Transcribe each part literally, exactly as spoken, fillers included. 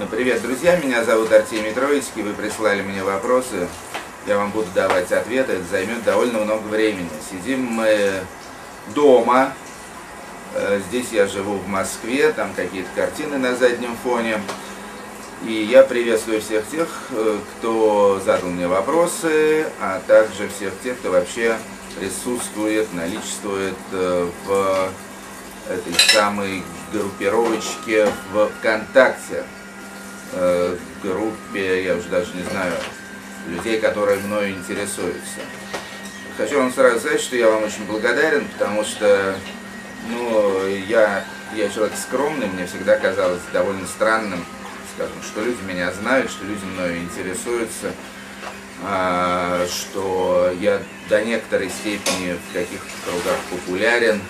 Привет, друзья, меня зовут Артемий Троицкий, вы прислали мне вопросы, я вам буду давать ответы, это займет довольно много времени. Сидим мы дома, здесь я живу в Москве, там какие-то картины на заднем фоне, и я приветствую всех тех, кто задал мне вопросы, а также всех тех, кто вообще присутствует, наличествует в этой самой группировочке в ВКонтакте. Э, группе, я уже даже не знаю, людей, которые мною интересуются. Хочу вам сразу сказать, что я вам очень благодарен, потому что ну, я, я человек скромный, мне всегда казалось довольно странным, скажем, что люди меня знают, что люди мною интересуются, а, что я до некоторой степени в каких-то кругах популярен.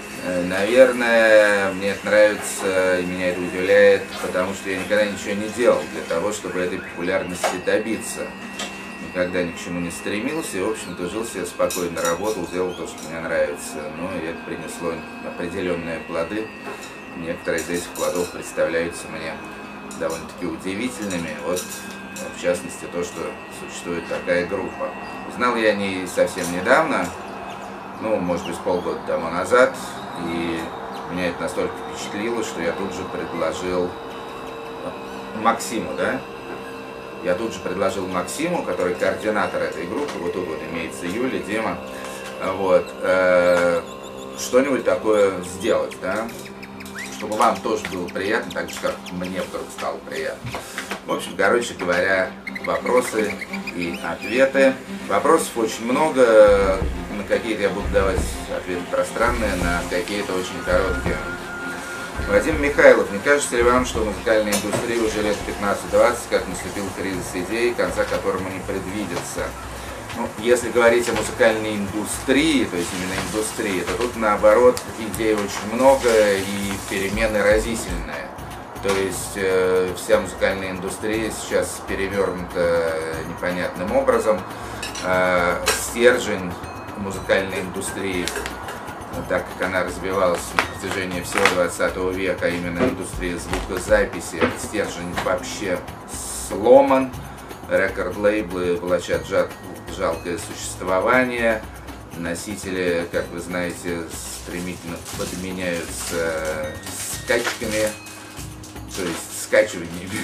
Наверное, мне это нравится и меня это удивляет, потому что я никогда ничего не делал для того, чтобы этой популярности добиться. Никогда ни к чему не стремился и, в общем-то, жил себе спокойно, работал, делал то, что мне нравится. Ну, и это принесло определенные плоды. Некоторые из этих плодов представляются мне довольно-таки удивительными. Вот, в частности, то, что существует такая группа. Узнал я о ней совсем недавно, ну, может быть, полгода тому назад. И меня это настолько впечатлило, что я тут же предложил Максиму, да? Я тут же предложил Максиму, который координатор этой группы, вот тут вот имеется Юля, Дима, вот, э, что-нибудь такое сделать, да? Чтобы вам тоже было приятно, так же, как мне вдруг стало приятно. В общем, короче говоря, вопросы и ответы. Вопросов очень много, на какие-то я буду давать ответы пространные, на какие-то очень короткие. Вадим Михайлов, не кажется ли вам, что музыкальная индустрия уже лет пятнадцать-двадцать, как наступил кризис идей, конца которому не предвидится? Ну, если говорить о музыкальной индустрии, то есть именно индустрии, то тут наоборот идей очень много и перемены разительные. То есть э, вся музыкальная индустрия сейчас перевернута непонятным образом. Э, стержень музыкальной индустрии, так как она развивалась на протяжении всего двадцатого века, а именно индустрия звукозаписи, стержень вообще сломан. Рекорд-лейблы влачат жалкое существование. Носители, как вы знаете, стремительно подменяются скачками, то есть скачиваниями.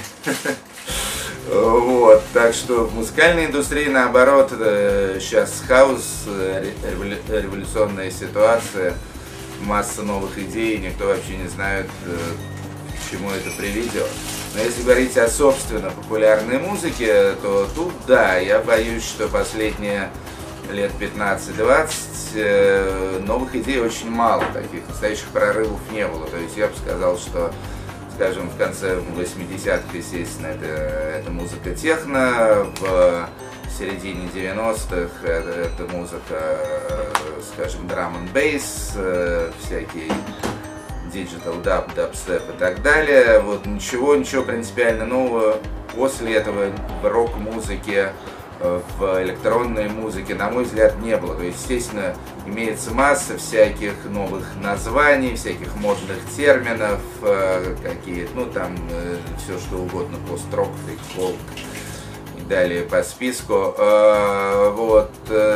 Вот, так что в музыкальной индустрии, наоборот, сейчас хаос, революционная ситуация, масса новых идей, никто вообще не знает, к чему это приведет. Но если говорить о собственно популярной музыке, то тут, да, я боюсь, что последние лет пятнадцать-двадцать новых идей очень мало, таких настоящих прорывов не было. То есть я бы сказал, что, скажем, в конце восьмидесятых, естественно, это, это музыка техно, в середине девяностых это, это музыка, скажем, драм н бейс, всякие диджитал, даб, дабстеп и так далее. Вот ничего, ничего принципиально нового после этого в рок-музыке, в электронной музыке, на мой взгляд, не было. То есть, естественно, имеется масса всяких новых названий, всяких модных терминов, какие-то, ну там, все что угодно, пост-рок, фейк-фолк и далее по списку. Вот,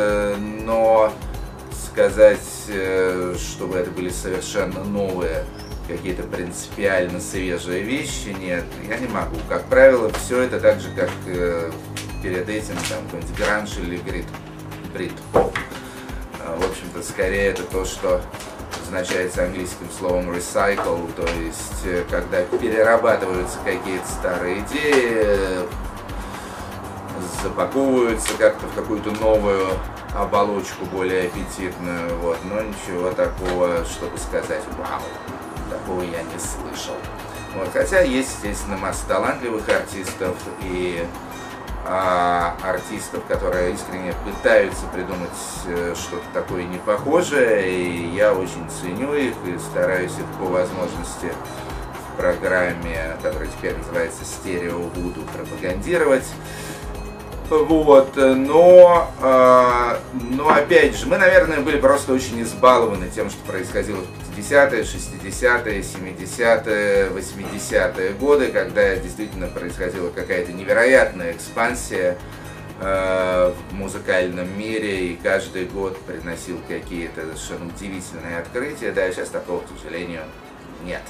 но сказать, чтобы это были совершенно новые, какие-то принципиально свежие вещи, нет, я не могу. Как правило, все это так же, как перед этим, там, какой-нибудь гранж или брит-поп. В общем-то, скорее это то, что означается английским словом recycle, то есть, когда перерабатываются какие-то старые идеи, запаковываются как-то в какую-то новую оболочку, более аппетитную, вот, но ничего такого, чтобы сказать, вау, такого я не слышал. Вот, хотя есть, естественно, масса талантливых артистов и а, артистов, которые искренне пытаются придумать что-то такое непохожее, и я очень ценю их и стараюсь их по возможности в программе, которая теперь называется «Стерео», буду пропагандировать. Вот, но, но опять же, мы, наверное, были просто очень избалованы тем, что происходило в пятидесятые, шестидесятые, семидесятые, восьмидесятые годы, когда действительно происходила какая-то невероятная экспансия в музыкальном мире, и каждый год приносил какие-то совершенно удивительные открытия. Да, сейчас такого, к сожалению, нет.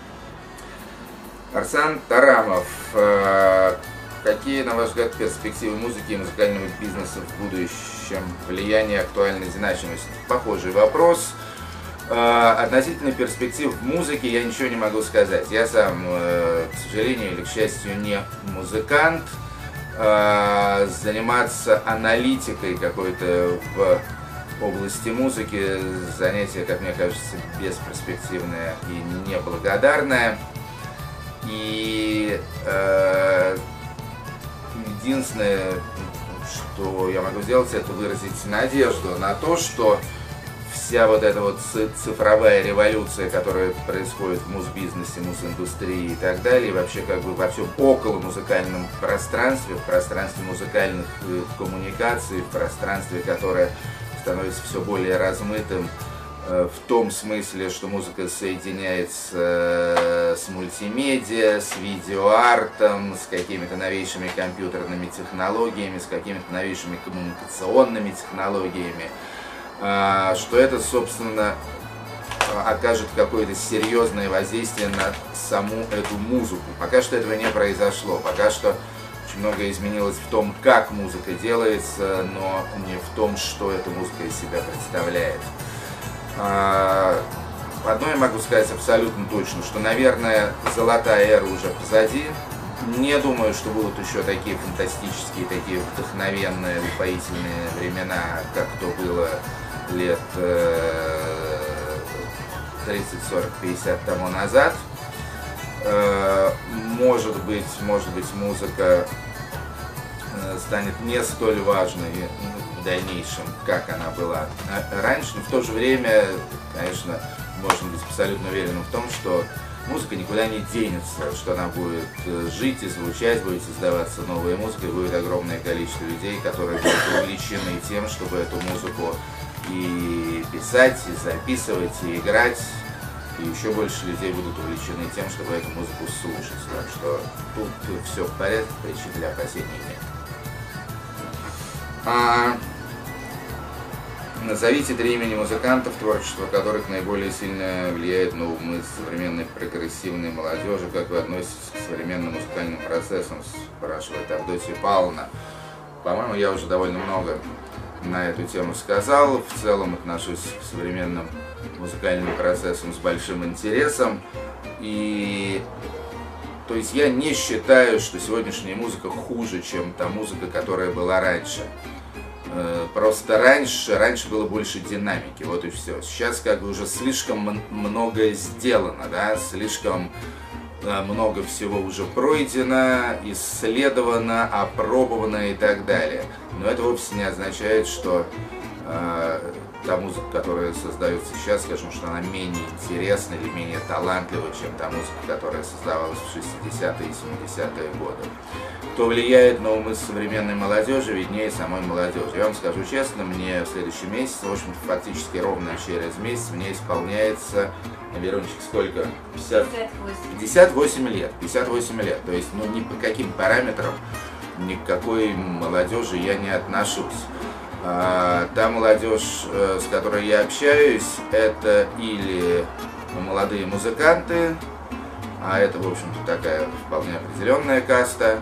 Арсан Тарамов. Какие, на ваш взгляд, перспективы музыки и музыкального бизнеса в будущем? Влияние, актуальность, значимость? Похожий вопрос. Относительно перспектив в музыке я ничего не могу сказать. Я сам, к сожалению или к счастью, не музыкант. Заниматься аналитикой какой-то в области музыки занятие, как мне кажется, бесперспективное и неблагодарное. И э, единственное, что я могу сделать, это выразить надежду на то, что вся вот эта вот цифровая революция, которая происходит в музбизнесе, музиндустрии и так далее, и вообще как бы во всем около музыкальном пространстве, в пространстве музыкальных коммуникаций, в пространстве, которое становится все более размытым, в том смысле, что музыка соединяется с мультимедиа, с видеоартом, с какими-то новейшими компьютерными технологиями, с какими-то новейшими коммуникационными технологиями, что это, собственно, окажет какое-то серьезное воздействие на саму эту музыку. Пока что этого не произошло, пока что очень многое изменилось в том, как музыка делается, но не в том, что эта музыка из себя представляет. Одно я могу сказать абсолютно точно, что, наверное, золотая эра уже позади. Не думаю, что будут еще такие фантастические, такие вдохновенные, упоительные времена, как то было лет тридцать, сорок, пятьдесят тому назад. Может быть, может быть, музыка станет не столь важной в дальнейшем, как она была раньше, но в то же время, конечно, можно быть абсолютно уверенным в том, что музыка никуда не денется, что она будет жить и звучать, будет создаваться новая музыка, и будет огромное количество людей, которые будут увлечены тем, чтобы эту музыку и писать, и записывать, и играть, и еще больше людей будут увлечены тем, чтобы эту музыку слушать. Так что тут все в порядке, причин для опасений нет. А... Назовите три имени музыкантов, творчество которых наиболее сильно влияет на умы современной прогрессивной молодежи. Как вы относитесь к современным музыкальным процессам, спрашивает Авдотья Павловна. По-моему, я уже довольно много на эту тему сказал. В целом отношусь к современным музыкальным процессам с большим интересом. И то есть я не считаю, что сегодняшняя музыка хуже, чем та музыка, которая была раньше. Просто раньше, раньше было больше динамики, вот и все. Сейчас как бы уже слишком многое сделано, да, слишком много всего уже пройдено, исследовано, опробовано и так далее. Но это вовсе не означает, что э, та музыка, которая создается сейчас, скажем, что она менее интересна или менее талантлива, чем та музыка, которая создавалась в шестидесятые и семидесятые годы. Кто влияет на умы современной молодежи, виднее самой молодежи. Я вам скажу честно, мне в следующем месяце, в общем-то, фактически ровно через месяц, мне исполняется, Верончик, сколько? пятьдесят, пятьдесят восемь лет. пятьдесят восемь лет. То есть, ну, ни по каким параметрам, ни к какой молодежи я не отношусь. А, та молодежь, с которой я общаюсь, это или молодые музыканты, а это, в общем-то, такая вполне определенная каста,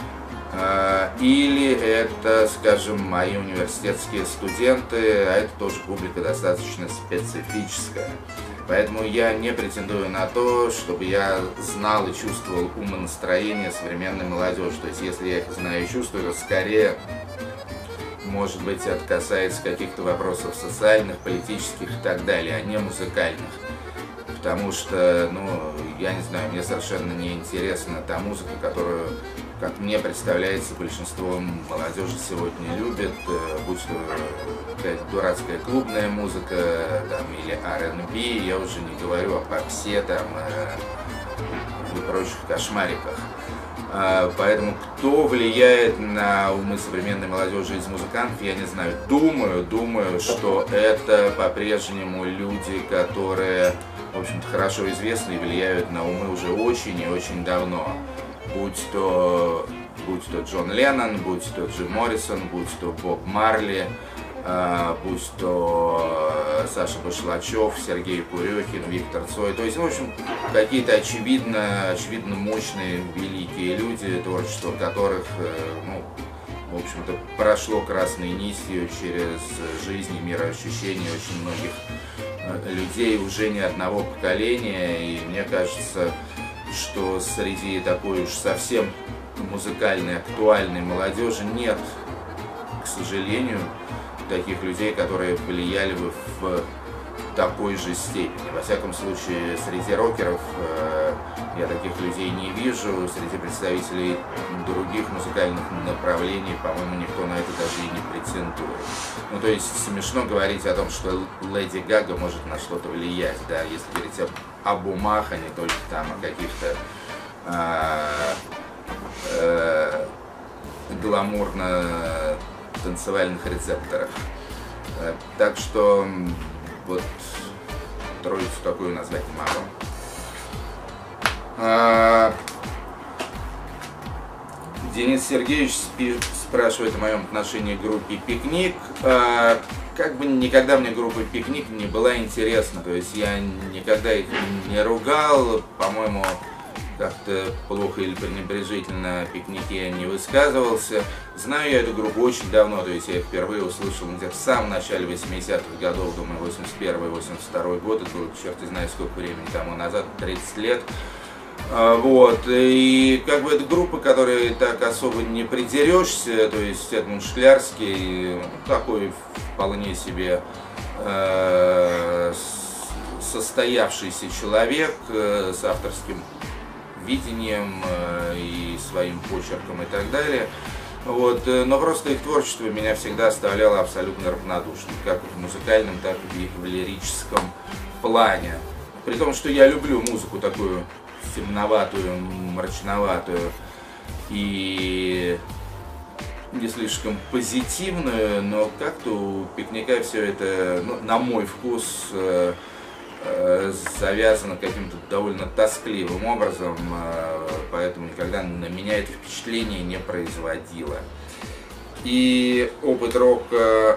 или это, скажем, мои университетские студенты, а это тоже публика достаточно специфическая. Поэтому я не претендую на то, чтобы я знал и чувствовал умонастроение современной молодежи. То есть, если я их знаю и чувствую, то скорее, может быть, это касается каких-то вопросов социальных, политических и так далее, а не музыкальных. Потому что, ну, я не знаю, мне совершенно не интересна та музыка, которую, как мне представляется, большинство молодежи сегодня любит, будь то какая-то дурацкая клубная музыка, там, или ар энд би, я уже не говорю о попсе, там, и прочих кошмариках. Поэтому кто влияет на умы современной молодежи из музыкантов, я не знаю. Думаю, думаю, что это по-прежнему люди, которые, в общем-то, хорошо известны и влияют на умы уже очень и очень давно. Будь то, будь то Джон Леннон, будь то Джим Моррисон, будь то Боб Марли, будь то Саша Башлачев, Сергей Курехин, Виктор Цой. То есть, в общем, какие-то очевидно, очевидно мощные, великие люди, творчество которых, ну, в общем-то, прошло красной нитью через жизнь и мироощущение очень многих людей, уже не одного поколения. И мне кажется, что среди такой уж совсем музыкальной, актуальной молодежи нет, к сожалению, таких людей, которые влияли бы в такой же степени. Во всяком случае, среди рокеров э, я таких людей не вижу, среди представителей других музыкальных направлений, по-моему, никто на это даже и не претендует. Ну, то есть смешно говорить о том, что Леди Гага может на что-то влиять, да, если говорить об, об умах, а не только там о каких-то э, э, гламурно танцевальных рецепторах. Так что вот троицу такую назвать не могу. А, Денис Сергеевич спрашивает о моем отношении к группе «Пикник». А, как бы никогда мне группа «Пикник» не была интересна. То есть я никогда их не ругал. По-моему, как-то плохо или пренебрежительно о «Пикнике» я не высказывался. Знаю я эту группу очень давно, то есть я их впервые услышал где-то в самом начале восьмидесятых годов, думаю, восемьдесят первый — восемьдесят второй год, это было черт не знает сколько времени тому назад, тридцать лет. Вот, и как бы это группа, которой так особо не придерешься, то есть Эдмунд Шклярский, такой вполне себе э, состоявшийся человек э, с авторским видением э, и своим почерком и так далее. Вот, но просто их творчество меня всегда оставляло абсолютно равнодушным, как в музыкальном, так и в лирическом плане. При том, что я люблю музыку такую темноватую, мрачноватую и не слишком позитивную, но как-то у «Пикника» все это, ну, на мой вкус, э, э, завязано каким-то довольно тоскливым образом, э, поэтому никогда на меня это впечатление не производило. И опыт рока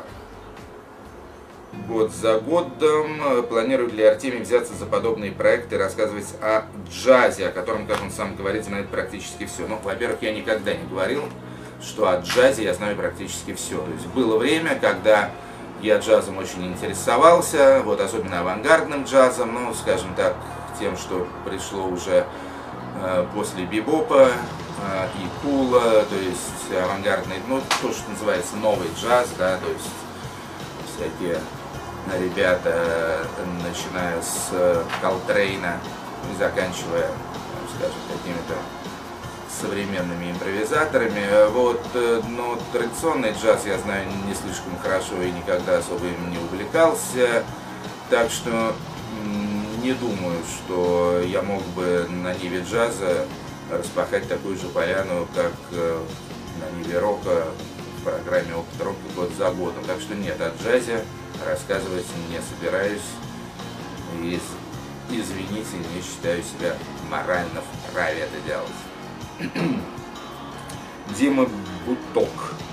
год за годом. Планирует ли Артемий взяться за подобные проекты и рассказывать о джазе, о котором, как он сам говорит, знает практически все? Ну, во-первых, я никогда не говорил, что о джазе я знаю практически все. То есть было время, когда я джазом очень интересовался, вот особенно авангардным джазом, ну, скажем так, тем, что пришло уже э, после бибопа э, и кула, то есть авангардный, ну, то, что называется новый джаз, да, то есть всякие ребята, начиная с Колтрейна и заканчивая, скажем, какими-то современными импровизаторами. Вот, но традиционный джаз я знаю не слишком хорошо и никогда особо им не увлекался, так что не думаю, что я мог бы на ниве джаза распахать такую же поляну, как на ниве рока в программе «Опыт рока» год за годом. Так что нет, о джазе рассказывать не собираюсь. И, извините, не считаю себя морально вправе это делать. Дима Буток.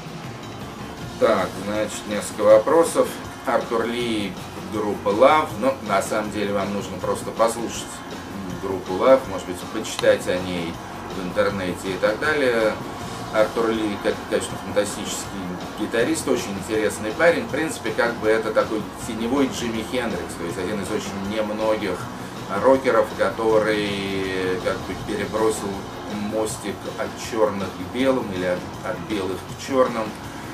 Так, значит, несколько вопросов. Артур Ли, группа Love. Но на самом деле вам нужно просто послушать группу Love, может быть, почитать о ней в интернете и так далее. Артур Ли, как, конечно, фантастический гитарист, очень интересный парень. В принципе, как бы это такой теневой Джимми Хендрикс, то есть один из очень немногих рокеров, который как бы перебросил мостик от черных к белым или от, от белых к черным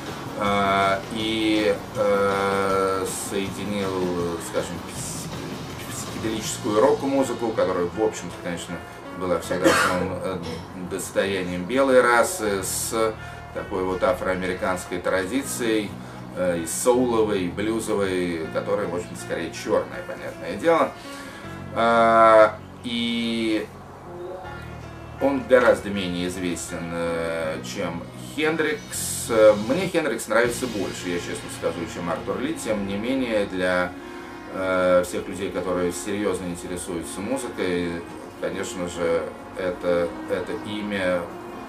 э, и э, соединил, скажем, психоделическую рок-музыку, которая, в общем-то, конечно, была всегда основным достоянием белой расы, с такой вот афроамериканской традицией, и соуловой, и блюзовой, которая, в общем, скорее черная, понятное дело. И он гораздо менее известен, чем Хендрикс. Мне Хендрикс нравится больше, я честно скажу, чем Артур Ли. Тем не менее, для всех людей, которые серьезно интересуются музыкой, конечно же, это, это имя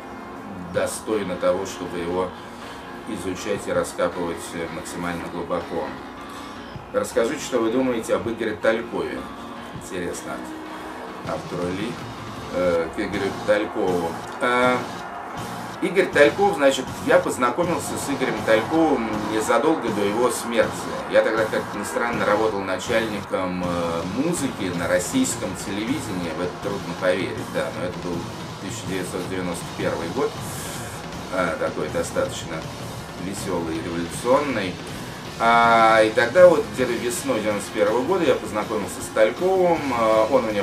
достойно того, чтобы его изучать и раскапывать максимально глубоко. Расскажите, что вы думаете об Игоре Талькове. Интересно от Артура Ли э, к Игорю Талькову. Э, Игорь Тальков, значит, я познакомился с Игорем Тальковым незадолго до его смерти. Я тогда, как ни странно, работал начальником э, музыки на российском телевидении. В это трудно поверить, да, но это был тысяча девятьсот девяносто первый год, э, такой достаточно веселый и революционный. А, и тогда вот где-то весной девяносто первого года я познакомился с Тальковым, он мне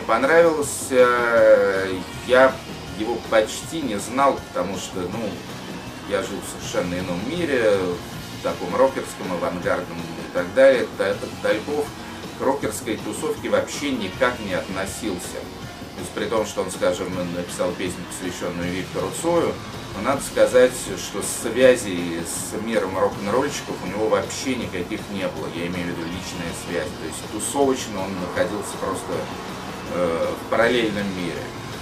понравился, я его почти не знал, потому что, ну, я жил в совершенно ином мире, в таком рокерском, авангардном и так далее. Тальков к рокерской тусовке вообще никак не относился. То есть, при том, что он, скажем, написал песню, посвященную Виктору Цою, но надо сказать, что связей с миром рок-н-ролльщиков у него вообще никаких не было. Я имею в виду личные связи. То есть тусовочно он находился просто э, в параллельном мире.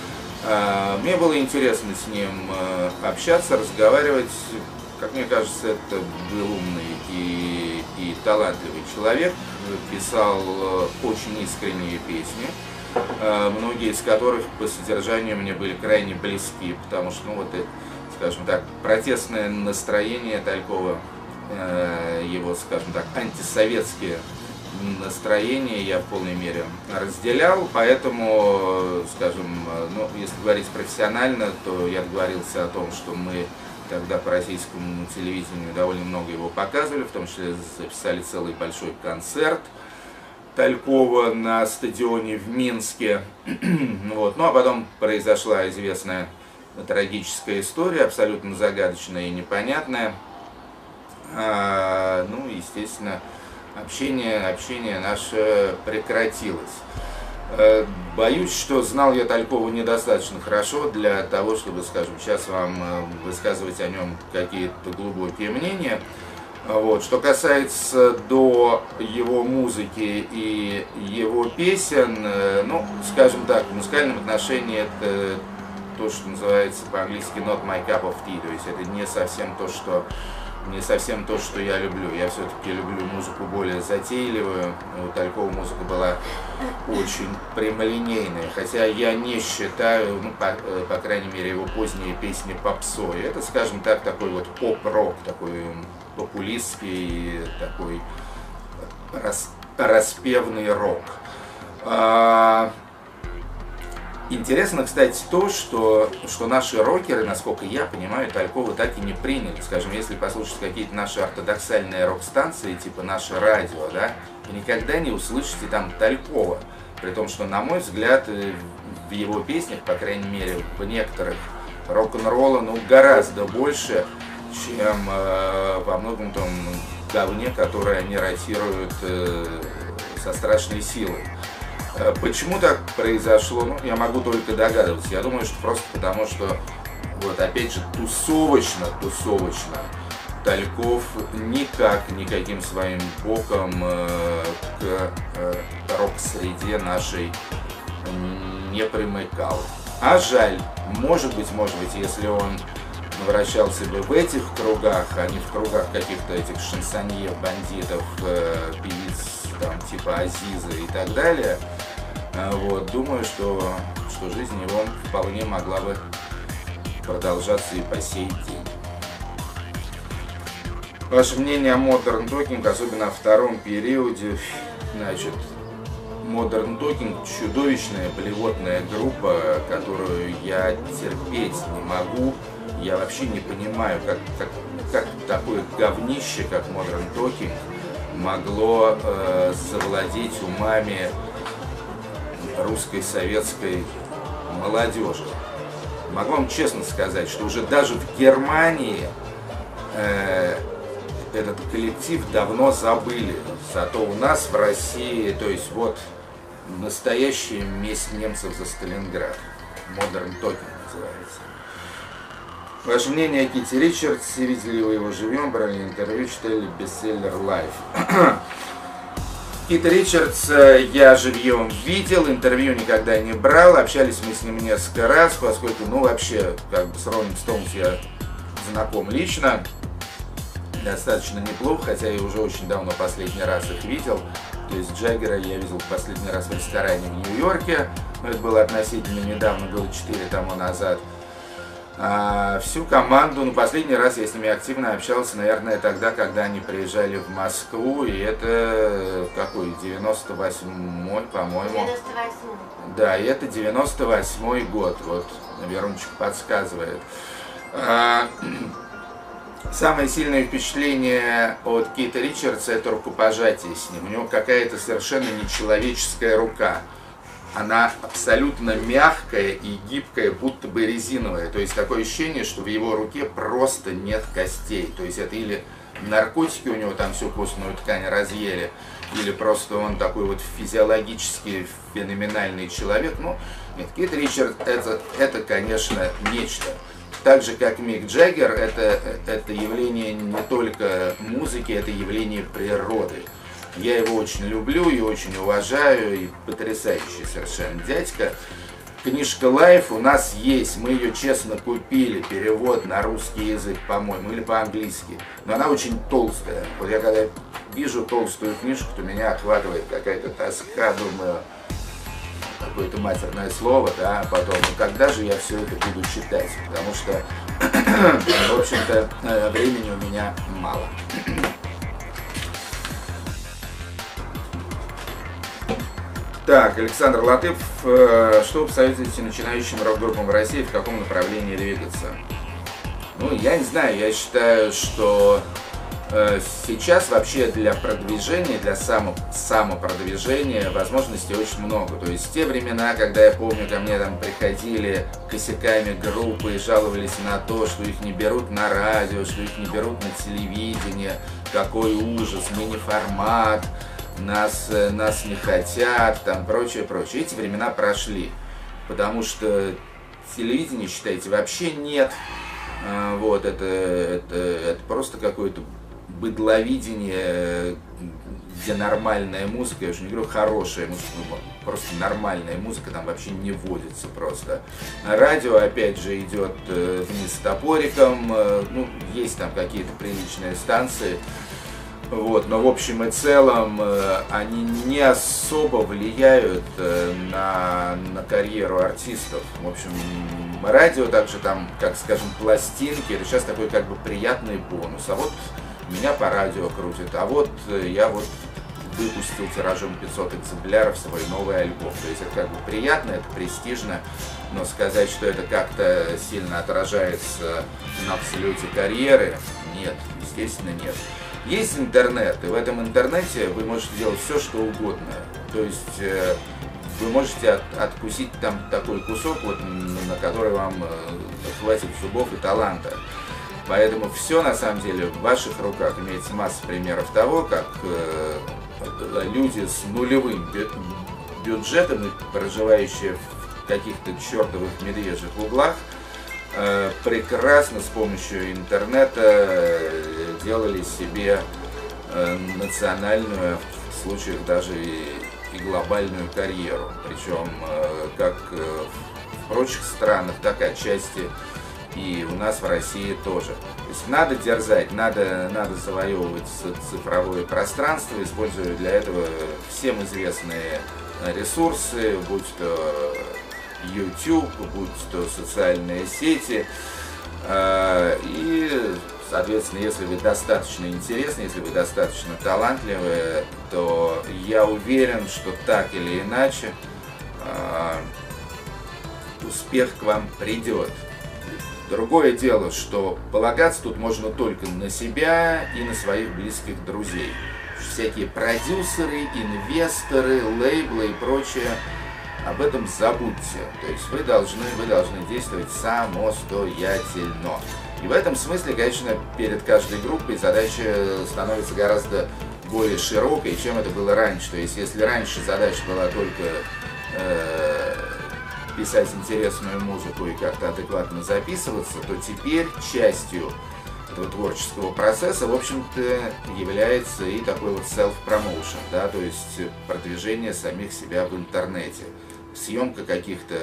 Э, мне было интересно с ним э, общаться, разговаривать. Как мне кажется, это был умный и, и талантливый человек. Писал э, очень искренние песни, многие из которых по содержанию мне были крайне близки, потому что, ну, вот это, скажем так, протестное настроение Талькова, его, скажем так, антисоветские настроения я в полной мере разделял, поэтому, скажем, ну, если говорить профессионально, то я договорился о том, что мы тогда по российскому телевидению довольно много его показывали, в том числе записали целый большой концерт Талькова на стадионе в Минске. Вот. Ну а потом произошла известная трагическая история, абсолютно загадочная и непонятная. А, ну, естественно, общение, общение наше прекратилось. А, боюсь, что знал я Талькова недостаточно хорошо для того, чтобы, скажем, сейчас вам высказывать о нем какие-то глубокие мнения. Вот. Что касается до его музыки и его песен, ну, скажем так, в музыкальном отношении это то, что называется по-английски not my cup of tea, то есть это не совсем то, что, не совсем то, что я люблю. Я все-таки люблю музыку более затейливую, у Талькова музыка была очень прямолинейная, хотя я не считаю, ну, по, по крайней мере, его поздние песни попсой. Это, скажем так, такой вот поп-рок, такой популистский, такой рас, распевный рок. А, интересно, кстати, то, что, что наши рокеры, насколько я понимаю, Талькова так и не приняли. Скажем, если послушать какие-то наши ортодоксальные рок-станции, типа «Наше радио», да, вы никогда не услышите там Талькова. При том, что, на мой взгляд, в его песнях, по крайней мере, в некоторых, рок-н-ролла, ну, гораздо больше, чем э, во многом том говне, которое они ротируют э, со страшной силой. Э, почему так произошло, ну, я могу только догадываться. Я думаю, что просто потому, что, вот опять же, тусовочно, тусовочно Тальков никак, никаким своим боком э, к э, рок-среде нашей не примыкал. А жаль, может быть, может быть, если он вращался бы в этих кругах, а не в кругах каких-то этих шансонье, бандитов, э, певиц там, типа Азиза и так далее, э, вот, думаю, что, что жизнь его вполне могла бы продолжаться и по сей день. Ваше мнение о Modern Talking, особенно о втором периоде? Значит, Modern Talking — чудовищная блевотная группа, которую я терпеть не могу. Я вообще не понимаю, как, как, как такое говнище, как Modern Talking, могло э, завладеть умами русской советской молодежи. Могу вам честно сказать, что уже даже в Германии э, этот коллектив давно забыли. Зато у нас в России, то есть вот настоящая месть немцев за Сталинград. Modern Talking называется. Ваше мнение о Ките Ричардсе? Видели вы его живьем, брали интервью, читали бестселлер Life? Кит Ричардс я живьем видел, интервью никогда не брал, общались мы с ним несколько раз, поскольку, ну, вообще, как бы с Rolling Stones я знаком лично, достаточно неплохо, хотя я уже очень давно последний раз их видел. То есть Джаггера я видел последний раз в ресторане в Нью-Йорке, но это было относительно недавно, года четыре тому назад. А всю команду, ну, последний раз я с ними активно общался, наверное, тогда, когда они приезжали в Москву, и это какой, девяносто восьмой, по-моему. девяносто восьмой. Да, и это девяносто восьмой год, вот, Верунчик подсказывает. А, самое сильное впечатление от Кита Ричардса — это рукопожатие с ним. У него какая-то совершенно нечеловеческая рука. Она абсолютно мягкая и гибкая, будто бы резиновая. То есть такое ощущение, что в его руке просто нет костей. То есть это или наркотики у него там всю костную ткань разъели, или просто он такой вот физиологически феноменальный человек. Ну, нет, Кит Ричардс это, это, конечно, нечто. Так же, как Мик Джаггер, это, это явление не только музыки, это явление природы. Я его очень люблю и очень уважаю, и потрясающий совершенно дядька. Книжка Life у нас есть, мы ее честно купили, перевод на русский язык, по-моему, или по-английски. Но она очень толстая. Вот я когда вижу толстую книжку, то меня охватывает какая-то тоска, думаю, какое-то матерное слово, да, а потом, ну когда же я все это буду читать, потому что, в общем-то, времени у меня мало. Так, Александр Латыпов, что вы посоветуете начинающим рок-группам в России, в каком направлении двигаться? Ну, я не знаю, я считаю, что э, сейчас вообще для продвижения, для само, самопродвижения возможностей очень много. То есть в те времена, когда я помню, ко мне там приходили косяками группы и жаловались на то, что их не берут на радио, что их не берут на телевидение, какой ужас, мы не формат. Нас, нас не хотят, там прочее, прочее. Эти времена прошли, потому что телевидения, считайте, вообще нет. Вот, это, это, это просто какое-то быдловидение, где нормальная музыка, я уже не говорю хорошая музыка, просто нормальная музыка там вообще не вводится просто. Радио, опять же, идет вниз топориком, ну, есть там какие-то приличные станции. Вот, но в общем и целом э, они не особо влияют э, на, на карьеру артистов. В общем, радио также там, как скажем, пластинки, это сейчас такой как бы приятный бонус. А вот меня по радио крутят, а вот э, я вот выпустил тиражом пятьсот экземпляров свой новый альбом. То есть это как бы приятно, это престижно, но сказать, что это как-то сильно отражается на абсолюте карьеры, нет, естественно нет. Есть интернет, и в этом интернете вы можете делать все, что угодно. То есть э, вы можете от, откусить там такой кусок, вот, на который вам э, хватит зубов и таланта. Поэтому все на самом деле в ваших руках. Имеется масса примеров того, как э, люди с нулевым бю бюджетом, проживающие в каких-то чертовых медвежьих углах, прекрасно с помощью интернета делали себе национальную, в случаях даже и, и глобальную карьеру. Причем как в прочих странах, так и отчасти и у нас в России тоже. То есть надо дерзать, надо, надо завоевывать цифровое пространство, используя для этого всем известные ресурсы, будь то YouTube, будь то социальные сети. И, соответственно, если вы достаточно интересны, если вы достаточно талантливы, то я уверен, что так или иначе успех к вам придет. Другое дело, что полагаться тут можно только на себя и на своих близких друзей. Всякие продюсеры, инвесторы, лейблы и прочее, об этом забудьте. То есть вы должны, вы должны действовать самостоятельно. И в этом смысле, конечно, перед каждой группой задача становится гораздо более широкой, чем это было раньше. То есть если раньше задача была только э, писать интересную музыку и как-то адекватно записываться, то теперь частью этого творческого процесса, в общем-то, является и такой вот self-promotion, да, то есть продвижение самих себя в интернете, съемка каких-то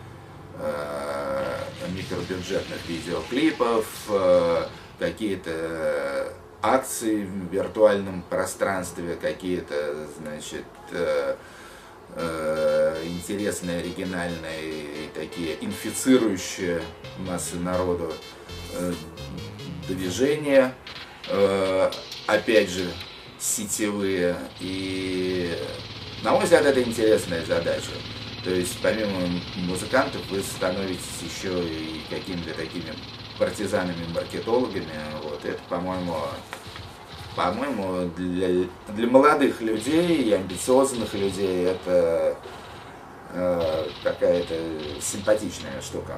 э, микробюджетных видеоклипов, э, какие-то акции в виртуальном пространстве, какие-то, значит, э, э, интересные, оригинальные, такие инфицирующие массы народу э, движения, э, опять же, сетевые. И, на мой взгляд, это интересная задача. То есть, помимо музыкантов, вы становитесь еще и какими-то такими партизанами-маркетологами. Вот. Это, по-моему, по-моему, для, для молодых людей и амбициозных людей это э, какая-то симпатичная штука.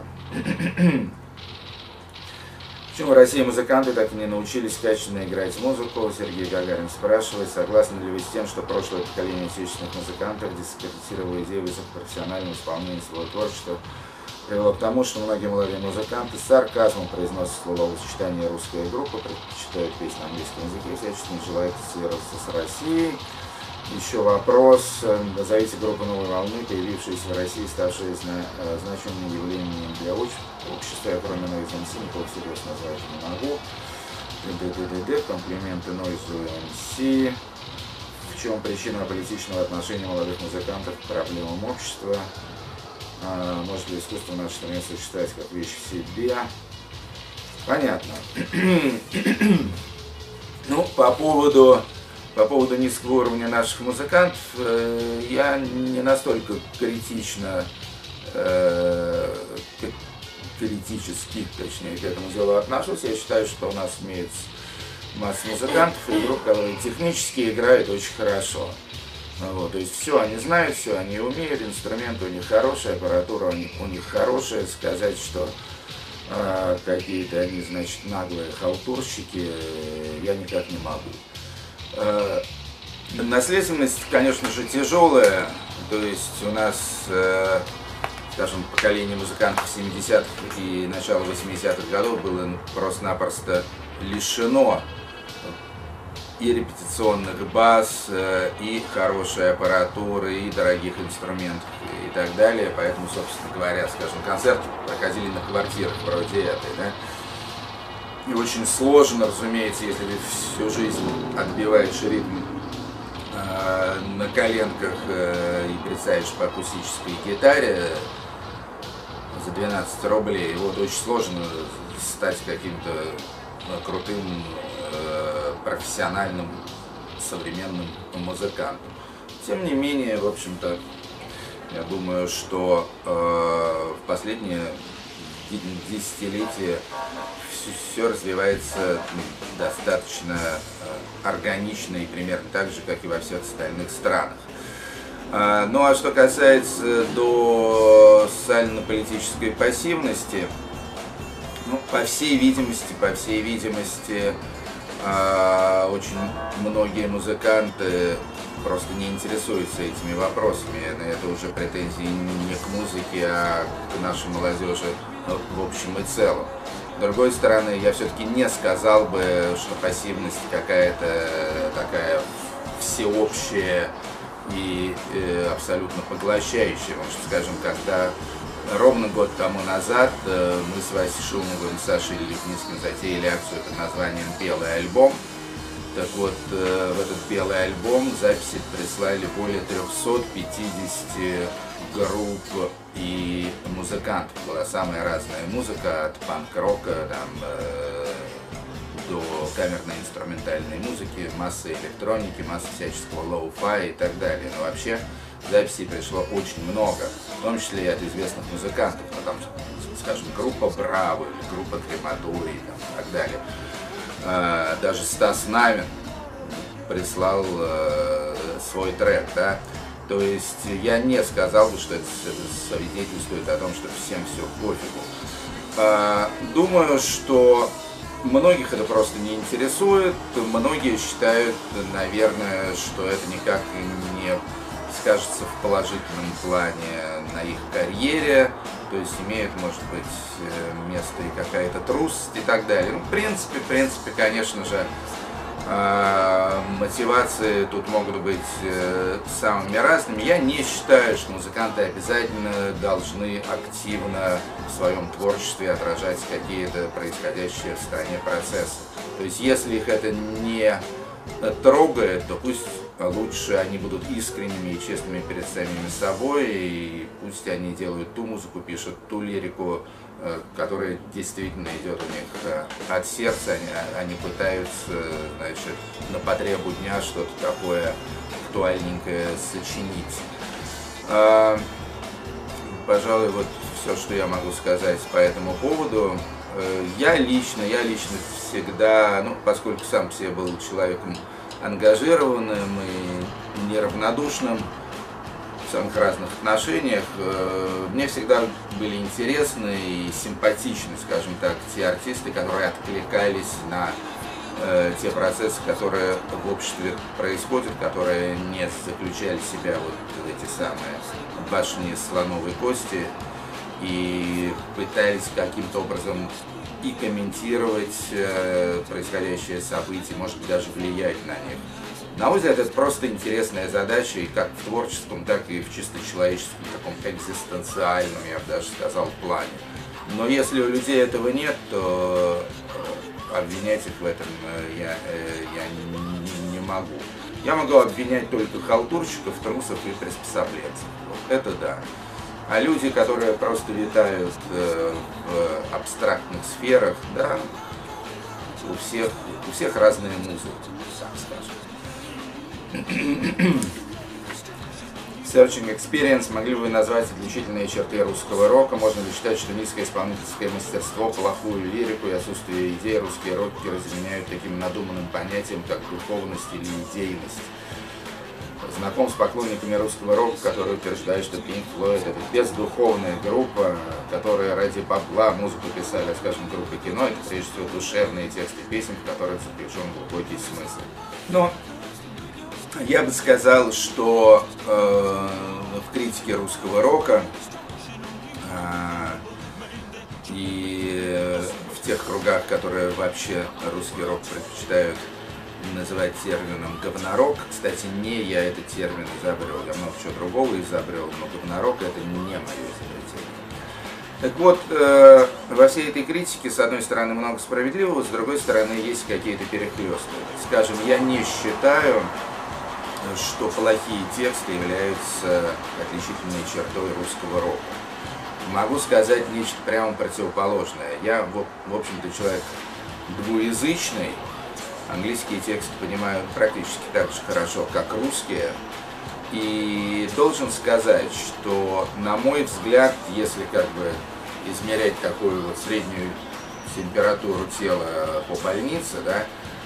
Почему в России музыканты так и не научились качественно играть музыку? Сергей Гагарин спрашивает, согласны ли вы с тем, что прошлое поколение отечественных музыкантов дискредитировало идею высокопрофессионального исполнения своего творчества, привело к тому, что многие молодые музыканты с сарказмом произносят словосочетание «русская группа», предпочитают песни на английском языке, всячески не желают ассоциироваться с Россией. Еще вопрос. Назовите группу «Новой волны», появившиеся в России, ставшие зна значимым явлением для общества. Я кроме Noise эм си никого всерьез назвать не могу. ДДДД, комплименты Noise эм си. В чем причина аполитичного отношения молодых музыкантов к проблемам общества? А, может ли искусство наше стремится существовать как вещь в себе? Понятно. Ну, по поводу... По поводу низкого уровня наших музыкантов, э, я не настолько критично, э, критически, точнее, к этому делу отношусь. Я считаю, что у нас имеется масса музыкантов и групп, которые технически играют очень хорошо. Вот, то есть все они знают, все они умеют, инструменты у них хорошие, аппаратура у них, у них хорошая. Сказать, что э, какие-то они, значит, наглые халтурщики, я никак не могу. Наследственность, конечно же, тяжелая, то есть у нас, скажем, поколение музыкантов семидесятых и начала восьмидесятых годов было просто-напросто лишено и репетиционных баз, и хорошей аппаратуры, и дорогих инструментов и так далее, поэтому, собственно говоря, скажем, концерты проходили на квартирах вроде этой, да? И очень сложно, разумеется, если ты всю жизнь отбиваешь ритм э, на коленках э, и представишь по акустической гитаре за двенадцать рублей. Вот очень сложно стать каким-то э, крутым, э, профессиональным, современным музыкантом. Тем не менее, в общем-то, я думаю, что э, в последние десятилетия все развивается достаточно органично и примерно так же, как и во всех остальных странах. Ну а что касается до социально-политической пассивности, ну, по всей видимости, по всей видимости, очень многие музыканты просто не интересуются этими вопросами. Это уже претензии не к музыке, а к нашей молодежи в общем и целом. С другой стороны, я все-таки не сказал бы, что пассивность какая-то такая всеобщая и э, абсолютно поглощающая. Потому что, скажем, когда ровно год тому назад э, мы с Васей Шумовым, Сашей Лепницким затеяли акцию под названием «Белый альбом». Так вот, э, в этот белый альбом записи прислали более трёхсот пятидесяти групп и музыкантов. Была самая разная музыка, от панк-рока там, э, до камерной инструментальной музыки, масса электроники, масса всяческого лоу-фай и так далее. Но вообще записей пришло очень много, в том числе и от известных музыкантов, ну, там, скажем, группа Браво, группа Крематорий там, и так далее. Э, даже Стас Намин прислал э, свой трек, да. То есть я не сказал бы, что это свидетельствует о том, что всем все пофигу. Э, думаю, что многих это просто не интересует. Многие считают, наверное, что это никак не, скажется в положительном плане на их карьере, то есть имеет, может быть, место и какая-то трусость и так далее. Ну, в принципе, в принципе, конечно же, мотивации тут могут быть самыми разными. Я не считаю, что музыканты обязательно должны активно в своем творчестве отражать какие-то происходящие в стране процессы. То есть, если их это не трогает, то пусть лучше они будут искренними и честными перед самими собой, и пусть они делают ту музыку, пишут ту лирику, которая действительно идет у них от сердца, они, они пытаются, значит, на потребу дня что-то такое актуальненькое сочинить. Пожалуй, вот все, что я могу сказать по этому поводу. Я лично, я лично всегда, ну, поскольку сам по себе был человеком ангажированным и неравнодушным в самых разных отношениях, мне всегда были интересны и симпатичны, скажем так, те артисты, которые откликались на э, те процессы, которые в обществе происходят, которые не заключали себя вот в эти самые башни слоновой кости и пытались каким-то образом и комментировать э, происходящие события, может быть, даже влиять на них. На мой взгляд, это просто интересная задача, и как в творческом, так и в чисто человеческом, таком экзистенциальном, я бы даже сказал, плане. Но если у людей этого нет, то обвинять их в этом я, я не, не могу. Я могу обвинять только халтурщиков, трусов и приспособленцев. Вот это да. А люди, которые просто витают в абстрактных сферах, да, у всех, у всех разная музыка, сам скажем. Searching Experience. Могли бы вы назвать отличительные черты русского рока? Можно ли считать, что низкое исполнительское мастерство, плохую лирику и отсутствие идей русские рокеры заменяют таким надуманным понятием, как духовность или идейность? Знаком с поклонниками русского рока, которые утверждают, что Pink Floyd — это бездуховная группа, которая ради бабла музыку писали, скажем, группы кино. Это прежде всего душевные тексты песен, в которых заключен глубокий смысл. Но я бы сказал, что э, в критике русского рока э, и в тех кругах, которые вообще русский рок предпочитают называть термином говнорок, кстати, не я этот термин изобрел, я много чего другого изобрел, но говнорок — это не мое изобретение. Так вот, э, во всей этой критике, с одной стороны, много справедливого, с другой стороны, есть какие-то перехлесты. Скажем, я не считаю, что плохие тексты являются отличительной чертой русского рока. Могу сказать нечто прямо противоположное. Я, в общем-то, человек двуязычный, английские тексты понимаю практически так же хорошо, как русские. И должен сказать, что, на мой взгляд, если как бы измерять такую вот среднюю температуру тела по больнице, да,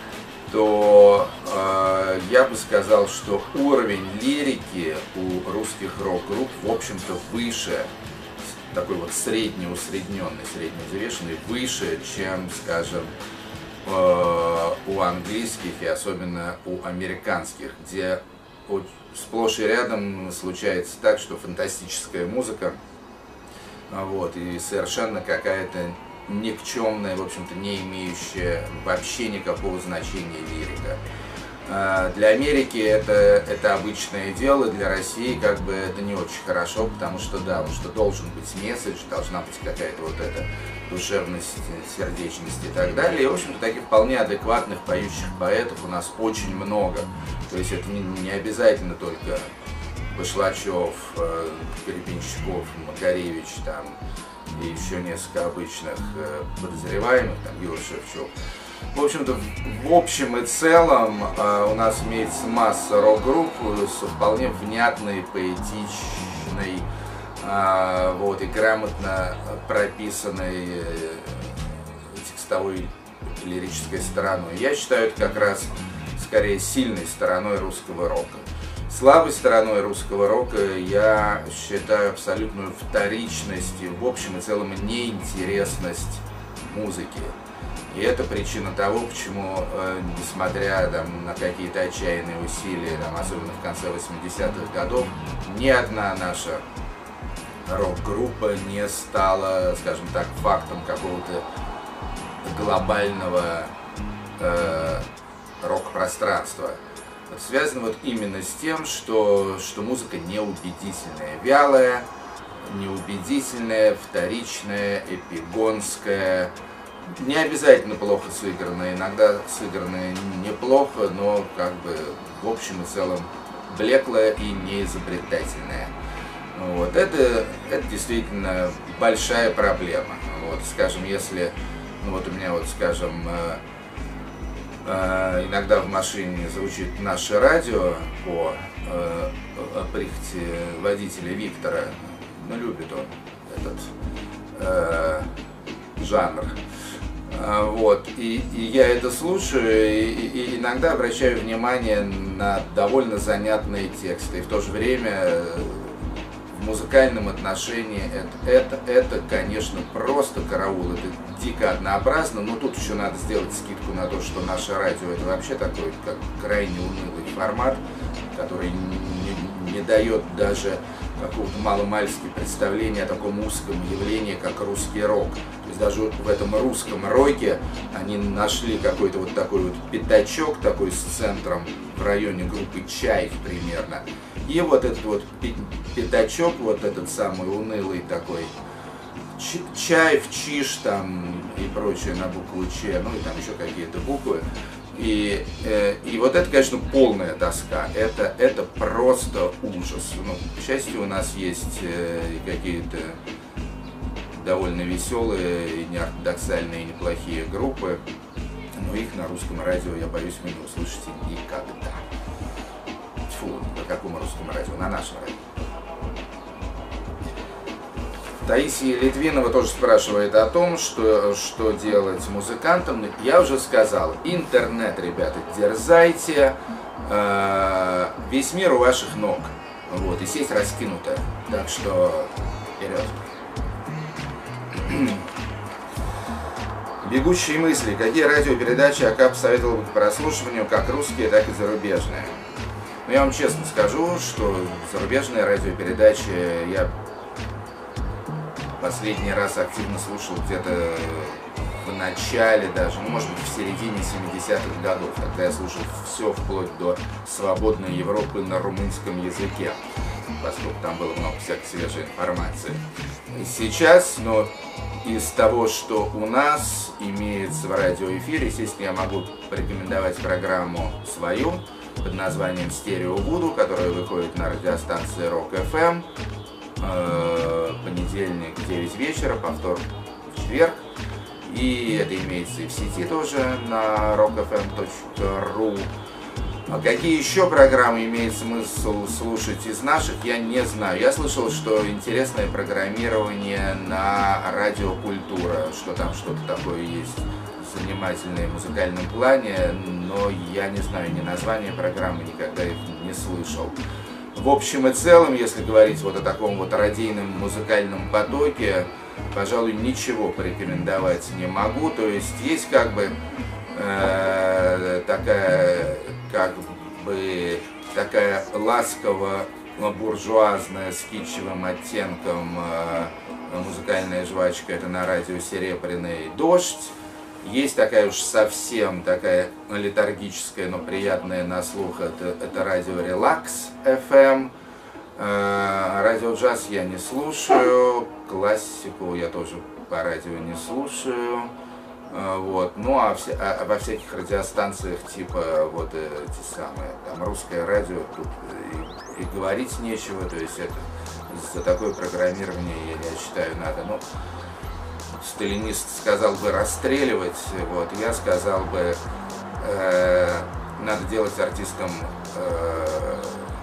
то э, я бы сказал, что уровень лирики у русских рок-групп, в общем-то, выше, такой вот среднеусредненный, средневзвешенный, выше, чем, скажем, э, у английских и особенно у американских, где сплошь и рядом случается так, что фантастическая музыка, вот, и совершенно какая-то никчемная, в общем-то, не имеющая вообще никакого значения лирика. Для Америки это, это обычное дело, для России как бы это не очень хорошо, потому что, да, потому что должен быть месседж, должна быть какая-то вот эта душевность, сердечность и так далее. И, в общем-то, таких вполне адекватных поющих поэтов у нас очень много. То есть это не, не обязательно только Башлачев, Гребенщиков, Макаревич, там, и еще несколько обычных подозреваемых, там, Юра Шевчук. В общем-то, в общем и целом у нас имеется масса рок-групп с вполне внятной, поэтичной, вот, и грамотно прописанной текстовой лирической стороной. Я считаю это как раз скорее сильной стороной русского рока. Слабой стороной русского рока я считаю абсолютную вторичность и в общем и целом неинтересность музыки. И это причина того, почему, э, несмотря там, на какие-то отчаянные усилия, там, особенно в конце восьмидесятых годов, ни одна наша рок-группа не стала, скажем так, фактом какого-то глобального э, рок-пространства. Это связано вот именно с тем, что, что музыка неубедительная, вялая, неубедительная, вторичная, эпигонская, не обязательно плохо сыгранная, иногда сыгранная неплохо, но как бы в общем и целом блеклая и неизобретательная. Вот. Это, это действительно большая проблема. Вот, скажем, если, ну вот у меня вот, скажем, э, э, иногда в машине звучит наше радио по э, прихоти водителя Виктора, ну любит он этот э, жанр. Вот, и, и я это слушаю, и, и иногда обращаю внимание на довольно занятные тексты, и в то же время в музыкальном отношении это, это, это, конечно, просто караул, это дико однообразно, но тут еще надо сделать скидку на то, что наше радио это вообще такой как крайне унылый формат, который не, не дает даже какого-то маломальски представления о таком узком явлении, как русский рок. То есть даже в этом русском роке они нашли какой-то вот такой вот пятачок, такой с центром в районе группы «Чайф» примерно. И вот этот вот пятачок, вот этот самый унылый такой «Чайф», «Чиш» там и прочее на букву «Ч», ну и там еще какие-то буквы. И, э, и вот это, конечно, полная тоска, это, это просто ужас. Ну, к счастью, у нас есть э, какие-то довольно веселые, и неортодоксальные, и неплохие группы, но их на русском радио, я боюсь, вы не услышите никогда. Тьфу, на каком русском радио? На нашем радио. Таисия Литвинова тоже спрашивает о том, что, что делать музыкантам. Я уже сказал, интернет, ребята, дерзайте, э, весь мир у ваших ног, вот, и сеть раскинута, так что вперед. Бегущие мысли. Какие радиопередачи АК посоветовал бы к прослушиванию, как русские, так и зарубежные? Ну, я вам честно скажу, что зарубежные радиопередачи я последний раз активно слушал где-то в начале даже, ну, может быть, в середине семидесятых годов, когда я слушал все вплоть до свободной Европы на румынском языке, поскольку там было много всякой свежей информации. И сейчас, но из того, что у нас имеется в радиоэфире, естественно, я могу порекомендовать программу свою под названием «Стерео Вуду», которая выходит на радиостанции Рок эф эм. Понедельник девять вечера, повтор в четверг. И это имеется и в сети тоже на рок эф эм точка ру. А какие еще программы имеет смысл слушать из наших, я не знаю. Я слышал, что интересное программирование на радио Культура, что там что-то такое есть занимательное в музыкальном плане, но я не знаю ни названия программы, никогда их не слышал. В общем и целом, если говорить вот о таком вот радийном музыкальном потоке, пожалуй, ничего порекомендовать не могу. То есть есть как бы э, такая, как бы такая ласково-буржуазная с китчевым оттенком э, музыкальная жвачка, это на радио «Серебряный дождь». Есть такая уж совсем такая летаргическая, но приятная на слух, это, это радио «Релакс эф эм». Э, радио «Джаз» я не слушаю, классику я тоже по радио не слушаю. Э, вот. Ну а, все, а во всяких радиостанциях типа вот эти самые, там «Русское радио», тут и, и говорить нечего, то есть это за такое программирование, я, я считаю, надо. Ну, сталинист сказал бы расстреливать, вот, я сказал бы, э, надо делать артистам э,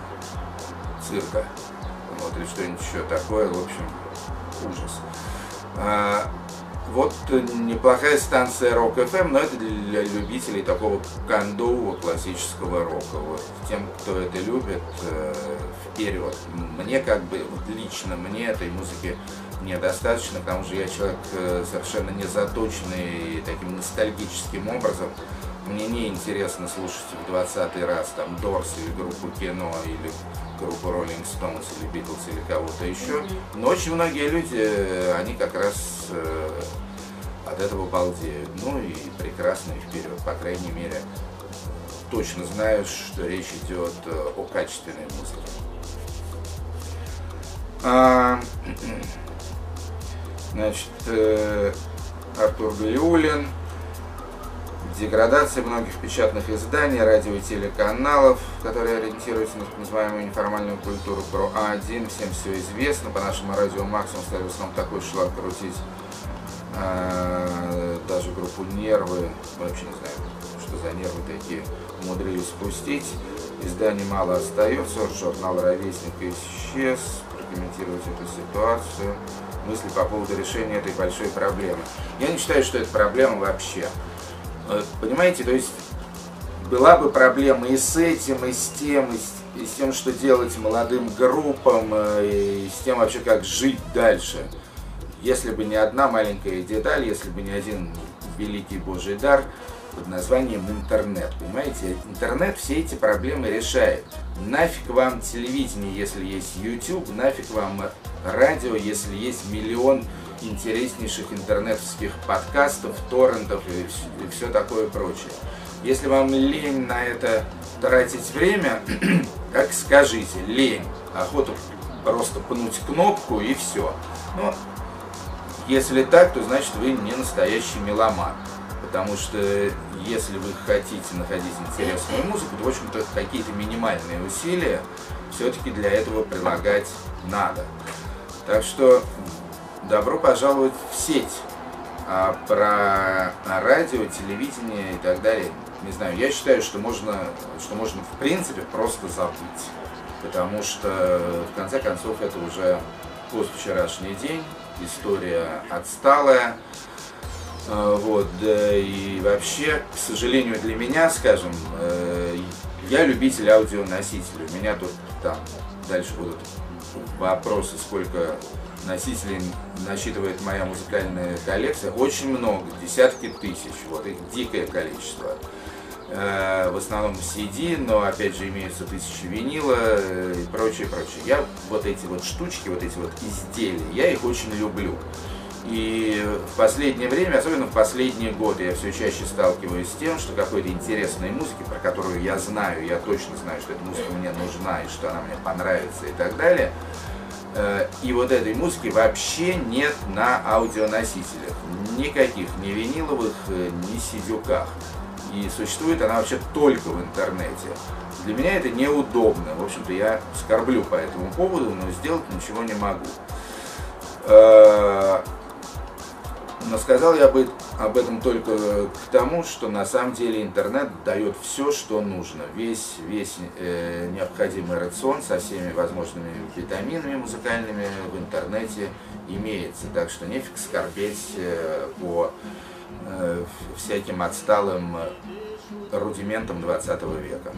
цирка, вот, или что-нибудь еще такое, в общем, ужас. Э, вот неплохая станция Рок эф эм, но это для любителей такого кондового классического рока. Вот. Тем, кто это любит, э, вперед. Мне как бы, вот лично мне этой музыки недостаточно. К тому же я человек совершенно не заточенный таким ностальгическим образом. Мне не интересно слушать в двадцатый раз там Дорс или группу Кино, или группу Rolling Stones, или Битлз, или кого-то еще. Но очень многие люди, они как раз э, от этого балдеют. Ну и прекрасно, и вперед. По крайней мере, точно знаю, что речь идет о качественной музыке. А, значит, э, Артур Галиуллин. Деградация многих печатных изданий, радио и телеканалов, которые ориентируются на так называемую неформальную культуру. Про А один всем все известно. По нашему радио максимум стали в основном такой шлак крутить. А, даже группу Нервы, вообще не знаю, что за нервы такие, умудрились спустить. Изданий мало остается, журнал «Ровесник» исчез. Прокомментировать эту ситуацию. Мысли по поводу решения этой большой проблемы. Я не считаю, что это проблема вообще. Понимаете, то есть была бы проблема и с этим, и с тем, и с, и с тем, что делать молодым группам, и с тем вообще, как жить дальше. Если бы не одна маленькая деталь, если бы не один великий Божий дар под названием интернет. Понимаете, интернет все эти проблемы решает. Нафиг вам телевидение, если есть YouTube, нафиг вам радио, если есть миллион интереснейших интернетовских подкастов, торрентов и все, и все такое прочее. Если вам лень на это тратить время, как скажите, лень, охота просто пнуть кнопку и все. Но если так, то значит вы не настоящий меломан. Потому что если вы хотите находить интересную музыку, то, в общем-то, какие-то минимальные усилия все-таки для этого прилагать надо. Так что добро пожаловать в сеть. А про радио, телевидение и так далее, не знаю, я считаю, что можно, что можно в принципе просто забыть. Потому что, в конце концов, это уже поствчерашний день, история отсталая. Вот, да, и вообще, к сожалению для меня, скажем, я любитель аудионосителей. У меня тут там дальше будут вопросы, сколько носителей насчитывает моя музыкальная коллекция. Очень много, десятки тысяч, вот их дикое количество. В основном си ди, но опять же имеются тысячи винила и прочее, прочее. Я вот эти вот штучки, вот эти вот изделия, я их очень люблю. И в последнее время, особенно в последние годы, я все чаще сталкиваюсь с тем, что какой-то интересной музыки, про которую я знаю, я точно знаю, что эта музыка мне нужна и что она мне понравится и так далее, и вот этой музыки вообще нет на аудионосителях. Никаких, ни виниловых, ни сидюках. И существует она вообще только в интернете. Для меня это неудобно. В общем-то, я скорблю по этому поводу, но сделать ничего не могу. Но сказал я бы об этом только к тому, что на самом деле интернет дает все, что нужно. Весь, весь э, необходимый рацион со всеми возможными витаминами музыкальными в интернете имеется. Так что нефиг скорбеть э, по э, всяким отсталым рудиментам двадцатого века.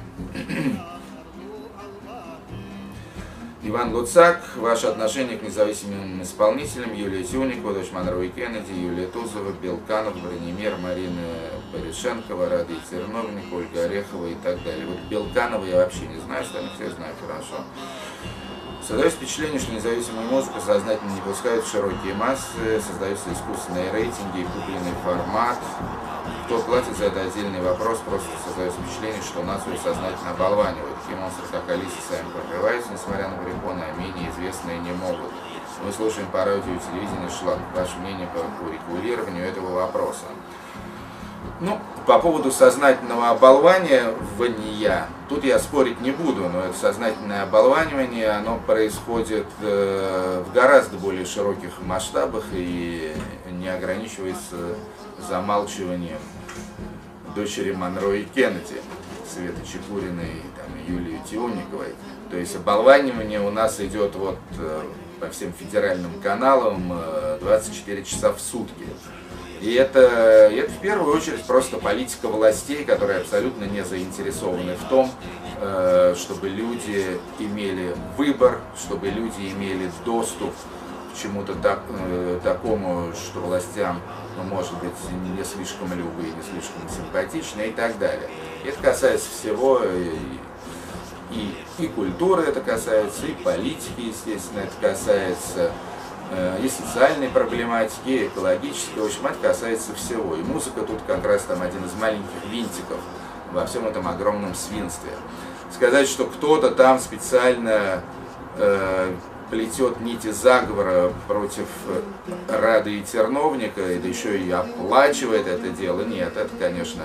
Иван Луцак, ваше отношение к независимым исполнителям: Юлия Тюникова, дочь Монро и Кеннеди, Юлия Тузова, Белканов, Бронемир, Марина Порешенкова, Рада Терновник, Ольга Орехова и так далее. Вот Белканова я вообще не знаю, остальных всех знаю хорошо. Создается впечатление, что независимую музыку сознательно не пускают в широкие массы, создаются искусственные рейтинги и купленный формат. Кто платит за это — отдельный вопрос, просто создается впечатление, что нацию сознательно оболванивают. Такие монстры, как Алиса, сами прорываются, несмотря на препоны, а менее известные не могут. Мы слушаем по радио и телевидению шлак. Ваше мнение по урегулированию этого вопроса? Ну, по поводу сознательного оболванивания, тут я спорить не буду, но это сознательное оболванивание, оно происходит э, в гораздо более широких масштабах и не ограничивается замалчиванием дочери Монро и Кеннеди, Светы Чепуриной, там, Юлии Тюниковой. То есть оболванивание у нас идет вот э, по всем федеральным каналам э, двадцать четыре часа в сутки. И это, это в первую очередь просто политика властей, которые абсолютно не заинтересованы в том, э, чтобы люди имели выбор, чтобы люди имели доступ к чему-то так, э, такому, что властям, ну, может быть, не слишком любые, не слишком симпатичные и так далее. И это касается всего, и, и, и культуры это касается, и политики, естественно, это касается, э, и социальной проблематики, и экологической, в общем, это касается всего. И музыка тут как раз там один из маленьких винтиков во всем этом огромном свинстве. Сказать, что кто-то там специально э, плетет нити заговора против Рады и Терновника, и да еще и оплачивает это дело, нет, это, конечно,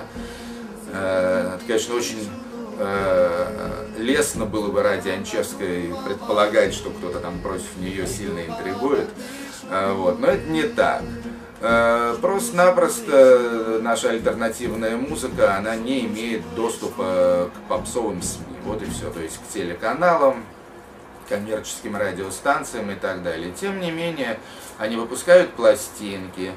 э, это, конечно, очень э, лестно было бы Раде Анчевской предполагать, что кто-то там против нее сильно интригует, э, вот, но это не так. Просто-напросто наша альтернативная музыка, она не имеет доступа к попсовым СМИ, вот и все, то есть к телеканалам, коммерческим радиостанциям и так далее. Тем не менее, они выпускают пластинки,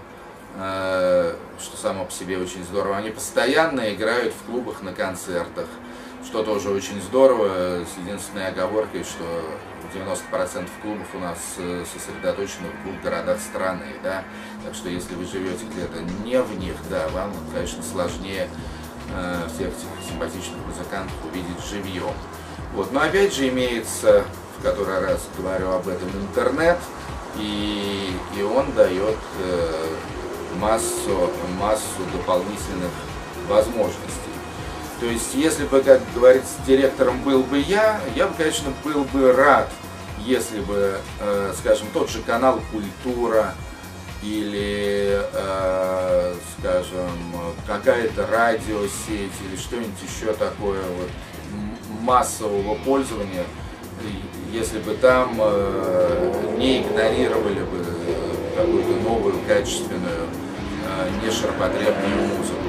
что само по себе очень здорово, они постоянно играют в клубах, на концертах, что тоже очень здорово, с единственной оговоркой, что девяносто процентов клубов у нас сосредоточены в двух городах страны, да, так что если вы живете где-то не в них, да, вам, конечно, сложнее э, всех этих симпатичных музыкантов увидеть живьем. Вот, но опять же имеется, в который раз говорю об этом, интернет, и, и он дает э, массу, массу дополнительных возможностей. То есть, если бы, как говорится, директором был бы я, я бы, конечно, был бы рад, если бы, э, скажем, тот же канал «Культура» или, э, скажем, какая-то радиосеть или что-нибудь еще такое вот, массового пользования, если бы там э, не игнорировали бы какую-то новую, качественную, э, не ширпотребную музыку.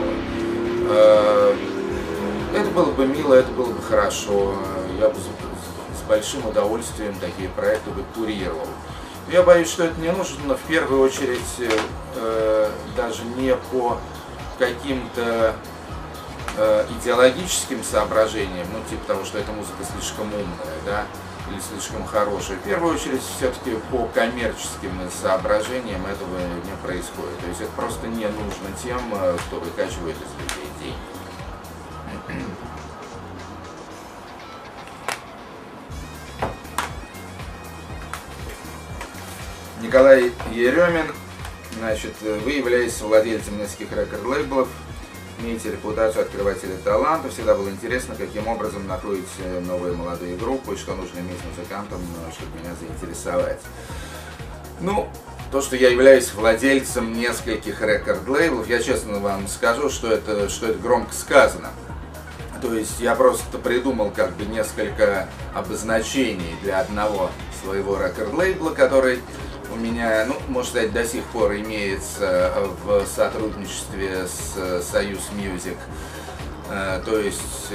Э, Это было бы мило, это было бы хорошо. Я бы с большим удовольствием такие проекты бы курировал. Я боюсь, что это не нужно в первую очередь э, даже не по каким-то э, идеологическим соображениям, ну типа того, что эта музыка слишком умная, да, или слишком хорошая. В первую очередь все-таки по коммерческим соображениям этого не происходит. То есть это просто не нужно тем, кто выкачивает из людей деньги. Николай Еремин, значит, вы являетесь владельцем нескольких рекорд-лейблов, имеете репутацию открывателя талантов, всегда было интересно, каким образом находите новые молодые группы, и что нужно иметь музыкантам, чтобы меня заинтересовать. Ну, то, что я являюсь владельцем нескольких рекорд-лейблов, я честно вам скажу, что это, что это громко сказано. То есть я просто придумал как бы несколько обозначений для одного своего рекорд-лейбла, который у меня, ну, можно сказать, до сих пор имеется в сотрудничестве с Союз Мьюзик. То есть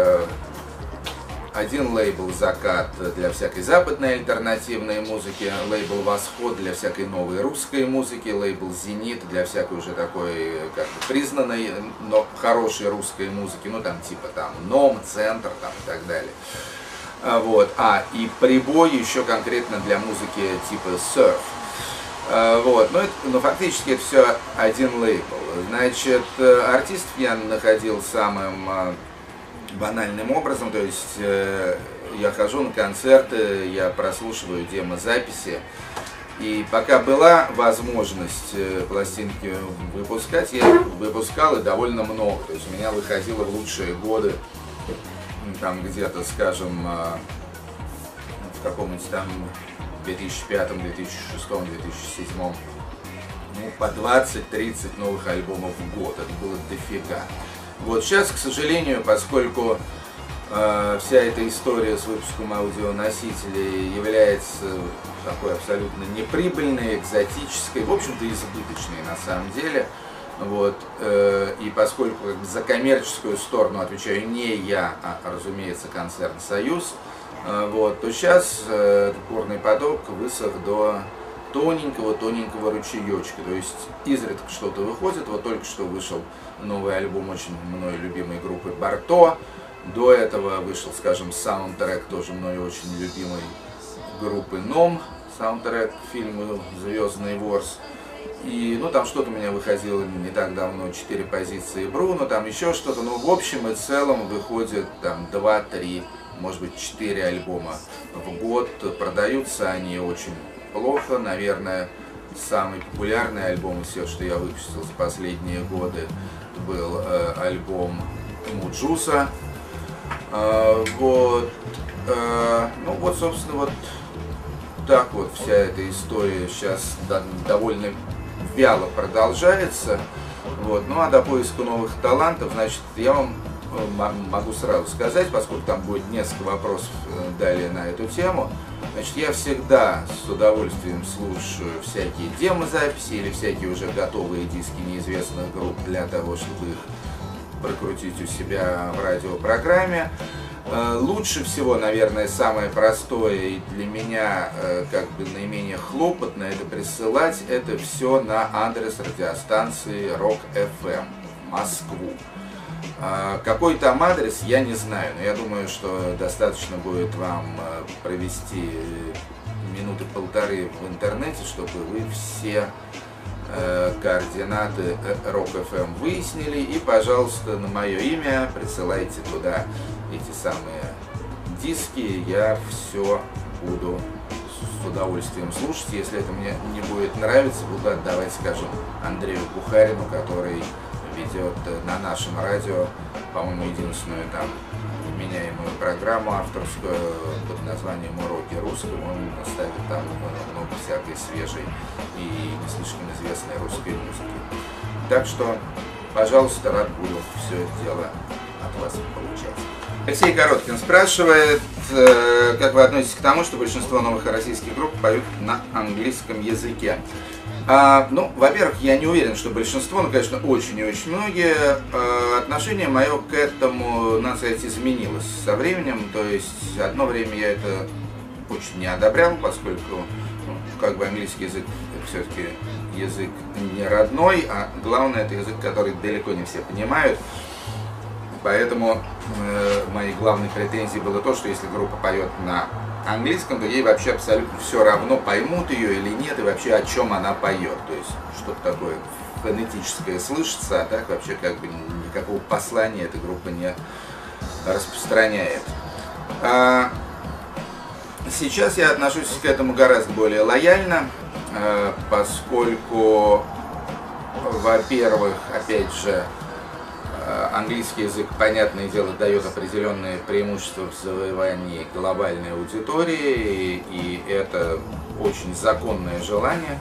один лейбл «Закат» для всякой западной альтернативной музыки, лейбл «Восход» для всякой новой русской музыки, лейбл «Зенит» для всякой уже такой, как бы, признанной, но хорошей русской музыки, ну там типа там ном, центр там и так далее. Вот. А, и «Прибой» еще конкретно для музыки типа серф. Вот. Но, это, но фактически это все один лейбл. Значит, артистов я находил самым банальным образом, то есть э, я хожу на концерты, я прослушиваю демозаписи, и пока была возможность э, пластинки выпускать, я их выпускал и довольно много, то есть у меня выходило в лучшие годы, там где-то, скажем, э, в каком-нибудь там две тысячи пятом, две тысячи шестом, две тысячи седьмом, ну, по двадцать-тридцать новых альбомов в год, это было дофига. Вот сейчас, к сожалению, поскольку э, вся эта история с выпуском аудионосителей является такой абсолютно неприбыльной, экзотической, в общем-то избыточной на самом деле, вот, э, и поскольку как бы, за коммерческую сторону отвечаю не я, а, разумеется, концерн «Союз», э, вот, то сейчас э, бурный поток высох до тоненького-тоненького ручеечка, то есть изредка что-то выходит. Вот только что вышел новый альбом очень мной любимой группы «Барто», до этого вышел, скажем, саундтрек тоже мной очень любимой группы «Ном», саундтрек к фильму «Звездный ворс». И, ну, там что-то у меня выходило не так давно, четыре позиции Бруно, там еще что-то. Ну, в общем и целом выходит там два-три, может быть, четыре альбома в год. Продаются они очень плохо, наверное. Самый популярный альбом из всех, что я выпустил за последние годы, был э, альбом Муджуса. Э, вот, э, ну вот, собственно, вот так вот вся эта история сейчас да, довольно вяло продолжается. Вот. Ну а до поиска новых талантов, значит, я вам могу сразу сказать, поскольку там будет несколько вопросов далее на эту тему. Значит, я всегда с удовольствием слушаю всякие демозаписи или всякие уже готовые диски неизвестных групп для того, чтобы их прокрутить у себя в радиопрограмме. Лучше всего, наверное, самое простое и для меня как бы наименее хлопотно это присылать это все на адрес радиостанции Рок эф эм в Москву. Какой там адрес, я не знаю, но я думаю, что достаточно будет вам провести минуты полторы в интернете, чтобы вы все координаты Рок эф эм выяснили, и, пожалуйста, на мое имя присылайте туда эти самые диски, я все буду с удовольствием слушать. Если это мне не будет нравиться, буду отдавать, скажем, Андрею Бухарину, который ведет на нашем радио, по-моему, единственную там вменяемую программу авторскую под названием «Уроки русского». Он ставит там много всякой свежей и не слишком известной русской музыки. Так что, пожалуйста, рад буду все это дело от вас получать. Алексей Короткин спрашивает, э, как вы относитесь к тому, что большинство новых российских групп поют на английском языке? А, ну, во-первых, я не уверен, что большинство, но, конечно, очень и очень многие. Э, отношение мое к этому, надо сказать, изменилось со временем. То есть, одно время я это очень не одобрял, поскольку, ну, как бы английский язык это все-таки язык не родной, а главное, это язык, который далеко не все понимают. Поэтому э, моей главной претензией было то, что если группа поет на английском, то ей вообще абсолютно все равно, поймут ее или нет, и вообще о чем она поет. То есть что-то такое фонетическое слышится, а так вообще как бы никакого послания эта группа не распространяет. А сейчас я отношусь к этому гораздо более лояльно, поскольку, во-первых, опять же, английский язык, понятное дело, дает определенные преимущества в завоевании глобальной аудитории, и это очень законное желание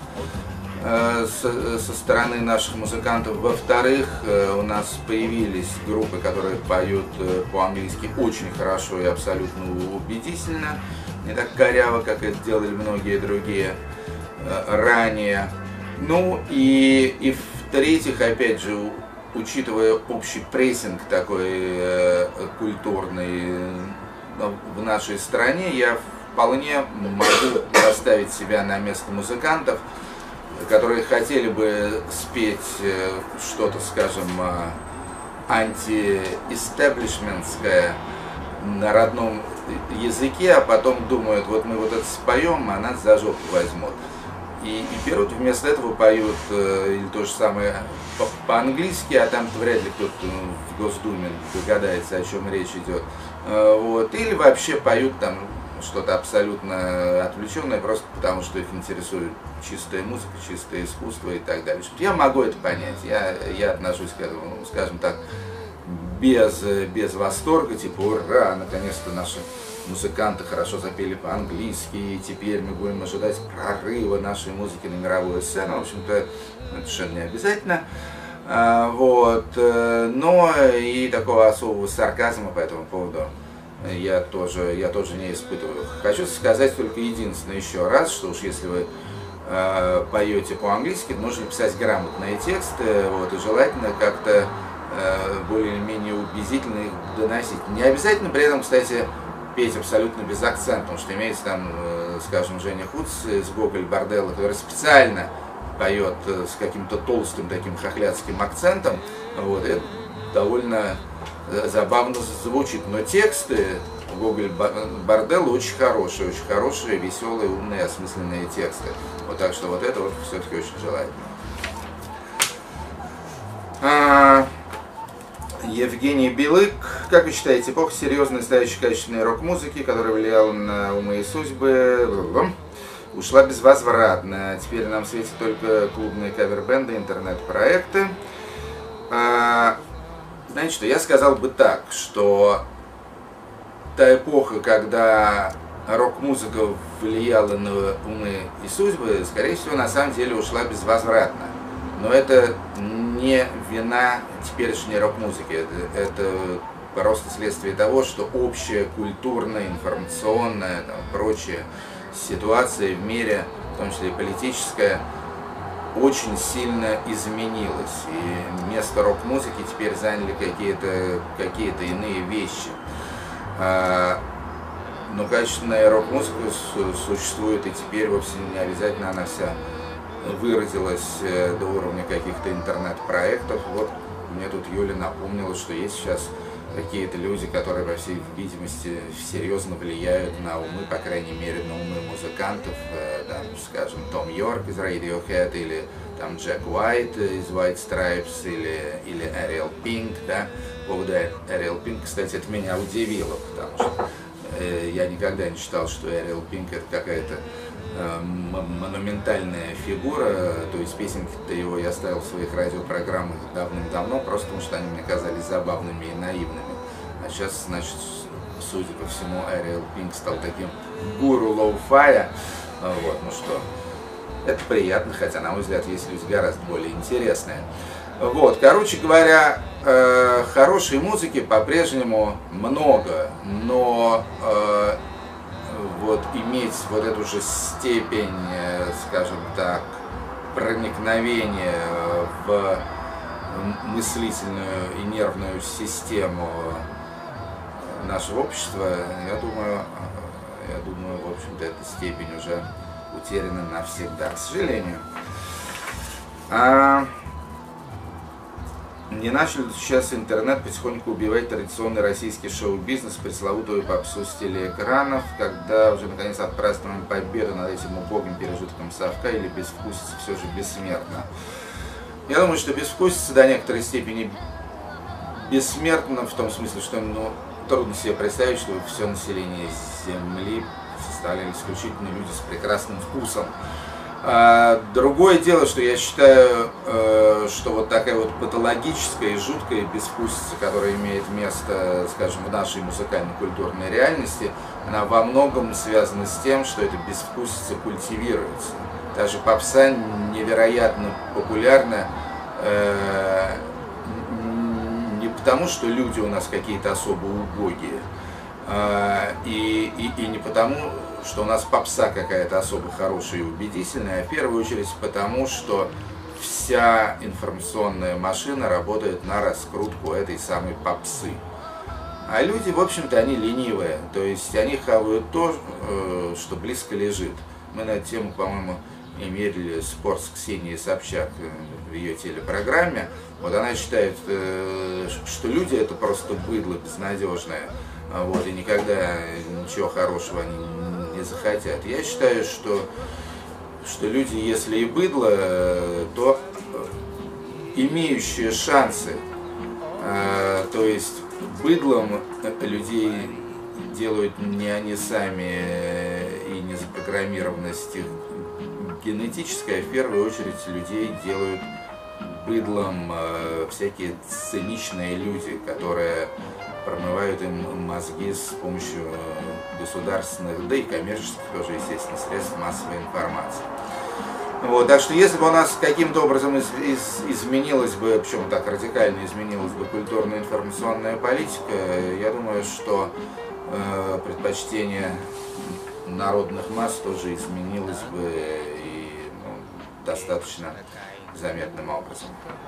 со, со стороны наших музыкантов. Во-вторых, у нас появились группы, которые поют по-английски очень хорошо и абсолютно убедительно, не так коряво, как это делали многие другие ранее. Ну и, и в-третьих, опять же, учитывая общий прессинг такой э, культурный э, в нашей стране, я вполне могу поставить себя на место музыкантов, которые хотели бы спеть э, что-то, скажем, э, анти-истеблишментское на родном языке, а потом думают, вот мы вот это споем, а нас за жопу возьмут. И, и берут, вместо этого поют э, или то же самое по-английски, а там вряд ли кто-то в Госдуме догадается, о чем речь идет. Э, вот. Или вообще поют там что-то абсолютно отвлеченное, просто потому что их интересует чистая музыка, чистое искусство и так далее. Я могу это понять, я, я отношусь к этому, скажем так, без, без восторга, типа ура, наконец-то наши музыканты хорошо запели по-английски, и теперь мы будем ожидать прорыва нашей музыки на мировую сцену. В общем-то, совершенно не обязательно. А, вот. Но и такого особого сарказма по этому поводу я тоже, я тоже не испытываю. Хочу сказать только единственное еще раз, что уж если вы э, поете по-английски, нужно писать грамотные тексты, вот, и желательно как-то э, более-менее убедительно их доносить. Не обязательно при этом, кстати, петь абсолютно без акцента, потому что имеется там, скажем, Женя Хуц из Гоголь Борделла, который специально поет с каким-то толстым таким хохлядским акцентом, вот, это довольно забавно звучит, но тексты Гоголь бордел очень хорошие, очень хорошие, веселые, умные, осмысленные тексты. Вот так что вот это вот все-таки очень желательно. А, Евгений Белык. Как вы считаете, эпоха серьезной, настоящей, качественной рок-музыки, которая влияла на умы и судьбы, ушла безвозвратно. Теперь нам светят только клубные кавер-бенды, интернет-проекты. А, знаете что, я сказал бы так, что та эпоха, когда рок-музыка влияла на умы и судьбы, скорее всего, на самом деле ушла безвозвратно. Но это не вина теперешней рок-музыки, это, это просто следствие того, что общая культурная, информационная, там, прочая ситуация в мире, в том числе и политическая, очень сильно изменилась. И место рок-музыки теперь заняли какие-то какие-то иные вещи. Но качественная рок-музыка существует, и теперь вовсе не обязательно она вся выразилась до уровня каких-то интернет-проектов. Вот мне тут Юля напомнила, что есть сейчас какие-то люди, которые, во всей видимости, серьезно влияют на умы, по крайней мере, на умы музыкантов, там, скажем, Том Йорк из Radiohead, или там Джек Уайт из White Stripes, или, или Ариэл Пинк, да. По поводу Ариэл Пинк, кстати, это меня удивило, потому что э, я никогда не считал, что Ариэл Пинк это какая-то э, монументальная фигура, то есть песенки-то его я ставил в своих радиопрограммах давным-давно, просто потому что они мне казались забавными и наивными. А сейчас, значит, судя по всему, Ариэл Пинк стал таким гуру лоу-фая. Вот, ну что, это приятно, хотя, на мой взгляд, есть люди гораздо более интересные. Вот, короче говоря, э, хорошей музыки по-прежнему много, но э, вот иметь вот эту же степень, э, скажем так, проникновения в мыслительную и нервную систему нашего общества, я думаю, я думаю, в общем-то, эта степень уже утеряна навсегда, к сожалению. А не начали сейчас интернет потихоньку убивать традиционный российский шоу-бизнес, пресловутую попсу с телеэкранов, когда уже наконец отпразднуем победу над этим убогим пережитком совка, или безвкусица все же бессмертна? Я думаю, что безвкусица до некоторой степени бессмертна, в том смысле, что ну, трудно себе представить, что все население Земли составляли исключительно люди с прекрасным вкусом. А другое дело, что я считаю, что вот такая вот патологическая и жуткая безвкусица, которая имеет место, скажем, в нашей музыкально-культурной реальности, она во многом связана с тем, что эта безвкусица культивируется. Даже попса невероятно популярна э, не потому, что люди у нас какие-то особо убогие, э, и, и, и не потому, что у нас попса какая-то особо хорошая и убедительная, а в первую очередь потому, что вся информационная машина работает на раскрутку этой самой попсы. А люди, в общем-то, они ленивые, то есть они хавают то, что близко лежит. Мы на эту тему, по-моему, имели спор с Ксенией Собчак в ее телепрограмме. Вот она считает, что люди это просто быдло безнадежное, вот, и никогда ничего хорошего они не захотят. Я считаю, что, что люди, если и быдло, то имеющие шансы, то есть быдлом людей делают не они сами и не запрограммированность их генетическая, в первую очередь людей делают быдлом э, всякие циничные люди, которые промывают им мозги с помощью государственных, да и коммерческих тоже, естественно, средств массовой информации. Вот, так что если бы у нас каким-то образом из, из, изменилась бы, причем так радикально изменилась бы культурно-информационная политика, я думаю, что э, предпочтение народных масс тоже изменилось бы и ну, достаточно заметным образом.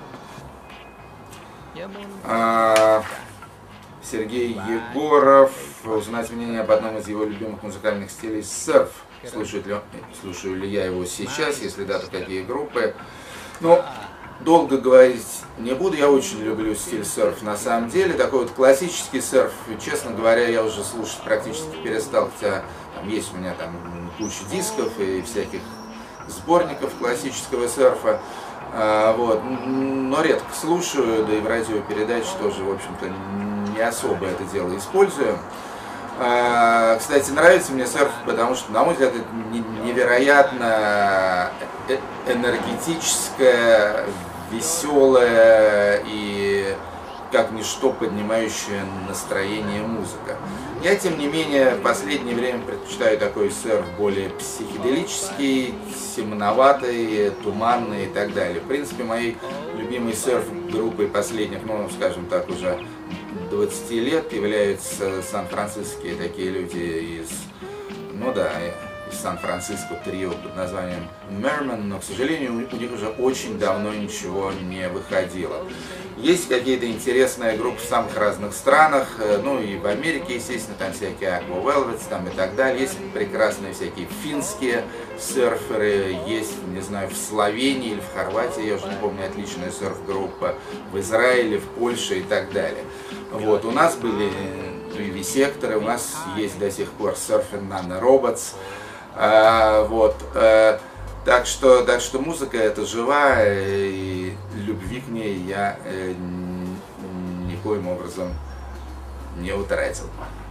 А, Сергей Егоров. Узнать мнение об одном из его любимых музыкальных стилей — серф. Слушаю ли, слушаю ли я его сейчас, если да, то какие группы? Ну, долго говорить не буду, я очень люблю стиль серф на самом деле. Такой вот классический серф, честно говоря, я уже слушать практически перестал, хотя там есть у меня там куча дисков и всяких сборников классического серфа. А, вот. Но редко слушаю, да и в радиопередаче тоже, в общем-то, не особо это дело использую. А, кстати, нравится мне серф, потому что, на мой взгляд, это невероятно энергетическая, веселая и как ничто поднимающая настроение музыка. Я, тем не менее, в последнее время предпочитаю такой серф более психоделический, темноватый, туманный и так далее. В принципе, моей любимой серф-группой последних, ну, скажем так, уже двадцати лет являются сан-франциские такие люди из, ну да, из Сан-Франциско, трио под названием Merman, но, к сожалению, у них уже очень давно ничего не выходило. Есть какие-то интересные группы в самых разных странах, ну и в Америке, естественно, там всякие Aqua Velvets там и так далее. Есть прекрасные всякие финские серферы, есть, не знаю, в Словении или в Хорватии, я уже не помню, отличная серф-группа, в Израиле, в Польше и так далее. Вот, у нас были вивисекторы, у нас есть до сих пор Surfing Nano-Robots. А, вот, а, так что, так что музыка это живая, и любви к ней я э, никоим образом не утратил.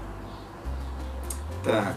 Так.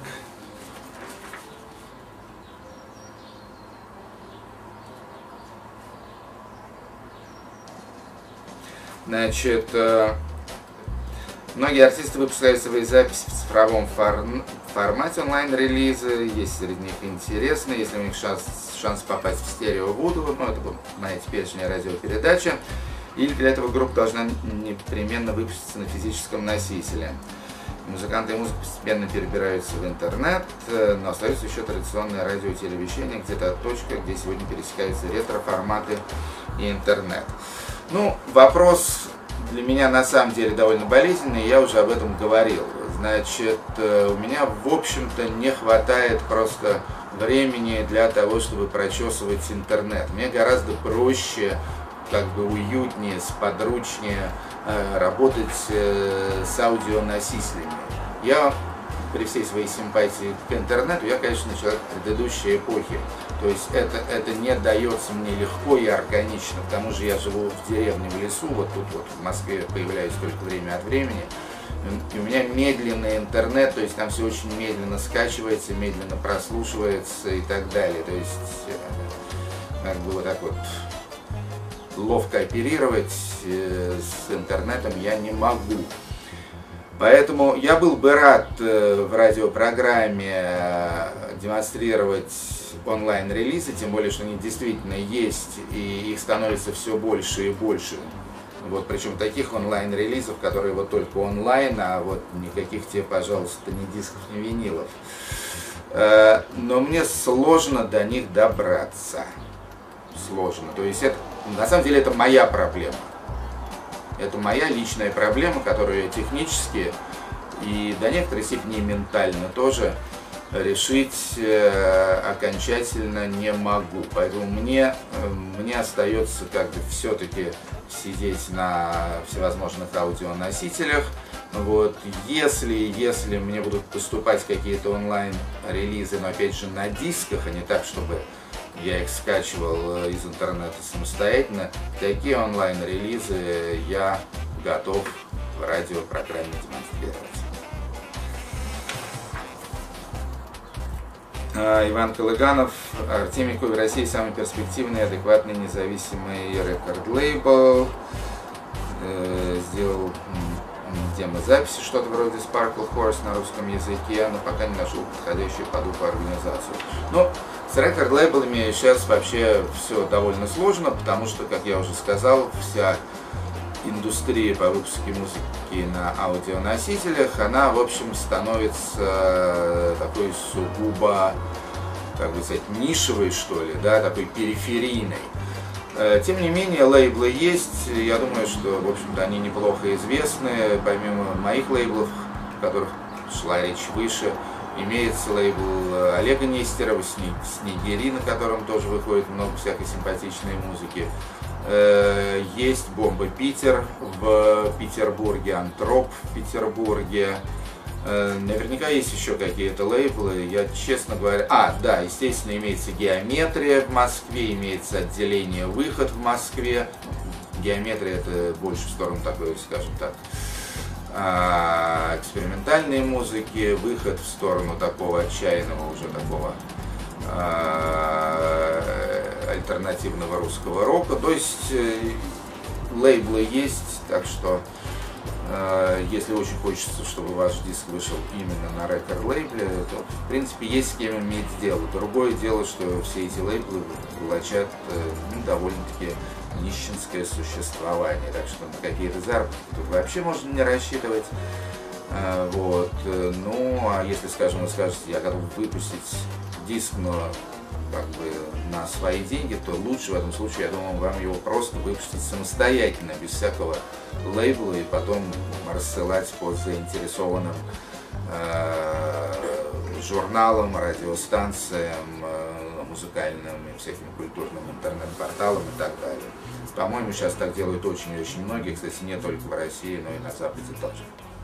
Значит, э, многие артисты выпускают свои записи в цифровом формате онлайн-релизы, есть среди них интересные, если у них шанс, шанс попасть в стерео-вуду, ну это моя теперешняя радиопередача, или для этого группа должна непременно выпуститься на физическом носителе. Музыканты и музыка постепенно перебираются в интернет, но остается еще традиционное радио и телевещание, где-то точка, где сегодня пересекаются ретро-форматы и интернет. Ну, вопрос для меня на самом деле довольно болезненный, я уже об этом говорил. Значит, у меня, в общем-то, не хватает просто времени для того, чтобы прочесывать интернет. Мне гораздо проще, как бы уютнее, сподручнее э, работать э, с аудионосителями. Я, при всей своей симпатии к интернету, я, конечно, человек предыдущей эпохи. То есть это, это не дается мне легко и органично. К тому же я живу в деревне, в лесу, вот тут вот в Москве появляюсь только время от времени. И у меня медленный интернет, то есть там все очень медленно скачивается, медленно прослушивается и так далее. То есть как бы вот так вот ловко оперировать с интернетом я не могу. Поэтому я был бы рад в радиопрограмме демонстрировать онлайн-релизы, тем более, что они действительно есть, и их становится все больше и больше. Вот, причем таких онлайн-релизов, которые вот только онлайн, а вот никаких тебе, пожалуйста, ни дисков, ни винилов. Но мне сложно до них добраться. Сложно. То есть это, на самом деле, это моя проблема. Это моя личная проблема, которую я технически и до некоторой степени ментально тоже решить э, окончательно не могу. Поэтому мне, э, мне остается как бы все-таки сидеть на всевозможных аудионосителях. Вот. Если, если мне будут поступать какие-то онлайн-релизы, но опять же на дисках, а не так, чтобы я их скачивал из интернета самостоятельно, такие онлайн-релизы я готов в радиопрограмме демонстрировать. Иван Колыганов. Артемий Кой в России самый перспективный, адекватный, независимый рекорд-лейбл. Э, сделал демозаписи, что-то вроде Sparkle Horse на русском языке, но пока не нашел подходящую по духу организацию. Но с рекорд-лейблами сейчас вообще все довольно сложно, потому что, как я уже сказал, вся индустрия по выпуску музыки на аудионосителях, она, в общем, становится такой сугубо, как бы сказать, нишевой, что ли, да, такой периферийной. Тем не менее, лейблы есть, я думаю, что, в общем-то, они неплохо известны, помимо моих лейблов, о которых шла речь выше, имеется лейбл Олега Нестерова, Снегири, на котором тоже выходит много всякой симпатичной музыки. Есть Бомба Питер в Петербурге, Антроп в Петербурге. Наверняка есть еще какие-то лейблы, я честно говоря... А, да, естественно, имеется Геометрия в Москве, имеется отделение Выход в Москве. Геометрия — это больше в сторону такой, скажем так, экспериментальной музыки, Выход в сторону такого отчаянного, уже такого альтернативного русского рока. То есть лейблы есть, так что если очень хочется, чтобы ваш диск вышел именно на рекорд-лейбле, то в принципе есть с кем иметь дело. Другое дело, что все эти лейблы влачат ну, довольно-таки нищенское существование, так что на какие-то заработки тут вообще можно не рассчитывать. Вот. Ну, а если, скажем, вы скажете, я готов выпустить диск, но как бы на свои деньги, то лучше в этом случае, я думаю, вам его просто выпустить самостоятельно, без всякого лейбла, и потом рассылать по заинтересованным э, журналам, радиостанциям, э, музыкальным и всяким культурным интернет-порталам и так далее. По-моему, сейчас так делают очень и очень многие, кстати, не только в России, но и на Западе тоже.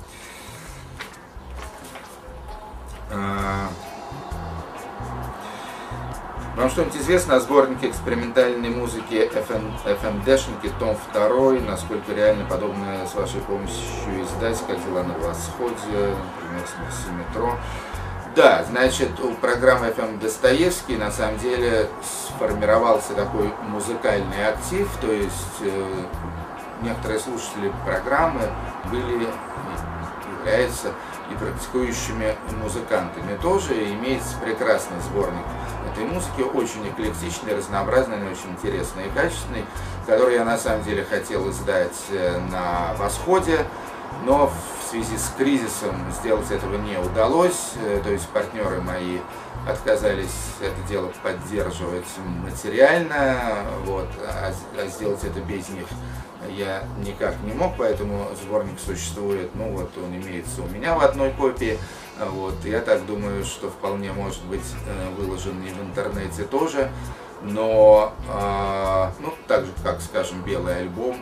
Вам что-нибудь известно о сборнике экспериментальной музыки эф эм ди-шники, том второй? Насколько реально подобное с вашей помощью издать? Как дела на восходе? Например, с метро? Да, значит, у программы эф эм Достоевский на самом деле сформировался такой музыкальный актив, то есть э, некоторые слушатели программы были, являются и практикующими музыкантами тоже. Имеется прекрасный сборник этой музыки, очень эклектичный, разнообразный, очень интересный и качественный, который я на самом деле хотел издать на восходе, но в связи с кризисом сделать этого не удалось, то есть партнеры мои отказались это дело поддерживать материально, вот, а, а сделать это без них я никак не мог, поэтому сборник существует, ну вот он имеется у меня в одной копии, вот, я так думаю, что вполне может быть выложен и в интернете тоже, но, э, ну, так же, как, скажем, белый альбом,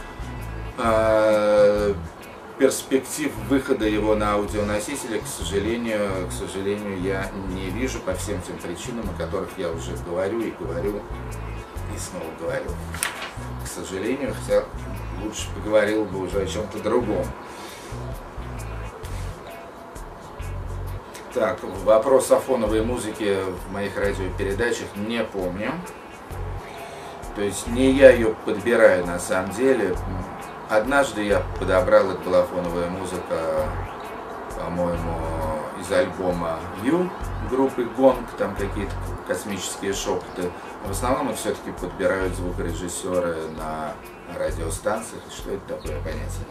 э, перспектив выхода его на аудионосители, к сожалению, к сожалению, я не вижу по всем тем причинам, о которых я уже говорю и говорю и снова говорю. К сожалению, хотя лучше поговорил бы уже о чем-то другом. Так, вопрос о фоновой музыке в моих радиопередачах не помню. То есть не я ее подбираю на самом деле. Однажды я подобрал, это была фоновая музыка, по-моему, из альбома Ю группы Гонг, там какие-то космические шепоты. В основном их все-таки подбирают звукорежиссеры на радиостанциях. Что это такое, я понятия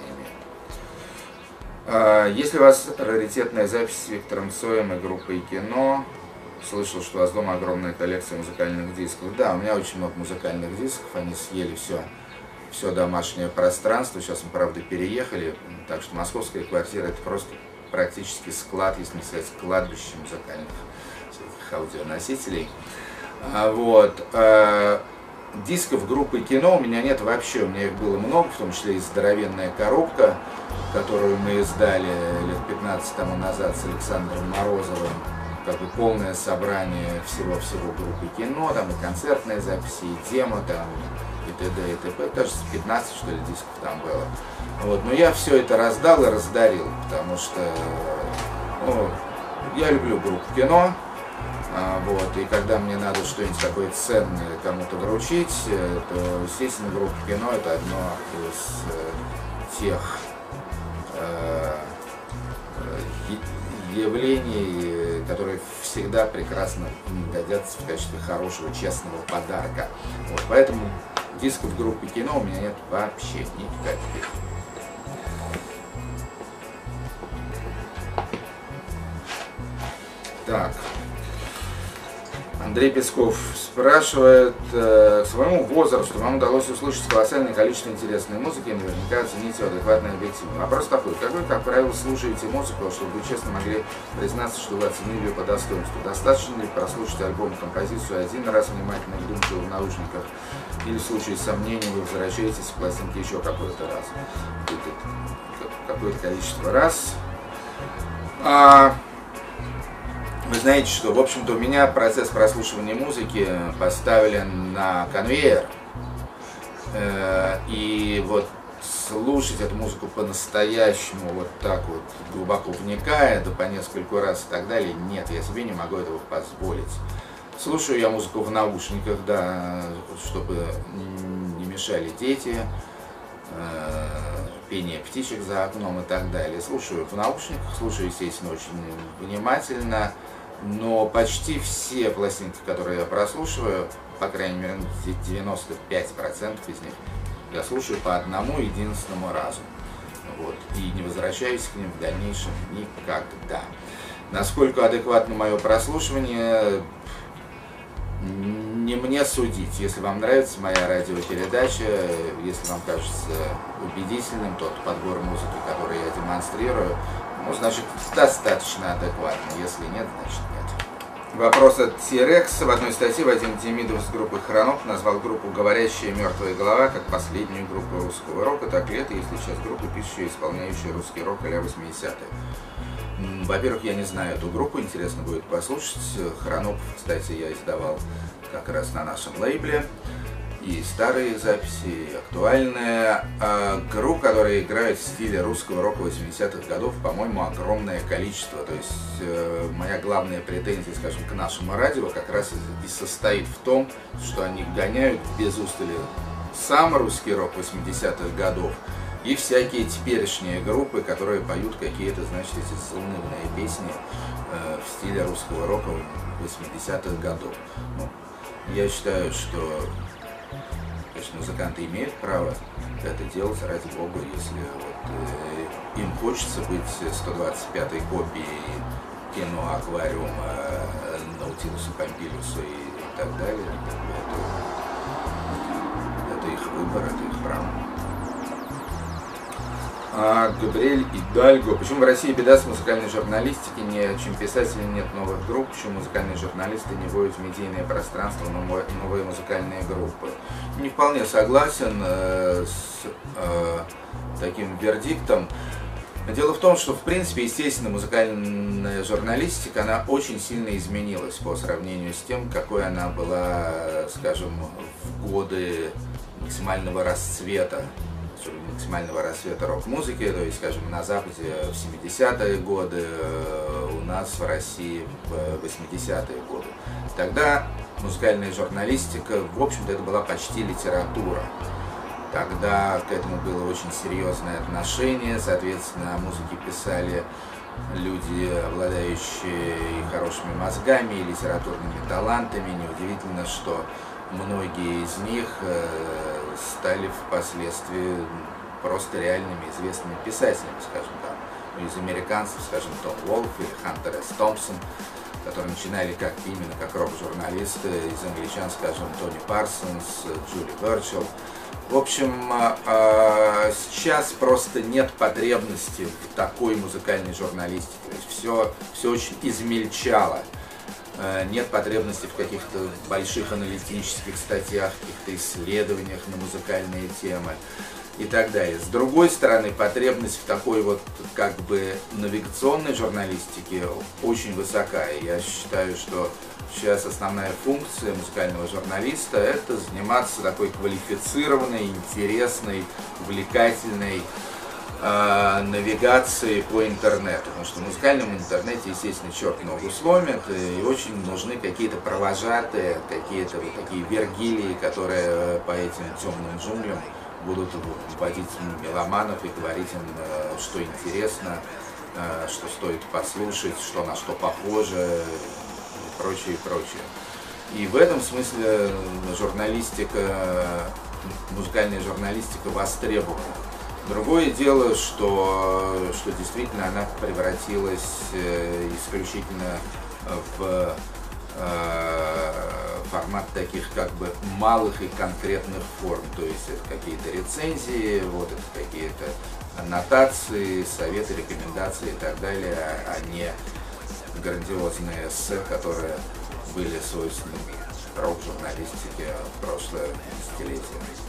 не имею. Если у вас раритетная запись с Виктором Цоем и группой Кино, слышал, что у вас дома огромная коллекция музыкальных дисков. Да, у меня очень много музыкальных дисков, они съели все, все домашнее пространство. Сейчас мы, правда, переехали, так что московская квартира — это просто практически склад, если не сказать кладбище музыкальных аудионосителей. Вот. Дисков группы Кино у меня нет вообще, у меня их было много, в том числе и здоровенная коробка, которую мы издали лет пятнадцать тому назад с Александром Морозовым, как бы полное собрание всего-всего группы Кино, там и концертные записи, и демо, там, и т.д. и т.п. Кажется, пятнадцать, что ли, дисков там было. Вот. Но я все это раздал и раздарил, потому что ну, я люблю группу Кино. Вот, и когда мне надо что-нибудь такое ценное кому-то вручить, то, естественно, группа Кино — это одно из тех э, явлений, которые всегда прекрасно годятся в качестве хорошего, честного подарка. Вот, поэтому дисков группы Кино у меня нет вообще никаких. Так. Андрей Песков спрашивает, э, к своему возрасту вам удалось услышать колоссальное количество интересной музыки и наверняка оценить ее адекватно и объективно. Вопрос такой, как вы, как правило, слушаете музыку, чтобы вы честно могли признаться, что вы оценили ее по достоинству? Достаточно ли прослушать альбом, композицию один раз внимательно и вдумчиво в наушниках, или в случае сомнений вы возвращаетесь к пластинке еще какой-то раз? Какое-то количество раз. А... Вы знаете, что, в общем-то, у меня процесс прослушивания музыки поставлен на конвейер. И вот слушать эту музыку по-настоящему, вот так вот, глубоко вникая, да по нескольку раз и так далее, нет, я себе не могу этого позволить. Слушаю я музыку в наушниках, да, чтобы не мешали дети, пение птичек за окном и так далее. Слушаю в наушниках, слушаю, естественно, очень внимательно. Но почти все пластинки, которые я прослушиваю, по крайней мере девяносто пять процентов из них, я слушаю по одному единственному разу. Вот, и не возвращаюсь к ним в дальнейшем никогда. Насколько адекватно мое прослушивание, не мне судить. Если вам нравится моя радиопередача, если вам кажется убедительным тот подбор музыки, который я демонстрирую, ну, значит, достаточно адекватно. Если нет, значит нет. Вопрос от T-Rex. В одной статье Вадим Демидов с группы Хроноп назвал группу «Говорящая мертвая голова» как последнюю группу русского рока. Так ли это, если часть группы, пишущая и исполняющая русский рок а-ля восьмидесятые? Во-первых, я не знаю эту группу, интересно будет послушать. Хроноп, кстати, я издавал как раз на нашем лейбле. И старые записи, и актуальные. А групп, которые играют в стиле русского рока восьмидесятых годов, по-моему, огромное количество. То есть э, моя главная претензия, скажем, к нашему радио как раз и состоит в том, что они гоняют без устали сам русский рок восьмидесятых годов и всякие теперешние группы, которые поют какие-то, значит, эти заунывные песни э, в стиле русского рока восьмидесятых годов. Ну, я считаю, что конечно, музыканты имеют право это делать, ради бога, если вот, э, им хочется быть сто двадцать пятой копией кино «Аквариума», «Наутилуса Помпилиуса» и так далее. Это, это их выбор, это их право. А, Габриэль Идальго. Почему в России беда с музыкальной журналистикой? Не чем писателей нет новых групп, почему музыкальные журналисты не вводят в медийное пространство новые музыкальные группы? Не вполне согласен э, с э, таким вердиктом. Дело в том, что в принципе, естественно, музыкальная журналистика, она очень сильно изменилась по сравнению с тем, какой она была, скажем, в годы максимального расцвета. максимального расцвета рок-музыки, то есть, скажем, на Западе в семидесятые годы, у нас в России в восьмидесятые годы. Тогда музыкальная журналистика, в общем-то, это была почти литература. Тогда к этому было очень серьезное отношение, соответственно, о музыке писали люди, обладающие и хорошими мозгами, и литературными талантами. Неудивительно, что многие из них стали впоследствии просто реальными известными писателями, скажем так. Из американцев, скажем, Том Волф или Хантер С. Томпсон, которые начинали как именно как рок-журналисты, из англичан, скажем, Тони Парсонс, Джули Бёрчелл. В общем, сейчас просто нет потребности в такой музыкальной журналистике. То есть все, все очень измельчало. Нет потребности в каких-то больших аналитических статьях, каких-то исследованиях на музыкальные темы и так далее. С другой стороны, потребность в такой вот как бы навигационной журналистике очень высока. И я считаю, что сейчас основная функция музыкального журналиста — это заниматься такой квалифицированной, интересной, увлекательной э, навигацией по интернету. Потому что в музыкальном интернете, естественно, черт ногу сломит, и очень нужны какие-то провожатые, какие-то вот такие Вергилии, которые по этим темным джунглям будут вводить меломанов и говорить им, что интересно, что стоит послушать, что на что похоже, и прочее, и прочее. И в этом смысле журналистика, музыкальная журналистика востребована. Другое дело, что, что действительно она превратилась исключительно в формат таких как бы малых и конкретных форм, то есть это какие-то рецензии, вот это какие-то аннотации, советы, рекомендации и так далее, а не грандиозные эссе, которые были свойственны рок-журналистике в прошлое десятилетие.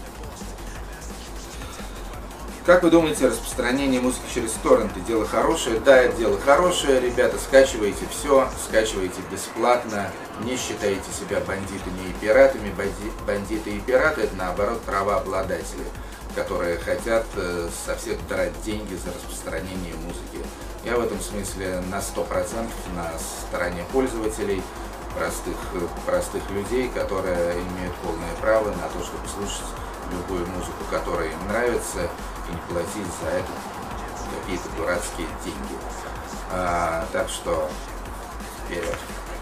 Как вы думаете, распространение музыки через торренты дело хорошее? Да, это дело хорошее, ребята, скачивайте все, скачивайте бесплатно, не считайте себя бандитами и пиратами. Бандиты и пираты — это, наоборот, правообладатели, которые хотят со всех драть деньги за распространение музыки. Я в этом смысле на сто процентов на стороне пользователей, простых, простых людей, которые имеют полное право на то, чтобы слушать любую музыку, которая им нравится, и не платить за это какие-то дурацкие деньги. А, так что вперед.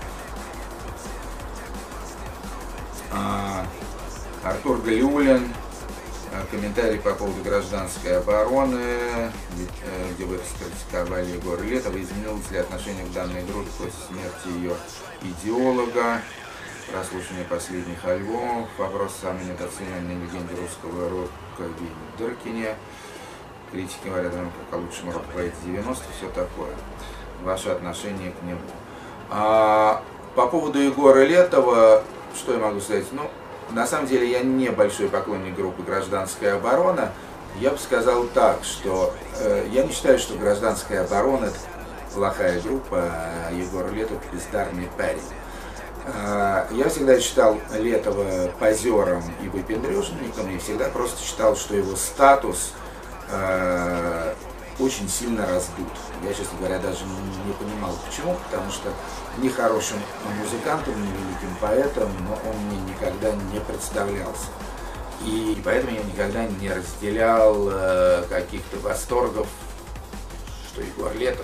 А, Артур Галиулин. Комментарий по поводу гражданской обороны, где вы раскритиковали Егора Летова. Изменилось ли отношение к данной группе после смерти ее идеолога? Прослушивание последних альбомов. Вопрос о самой недооцененной легенде русского рока Вене Дыркине. Критики говорят о лучшем рок-поэте девяностых, все такое. Ваше отношение к нему. А, по поводу Егора Летова, что я могу сказать? Ну, на самом деле я не большой поклонник группы «Гражданская оборона». Я бы сказал так, что э, я не считаю, что «Гражданская оборона» — это плохая группа, а Егор Летов — бездарный парень. Э, я всегда считал Летова позером и выпендрежником, и всегда просто считал, что его статус э, очень сильно раздут. Я, честно говоря, даже не понимал, почему, потому что ни хорошим музыкантом, ни великим поэтом, но он мне никогда не представлялся. И поэтому я никогда не разделял э, каких-то восторгов, что Егор Летов,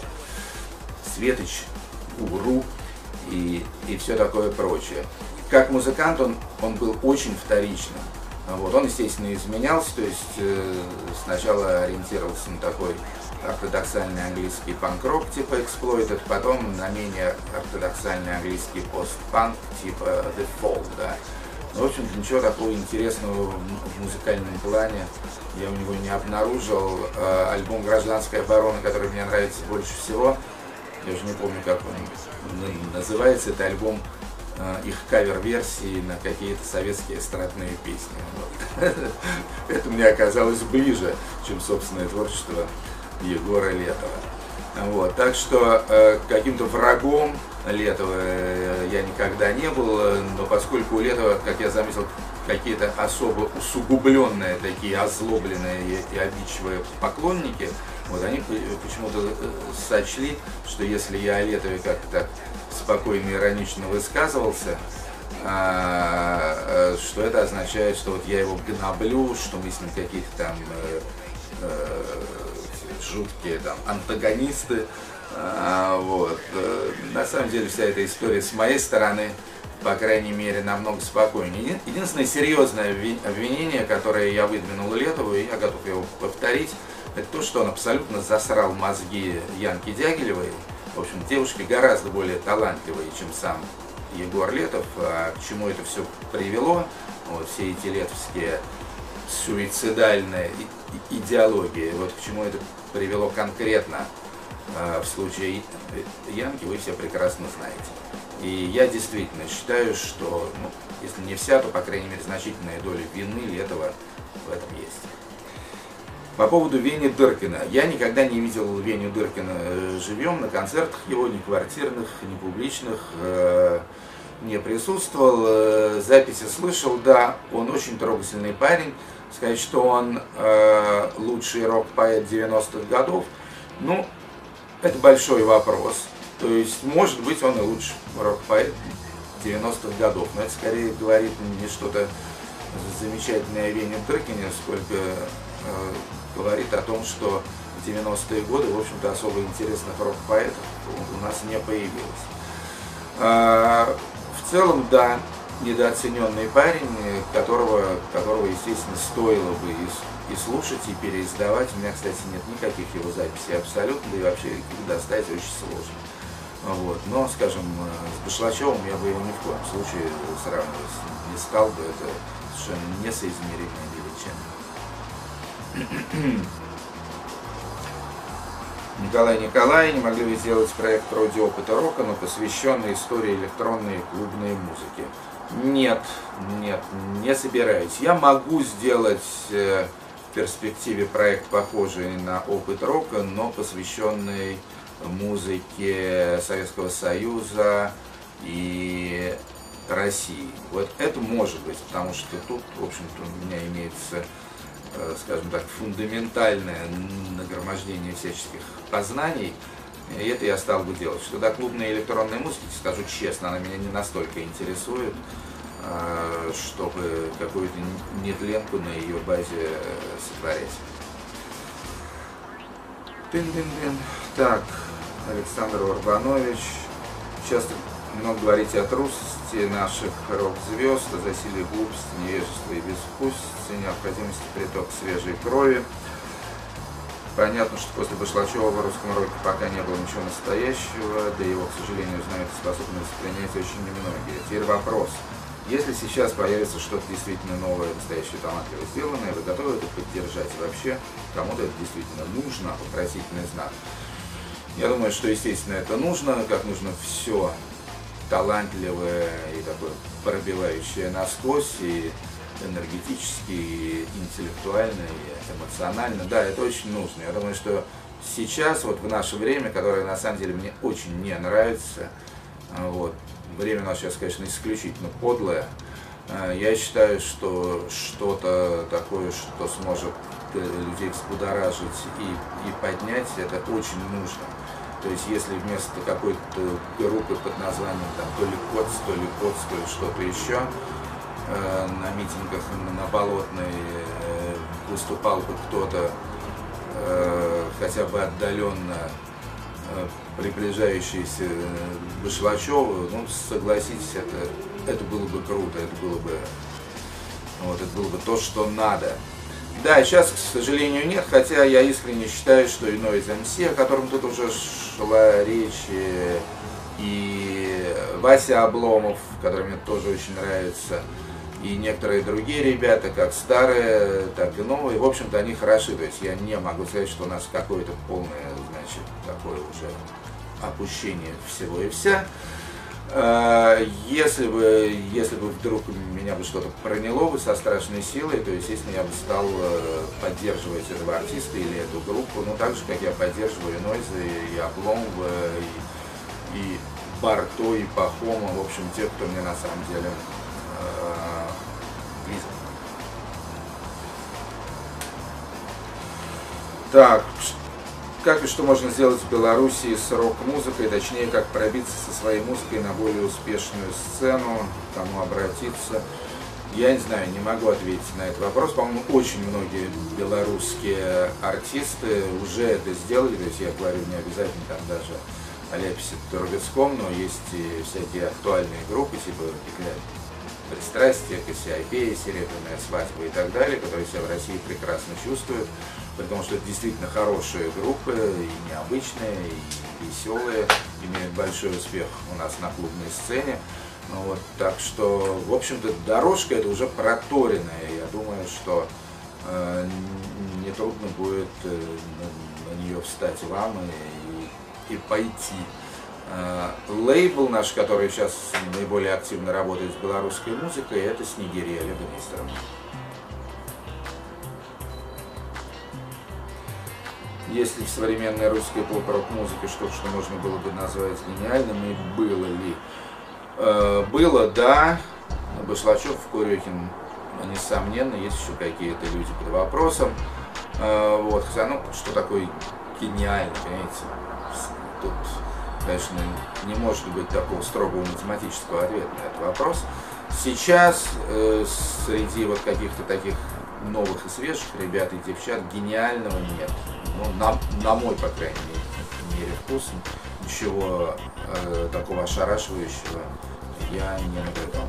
Светоч, гуру и, и все такое прочее. Как музыкант он, он был очень вторичным. Вот. Он, естественно, изменялся, то есть э, сначала ориентировался на такой ортодоксальный английский панк-рок типа Exploited, потом на менее ортодоксальный английский пост-панк типа The Fall, да. Но, в общем-то, ничего такого интересного в музыкальном плане я у него не обнаружил. Э, альбом «Гражданская оборона», который мне нравится больше всего, я уже не помню, как он называется, это альбом их кавер-версии на какие-то советские эстрадные песни. Вот. Это мне оказалось ближе, чем собственное творчество Егора Летова. Вот. Так что э, каким-то врагом Летова э, я никогда не был, но поскольку у Летова, как я заметил, какие-то особо усугубленные, такие озлобленные и, и обидчивые поклонники, вот они почему-то сочли, что если я о Летове как-то так спокойно и иронично высказывался, а, что это означает, что вот я его гноблю, что мы с ним какие-то там э, э, жуткие там антагонисты. А, вот. На самом деле вся эта история с моей стороны, по крайней мере, намного спокойнее. Единственное серьезное обвинение, которое я выдвинул Летову, и я готов его повторить, это то, что он абсолютно засрал мозги Янки Дягилевой. В общем, девушки гораздо более талантливые, чем сам Егор Летов. А к чему это все привело? Вот все эти летовские суицидальные идеологии. Вот к чему это привело конкретно а, в случае Янки, вы все прекрасно знаете. И я действительно считаю, что, ну, если не вся, то, по крайней мере, значительная доля вины Летова в этом есть. По поводу Вени Дыркина. Я никогда не видел Веню Дыркина живьем, на концертах его, ни квартирных, ни публичных, э, не присутствовал. Э, записи слышал, да, он очень трогательный парень. Сказать, что он э, лучший рок-поэт девяностых годов, ну, это большой вопрос. То есть, может быть, он и лучший рок-поэт девяностых годов, но это скорее говорит не что-то замечательное о Вене Дыркине, сколько э, говорит о том, что в девяностые годы, в общем-то, особо интересных рок-поэтов у нас не появилось. А, в целом, да, недооцененный парень, которого, которого, естественно, стоило бы и, и слушать, и переиздавать. У меня, кстати, нет никаких его записей абсолютно, да и вообще их достать очень сложно. Вот. Но, скажем, с Башлачевым я бы его ни в коем случае сравнивать не стал бы, это совершенно несоизмеримые величины. Николай Николай, не могли бы сделать проект вроде опыта рока, но посвященный истории электронной и клубной музыки? Нет, нет, не собираюсь. Я могу сделать в перспективе проект, похожий на опыт рока, но посвященный музыке Советского Союза и России. Вот это может быть, потому что тут, в общем-то, у меня имеется, скажем так, фундаментальное нагромождение всяческих познаний, и это я стал бы делать. Что до клубной электронной музыки, скажу честно, она меня не настолько интересует, чтобы какую-то нетленку на ее базе сотворять. Тын-тын-тын. Так, Александр Урбанович. Часто много говорите о трусости наших рок-звезд, о засилии глупости, невежества и безвкусицы, необходимости притока свежей крови. Понятно, что после Башлачева в русском роке пока не было ничего настоящего, да его, к сожалению, знают и способны воспринять очень немногие. Теперь вопрос. Если сейчас появится что-то действительно новое, настоящее, талантливо сделанное, вы готовы это поддержать? И вообще, кому-то это действительно нужно, вопросительный знак. Я думаю, что, естественно, это нужно, как нужно все талантливое и такое пробивающее насквозь, и энергетически, и интеллектуально, и эмоционально. Да, это очень нужно. Я думаю, что сейчас, вот в наше время, которое на самом деле мне очень не нравится, вот, время у нас сейчас, конечно, исключительно подлое. Я считаю, что что-то такое, что сможет людей взбудоражить и, и поднять, это очень нужно. То есть, если вместо какой-то группы под названием там, то ли КОЦ, то ли КОЦ, то ли что-то еще, э, на митингах на Болотной э, выступал бы кто-то э, хотя бы отдаленно э, приближающийся к Башлачеву, ну, согласитесь, это, это было бы круто, это было бы, вот, это было бы то, что надо. Да, сейчас, к сожалению, нет, хотя я искренне считаю, что и Noise эм си, о котором тут уже шла речь, и Вася Обломов, который мне тоже очень нравится, и некоторые другие ребята, как старые, так и новые, в общем-то, они хороши. То есть я не могу сказать, что у нас какое-то полное, значит, такое уже опущение всего и вся. Если бы, если бы вдруг меня бы что-то проняло бы со страшной силой, то, естественно, я бы стал поддерживать этого артиста или эту группу, ну, так же, как я поддерживаю и Нойза, и Обломова, и, и Барто, и Пахома, в общем, тех, кто мне на самом деле э, близок. Так, как и что можно сделать в Беларуси с рок-музыкой, точнее, как пробиться со своей музыкой на более успешную сцену, к кому обратиться. Я не знаю, не могу ответить на этот вопрос. По-моему, очень многие белорусские артисты уже это сделали. То есть я говорю не обязательно там даже о Ляписе Трубецком, но есть и всякие актуальные группы, типа Пристрастие, Кассиопея, Серебряная свадьба и так далее, которые себя в России прекрасно чувствуют. Потому что это действительно хорошие группы, и необычные, и веселые, имеют большой успех у нас на клубной сцене. Ну, вот, так что, в общем-то, дорожка это уже проторенная. Я думаю, что э, нетрудно будет э, на, на нее встать вам и, и пойти. Э, лейбл наш, который сейчас наиболее активно работает с белорусской музыкой, это Снегири Олега Нестерова. Есть ли в современной русской поп-рок-музыке что-то, что можно было бы назвать гениальным, и было ли? Э, было, да. Башлачев, Курехин, несомненно, есть еще какие-то люди под вопросом. Э, вот, хотя, ну, что такое гениально, понимаете? Тут, конечно, не может быть такого строгого математического ответа на этот вопрос. Сейчас э, среди вот каких-то таких новых и свежих ребят и девчат гениального нет. Ну, на, на мой, по крайней мере, вкус, ничего э, такого ошарашивающего я не наблюдал.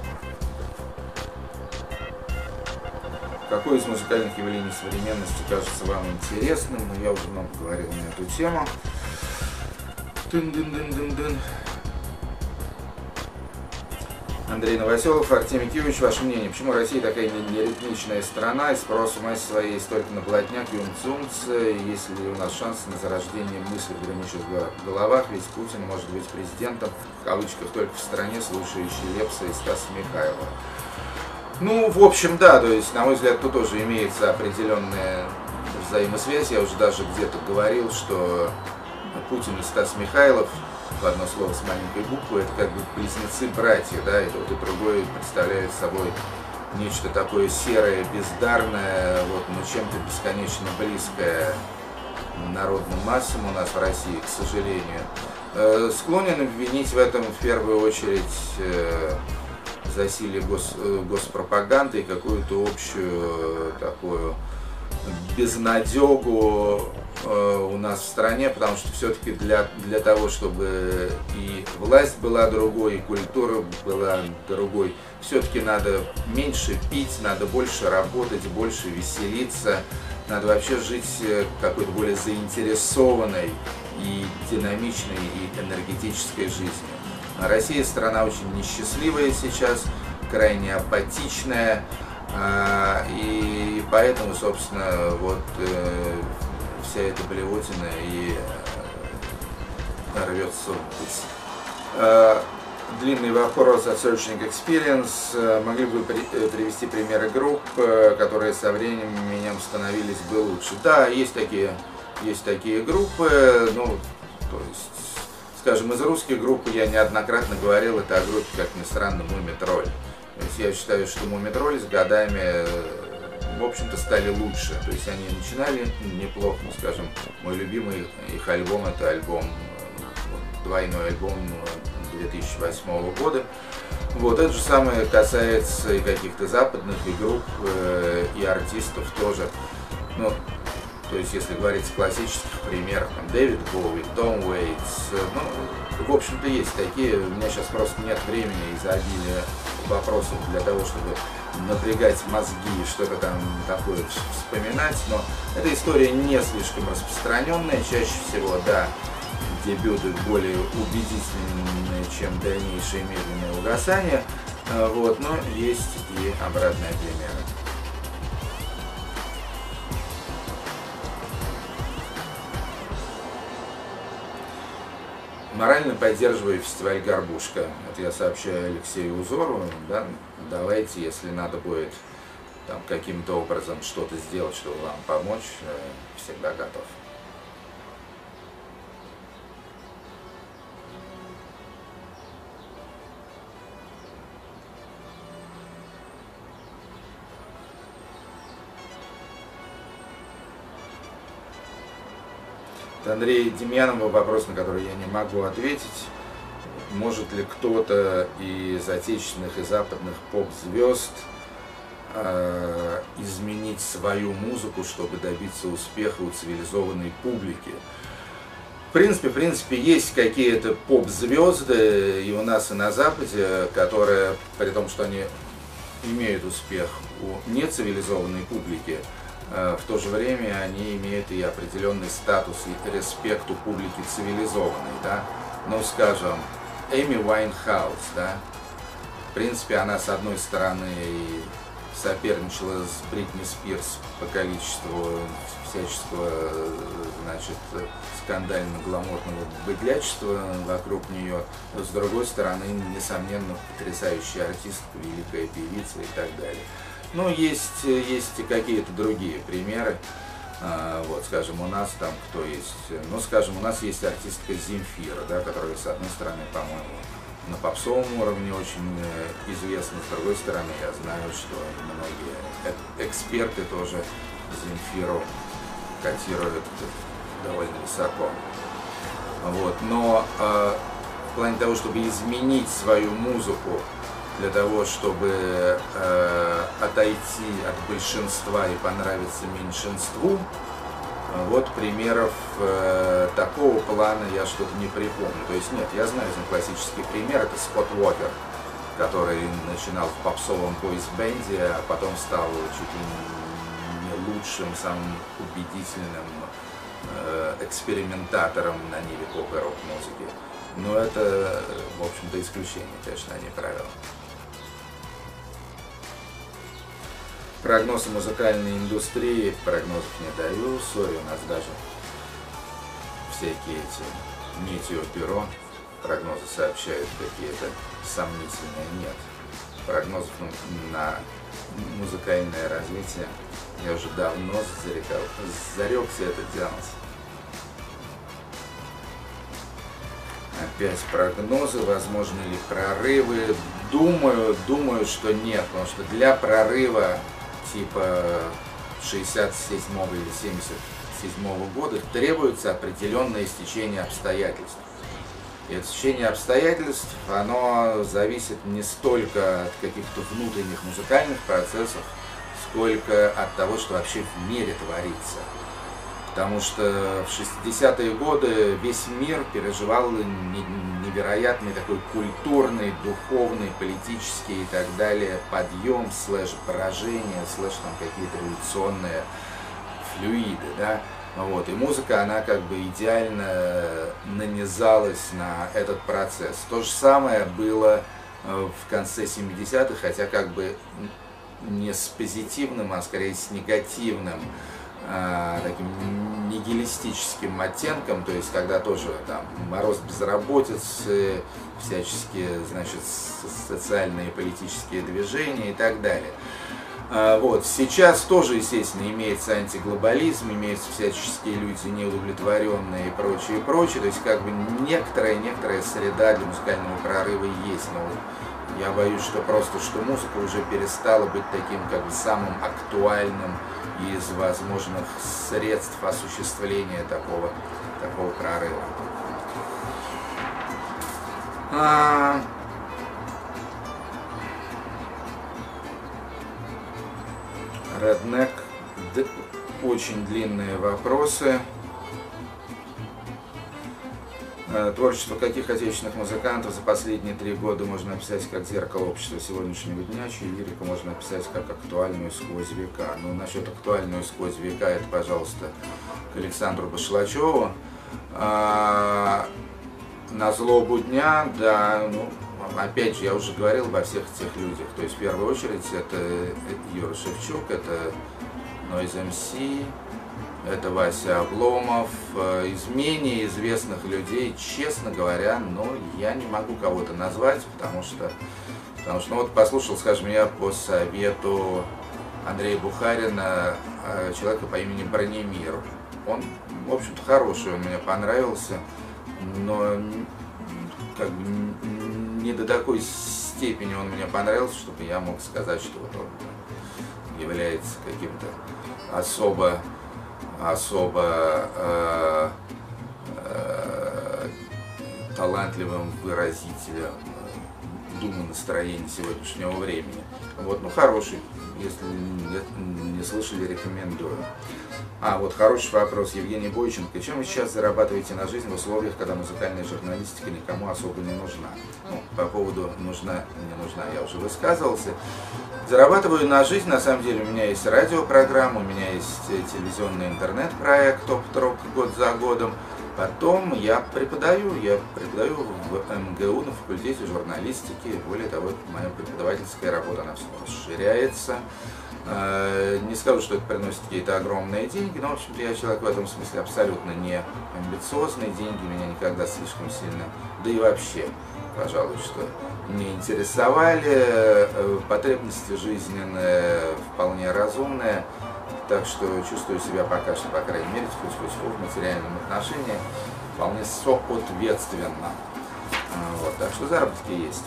Какое из музыкальных явлений современности кажется вам интересным? Ну, я уже много говорил на эту тему. Дын-дын-дын-дын-дын. Андрей Новоселов, Артемий Киевич, ваше мнение, почему Россия такая неритмичная страна и спрос в массе своей есть только на блатняк, юмцумц, есть ли у нас шансы на зарождение мысли в граничных головах, ведь Путин может быть президентом, в кавычках, только в стране, слушающей Лепса и Стаса Михайлова. Ну, в общем, да, то есть, на мой взгляд, тут тоже имеется определенная взаимосвязь, я уже даже где-то говорил, что Путин и Стас Михайлов, в одно слово с маленькой буквы, это как бы близнецы-братья, да, и тот и другой представляет собой нечто такое серое, бездарное, вот, но чем-то бесконечно близкое народным массам у нас в России, к сожалению. Э, склонен обвинить в этом в первую очередь э, засилие гос, э, госпропаганды и какую-то общую э, такую безнадегу у нас в стране, потому что все-таки для, для того, чтобы и власть была другой, и культура была другой, все-таки надо меньше пить, надо больше работать, больше веселиться, надо вообще жить какой-то более заинтересованной и динамичной и энергетической жизнью. А Россия страна очень несчастливая сейчас, крайне апатичная, и поэтому, собственно, вот вся эта блевотина и рвется ввысь. Длинный вопрос от Searching Experience. Могли бы привести примеры групп, которые со временем становились бы лучше? Да, есть такие, есть такие группы, ну, то есть, скажем, из русских групп я неоднократно говорил, это о группе, как ни странно, Мумий-тролль. То есть я считаю, что Мумий-тролль с годами, в общем-то, стали лучше. То есть они начинали неплохо, ну, скажем, мой любимый их альбом, это альбом, двойной альбом две тысячи восьмого года. Вот, это же самое касается и каких-то западных, и групп, и артистов тоже. Ну, то есть, если говорить о классических примерах, там, Дэвид Боуи, Том Уэйтс, ну, в общем-то, есть такие. У меня сейчас просто нет времени из-за обилия вопросов для того, чтобы напрягать мозги и что-то там такое вспоминать, но эта история не слишком распространенная, чаще всего, да, дебюты более убедительные, чем дальнейшее медленное угасание, вот, но есть и обратные примеры. Морально поддерживаю фестиваль «Горбушка». Это я сообщаю Алексею Узорову. Да? Давайте, если надо будет там каким-то образом что-то сделать, чтобы вам помочь, всегда готов. Андрей Демьянова, вопрос, на который я не могу ответить. Может ли кто-то из отечественных и западных поп-звезд э, изменить свою музыку, чтобы добиться успеха у цивилизованной публики? В принципе, в принципе, есть какие-то поп-звезды и у нас, и на Западе, которые, при том, что они имеют успех у нецивилизованной публики, в то же время они имеют и определенный статус и респект у публики цивилизованной, да. Ну, скажем, Эми Уайнхаус, да. В принципе, она, с одной стороны, соперничала с Бритни Спирс по количеству всяческого, значит, скандально-гламурного быдлячества вокруг нее, но, с другой стороны, несомненно, потрясающая артистка, великая певица и так далее. Ну, есть, есть и какие-то другие примеры. Вот, скажем, у нас там кто есть, ну, скажем, у нас есть артистка Земфира, да, которая, с одной стороны, по-моему, на попсовом уровне очень известна, с другой стороны, я знаю, что многие эксперты тоже Земфиру котируют довольно высоко. Вот, но э, в плане того, чтобы изменить свою музыку, для того, чтобы э, отойти от большинства и понравиться меньшинству, вот примеров э, такого плана я что-то не припомню. То есть нет, я знаю один классический пример, это Скотт Уокер, который начинал в попсовом бойс-бенде, а потом стал чуть ли не лучшим, самым убедительным э, экспериментатором на ниве поп и рок-музыки. Но это, в общем-то, исключение, конечно, а не правило. Прогнозы музыкальной индустрии, прогнозов не даю, сори, у нас даже всякие эти метеобюро прогнозы сообщают какие-то сомнительные. Нет, прогнозов на музыкальное развитие я уже давно зарекал, зарекся это делать. Опять прогнозы, возможны ли прорывы? Думаю, думаю, что нет, потому что для прорыва типа шестьдесят седьмого или семьдесят седьмого года требуется определенное стечение обстоятельств. И это стечение обстоятельств, оно зависит не столько от каких-то внутренних музыкальных процессов, сколько от того, что вообще в мире творится. Потому что в шестидесятые годы весь мир переживал невероятный такой культурный, духовный, политический и так далее подъем, слэш поражение, слэш там какие-то революционные флюиды, да. Вот. И музыка, она как бы идеально нанизалась на этот процесс. То же самое было в конце семидесятых, хотя как бы не с позитивным, а скорее с негативным, таким нигилистическим оттенком, то есть когда тоже там мороз безработицы, всяческие, значит, социальные и политические движения и так далее. Вот. Сейчас тоже, естественно, имеется антиглобализм, имеются всяческие люди неудовлетворенные и прочее, и прочее, то есть как бы некоторая, некоторая среда для музыкального прорыва есть, но я боюсь, что просто, что музыка уже перестала быть таким как бы самым актуальным из возможных средств осуществления такого, такого прорыва. А... Redneck. Очень длинные вопросы. Творчество каких отечественных музыкантов за последние три года можно описать как зеркало общества сегодняшнего дня, чью лирику можно описать как актуальную сквозь века? Ну, насчет актуальную сквозь века, это, пожалуйста, к Александру Башлачеву. А, на злобу дня, да, ну, опять же, я уже говорил обо всех этих людях. То есть, в первую очередь, это Юра Шевчук, это Noise эм си, это Вася Обломов. Из менее известных людей, честно говоря, но я не могу кого-то назвать, потому что, потому что, ну вот послушал, скажем, я по совету Андрея Бухарина человека по имени Бронемир. Он, в общем-то, хороший, он мне понравился, но как бы не до такой степени он мне понравился, чтобы я мог сказать, что вот он является каким-то особо особо э, э, талантливым выразителем думы настроения сегодняшнего времени. Вот, ну хороший, если не, не слышали, рекомендую. А, вот хороший вопрос. Евгений Бойченко. Чем вы сейчас зарабатываете на жизнь в условиях, когда музыкальная журналистика никому особо не нужна? Ну, по поводу нужна, не нужна, я уже высказывался. Зарабатываю на жизнь, на самом деле у меня есть радиопрограмма, у меня есть телевизионный интернет-проект «Топ-Трок» год за годом. Потом я преподаю, я преподаю в эм гэ у на факультете журналистики. Более того, моя преподавательская работа, она все расширяется. Не скажу, что это приносит какие-то огромные деньги, но, в общем-то, я человек в этом смысле абсолютно не амбициозный. Деньги меня никогда слишком сильно, да и вообще, пожалуй, что не интересовали. Потребности жизненные вполне разумные. Так что чувствую себя пока что, по крайней мере, тьфу-тьфу-тьфу, в материальном отношении вполне соответственно. Вот, так что заработки есть.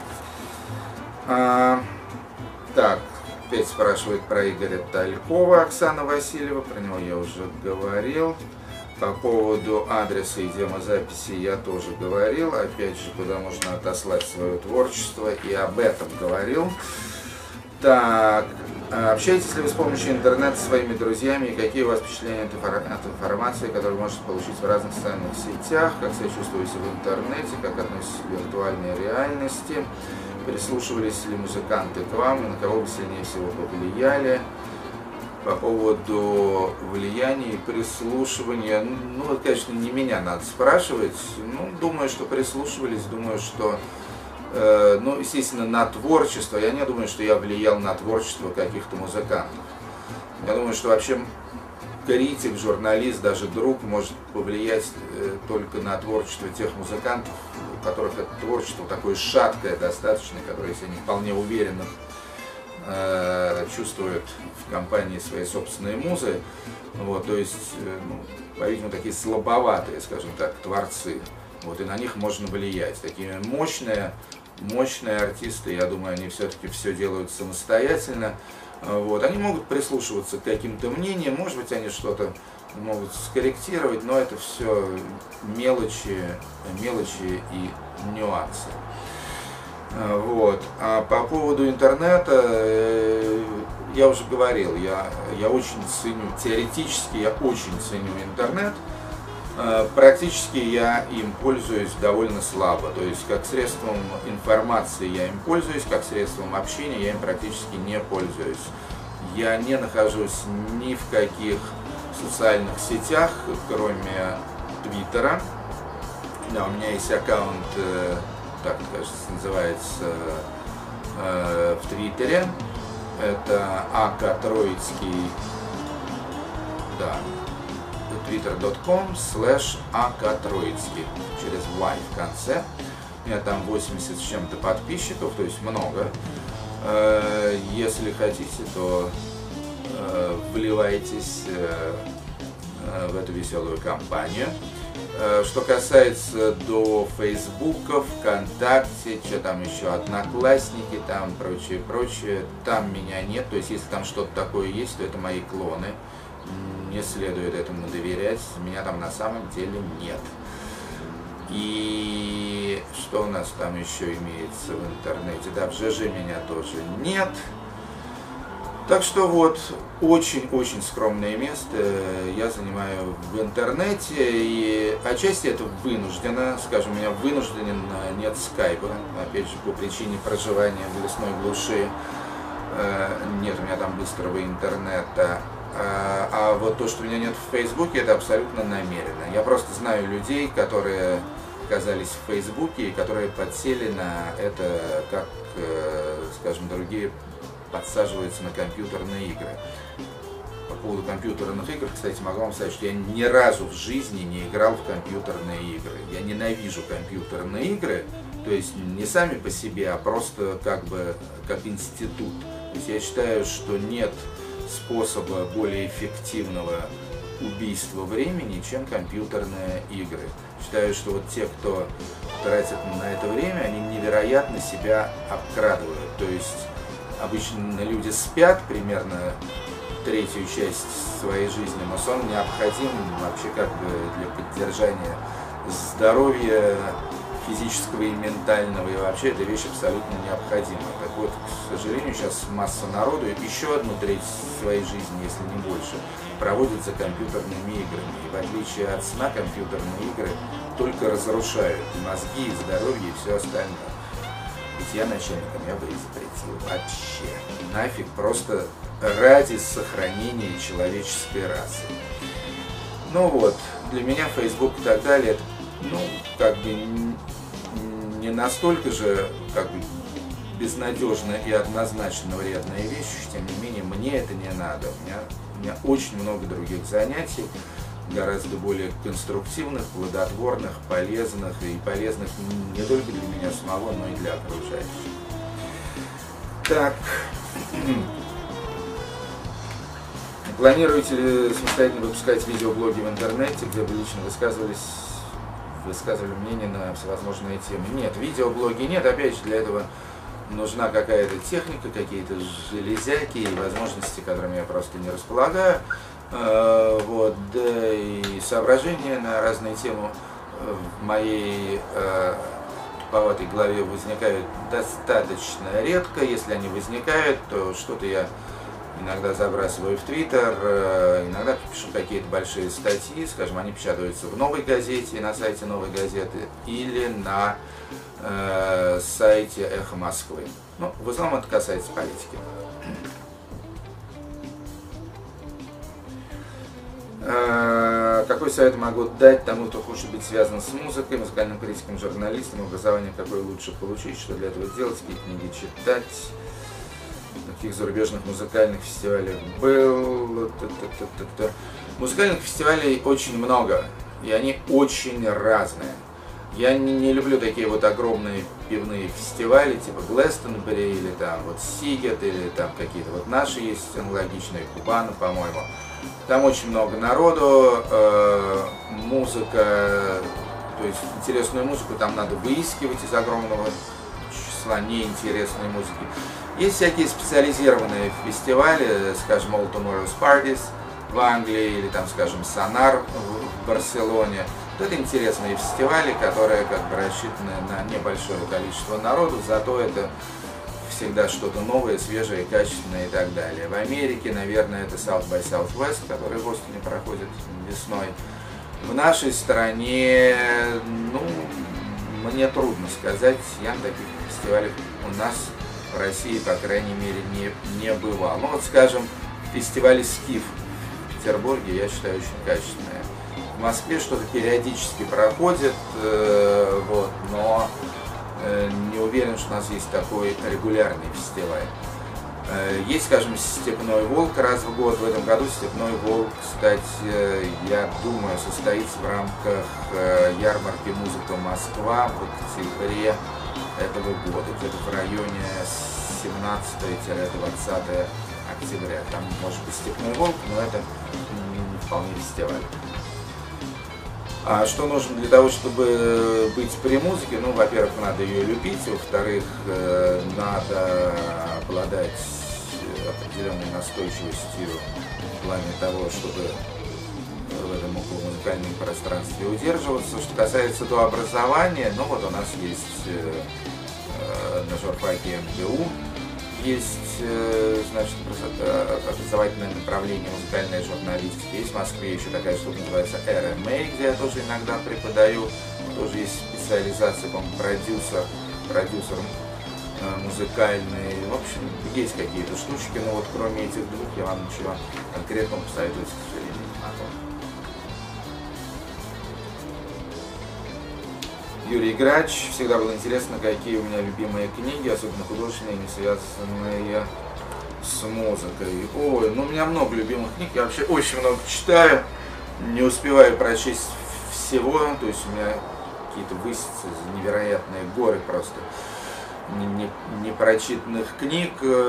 А, так, опять спрашивает про Игоря Талькова, Оксана Васильева, про него я уже говорил. По поводу адреса и демозаписи я тоже говорил. Опять же, куда можно отослать свое творчество, и об этом говорил. Так, общаетесь ли вы с помощью интернета со своими друзьями, и какие у вас впечатления от информации, которую можете получить в разных социальных сетях, как себя чувствуете в интернете, как относитесь к виртуальной реальности, прислушивались ли музыканты к вам, и на кого вы сильнее всего повлияли? по поводу влияния и прислушивания, ну, вот, конечно, не меня надо спрашивать, ну, думаю, что прислушивались, думаю, что, э, ну, естественно, на творчество, я не думаю, что я влиял на творчество каких-то музыкантов. Я думаю, что вообще критик, журналист, даже друг может повлиять э, только на творчество тех музыкантов, у которых это творчество такое шаткое достаточно, которые себя не вполне уверенно чувствуют в компании своей собственной музы, вот, то есть, ну, по-видимому, такие слабоватые, скажем так, творцы, вот, и на них можно влиять. Такие мощные, мощные артисты, я думаю, они все-таки все делают самостоятельно, вот, они могут прислушиваться к каким-то мнениям, может быть, они что-то могут скорректировать, но это все мелочи, мелочи и нюансы. Вот. А по поводу интернета, я уже говорил, я, я очень ценю, теоретически я очень ценю интернет, практически я им пользуюсь довольно слабо, то есть как средством информации я им пользуюсь, как средством общения я им практически не пользуюсь. Я не нахожусь ни в каких социальных сетях, кроме Твиттера. Да, у меня есть аккаунт, так, кажется, называется, э, в Твиттере. Это ак троицкий, да, твиттер точка ком слэш ак троицкий, через Y в конце. У меня там восемьдесят с чем-то подписчиков, то есть много. Э, если хотите, то э, вливайтесь э, э, в эту веселую компанию. Что касается до Фейсбука, ВКонтакте, что там еще, Одноклассники, там прочее, прочее, там меня нет. То есть, если там что-то такое есть, то это мои клоны. Не следует этому доверять. Меня там на самом деле нет. И что у нас там еще имеется в интернете? Да, в ЖЖ меня тоже нет. Так что вот, очень-очень скромное место я занимаю в интернете, и отчасти это вынуждено, скажем, у меня вынужден нет скайпа, опять же, по причине проживания в лесной глуши, нет у меня там быстрого интернета. А вот то, что у меня нет в Фейсбуке, это абсолютно намеренно. Я просто знаю людей, которые оказались в Фейсбуке и которые подсели на это, как, скажем, другие подсаживается на компьютерные игры. По поводу компьютерных игр, кстати, могу вам сказать, что я ни разу в жизни не играл в компьютерные игры. Я ненавижу компьютерные игры, то есть не сами по себе, а просто как бы как институт. То есть я считаю, что нет способа более эффективного убийства времени, чем компьютерные игры. Считаю, что вот те, кто тратит на это время, они невероятно себя обкрадывают. То есть обычно люди спят примерно третью часть своей жизни, но сон необходим вообще как бы для поддержания здоровья физического и ментального, и вообще эта вещь абсолютно необходима. Так вот, к сожалению, сейчас масса народу еще одну треть своей жизни, если не больше, проводит за компьютерными играми. И в отличие от сна, компьютерные игры только разрушают и мозги, и здоровье, и все остальное. Ведь я начальником, я бы и запретил вообще. Нафиг, просто ради сохранения человеческой расы. Ну вот, для меня Facebook и так далее, это, ну, как бы не настолько же, как бы, безнадежно и однозначно вредная вещь, тем не менее, мне это не надо. У меня, у меня очень много других занятий, гораздо более конструктивных, плодотворных, полезных, и полезных не только для меня самого, но и для окружающих. Так, планируете ли самостоятельно выпускать видеоблоги в интернете, где бы лично высказывались, высказывали мнение на всевозможные темы? Нет, видеоблоги нет, опять же, для этого нужна какая-то техника, какие-то железяки и возможности, которыми я просто не располагаю. Вот, да и соображения на разные темы в моей э, туповатой голове возникают достаточно редко. Если они возникают, то что-то я иногда забрасываю в Твиттер, э, иногда пишу какие-то большие статьи, скажем, они печатаются в Новой газете, на сайте Новой газеты или на э, сайте Эхо Москвы. Ну, в основном это касается политики. Какой совет могу дать тому, кто хочет быть связан с музыкой, музыкальным критиком, журналистом, образование какое лучше получить, что для этого делать, какие книги читать, на каких зарубежных музыкальных фестивалях был. Музыкальных фестивалей очень много, и они очень разные. Я не, не люблю такие вот огромные пивные фестивали, типа Глэстонбери, или там вот Сигет, или там какие-то вот наши есть аналогичные, Кубана, по-моему. Там очень много народу, э, музыка, то есть интересную музыку там надо выискивать из огромного числа неинтересной музыки. Есть всякие специализированные фестивали, скажем, All Tomorrow's Parties в Англии, или там, скажем, Sonar в Барселоне. Вот это интересные фестивали, которые как бы рассчитаны на небольшое количество народу, зато это всегда что-то новое, свежее, качественное и так далее. В Америке, наверное, это South by Southwest, который в Бостоне проходит весной. В нашей стране, ну, мне трудно сказать, я на таких фестивалях у нас в России, по крайней мере, не, не бывал. Ну вот, скажем, фестиваль «Скиф» в Петербурге, я считаю, очень качественные. В Москве что-то периодически проходит, э, вот, но э, не уверен, что у нас есть такой регулярный фестиваль. Э, есть, скажем, «Степной волк» раз в год. В этом году «Степной волк», кстати, э, я думаю, состоится в рамках э, ярмарки «Музыка Москва» в октябре этого года, где-то в районе семнадцатого-двадцатого октября. Там может быть «Степной волк», но это не вполне фестиваль. А что нужно для того, чтобы быть при музыке? Ну, во-первых, надо ее любить, во-вторых, надо обладать определенной настойчивостью в плане того, чтобы в этом околомузыкальном пространстве удерживаться. Что касается до образования, ну вот у нас есть на журфаке эм гэ у есть, значит, образовательное направление музыкальная журналистика. Есть в Москве еще такая штука, называется эр эм эй, где я тоже иногда преподаю. Тоже есть специализация, по-моему, продюсер, продюсер музыкальный. В общем, есть какие-то штучки, но вот кроме этих двух я вам ничего конкретного посоветовать, к сожалению, не могу. Юрий Грач. Всегда было интересно, какие у меня любимые книги, особенно художественные, не связанные с музыкой. Ой, ну у меня много любимых книг, я вообще очень много читаю, не успеваю прочесть всего, то есть у меня какие-то высятся невероятные горы просто непрочитанных книг.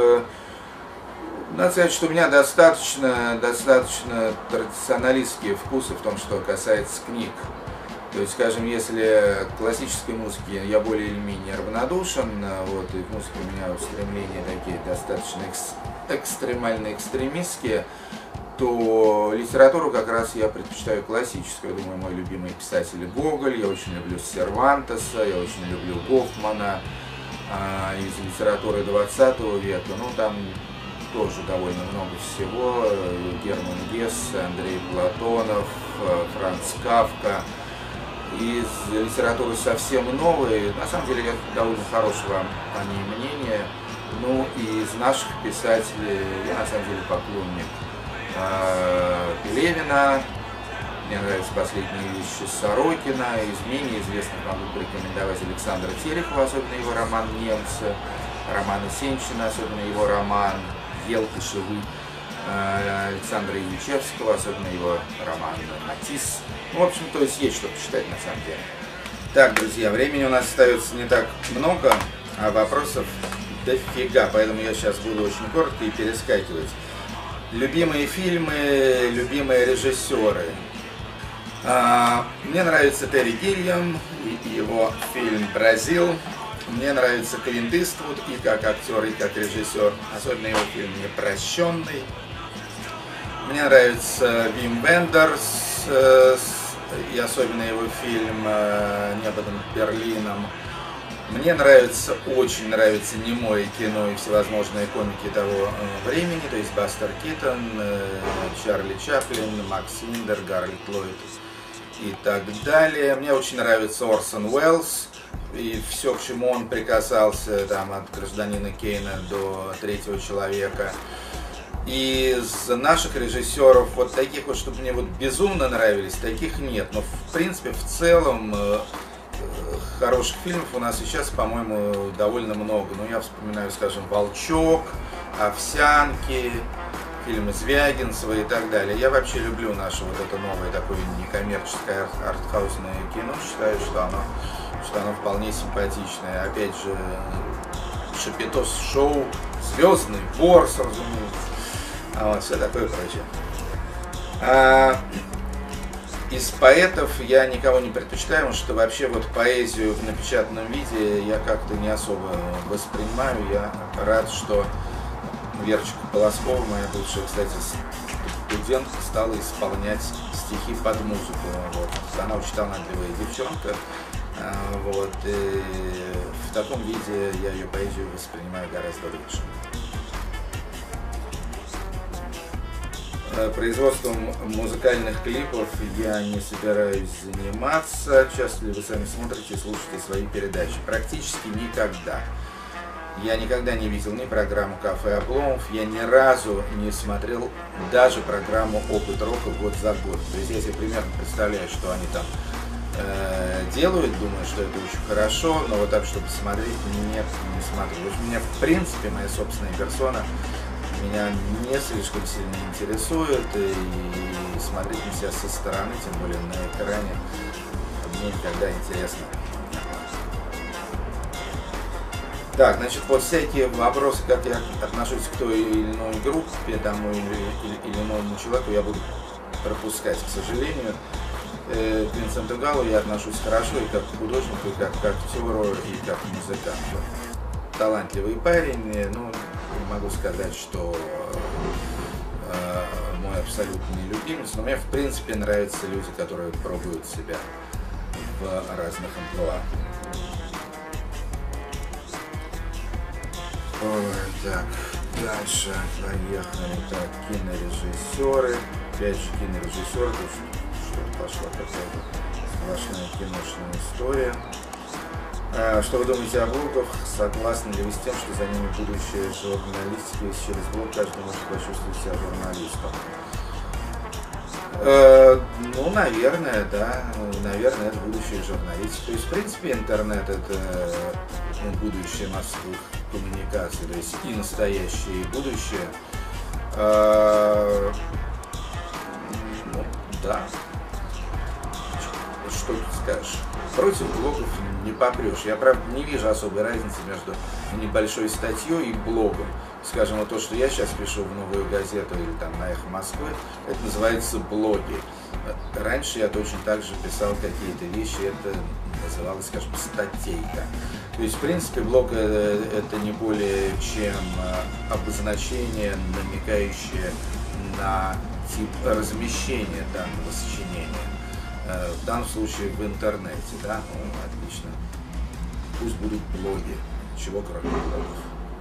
Надо сказать, что у меня достаточно, достаточно традиционалистские вкусы в том, что касается книг. То есть, скажем, если к классической музыке я более или менее равнодушен, вот, и в музыке у меня устремления такие достаточно экс экстремально экстремистские, то литературу как раз я предпочитаю классическую. Я думаю, мой любимый писатель Гоголь, я очень люблю Сервантеса, я очень люблю Гофмана, а, из литературы двадцатого века, ну там тоже довольно много всего. Герман Гессе, Андрей Платонов, Франц Кафка. Из литературы совсем новой, на самом деле, я довольно хорошего о ней мнения. Ну и из наших писателей, я на самом деле поклонник Пелевина, мне нравятся последние вещи Сорокина, из менее известных могу порекомендовать Александра Терехова, особенно его роман «Немцы», романа Сенчина, особенно его роман «Елтышевы», Александра Ильичевского, особенно его роман «Матисс». Ну, в общем, то есть есть что почитать на самом деле. Так, друзья, времени у нас остается не так много, а вопросов дофига, поэтому я сейчас буду очень коротко и перескакивать. Любимые фильмы, любимые режиссеры. А, мне нравится Терри Гиллиам и его фильм «Бразил». Мне нравится Клинт Иствуд и как актер, и как режиссер, особенно его фильм «Непрощенный». Мне нравится Вим Вендерс, и особенно его фильм «Небо над Берлином». Мне нравится, очень нравится немое кино и всевозможные комики того времени, то есть Бастер Китон, Чарли Чаплин, Макс Линдер, Гарольд Ллойд и так далее. Мне очень нравится Орсон Уэллс и все, к чему он прикасался, там, от «Гражданина Кейна» до «Третьего человека». Из наших режиссеров, вот таких вот, чтобы мне вот безумно нравились, таких нет. Но в принципе, в целом, хороших фильмов у нас сейчас, по-моему, довольно много. Ну, я вспоминаю, скажем, «Волчок», «Овсянки», фильмы Звягинцева и так далее. Я вообще люблю наше вот это новое такое некоммерческое артхаусное кино. Считаю, что оно, что оно вполне симпатичное. Опять же, Шапитос шоу, «Звездный ворс», разумеется. А вот, все такое прочее. А, из поэтов я никого не предпочитаю, потому что вообще вот поэзию в напечатанном виде я как-то не особо воспринимаю. Я рад, что Верочка Полоскова, моя бывшая, кстати, студентка, стала исполнять стихи под музыку. Вот. Она очень талантливая девчонка. Вот. И в таком виде я ее поэзию воспринимаю гораздо лучше. Производством музыкальных клипов я не собираюсь заниматься. Часто ли вы сами смотрите и слушаете свои передачи? Практически никогда. Я никогда не видел ни программу «Кафе Обломов», я ни разу не смотрел даже программу «Опыт рока» год за год. То есть я себе примерно представляю, что они там э, делают, думаю, что это очень хорошо, но вот так, чтобы смотреть, нет, не смотрю. Потому что меня, в принципе, моя собственная персона меня не слишком сильно интересует, и смотреть на себя со стороны, тем более на экране, мне никогда интересно. Так, значит, вот всякие вопросы, как я отношусь к той или иной группе, тому или, или, или иному человеку, я буду пропускать, к сожалению. Э, к Винсенту Галлу я отношусь хорошо и как к художнику, и как к актеру, и как к музыканту. Талантливый парень, ну, могу сказать, что э, мой абсолютный любимец, но мне в принципе нравятся люди, которые пробуют себя в разных амплуа. Ой, так, дальше поехали. Так, кинорежиссеры. Опять же кинорежиссеры, тут что-то пошло, какая-то сплошная киношная история. А, что вы думаете о блогах? Согласны ли вы с тем, что за ними будущее журналистики, через блог каждый может почувствовать себя журналистом? Э, ну, наверное, да. Наверное, это будущее журналистики. То есть, в принципе, интернет — это будущее массовых коммуникаций, то есть и настоящее, и будущее. Э, ну, да. Что тут скажешь? Против блогов не попрешь. Я, правда, не вижу особой разницы между небольшой статьей и блогом. Скажем, вот то, что я сейчас пишу в «Новую газету» или там на «Эхо Москвы», это называется блоги. Раньше я точно так же писал какие-то вещи, это называлось, скажем, статейка. То есть, в принципе, блог — это не более чем обозначение, намекающее на тип размещения данного сочинения. В данном случае в интернете, да, ну, отлично. Пусть будут блоги, чего кроме блогов.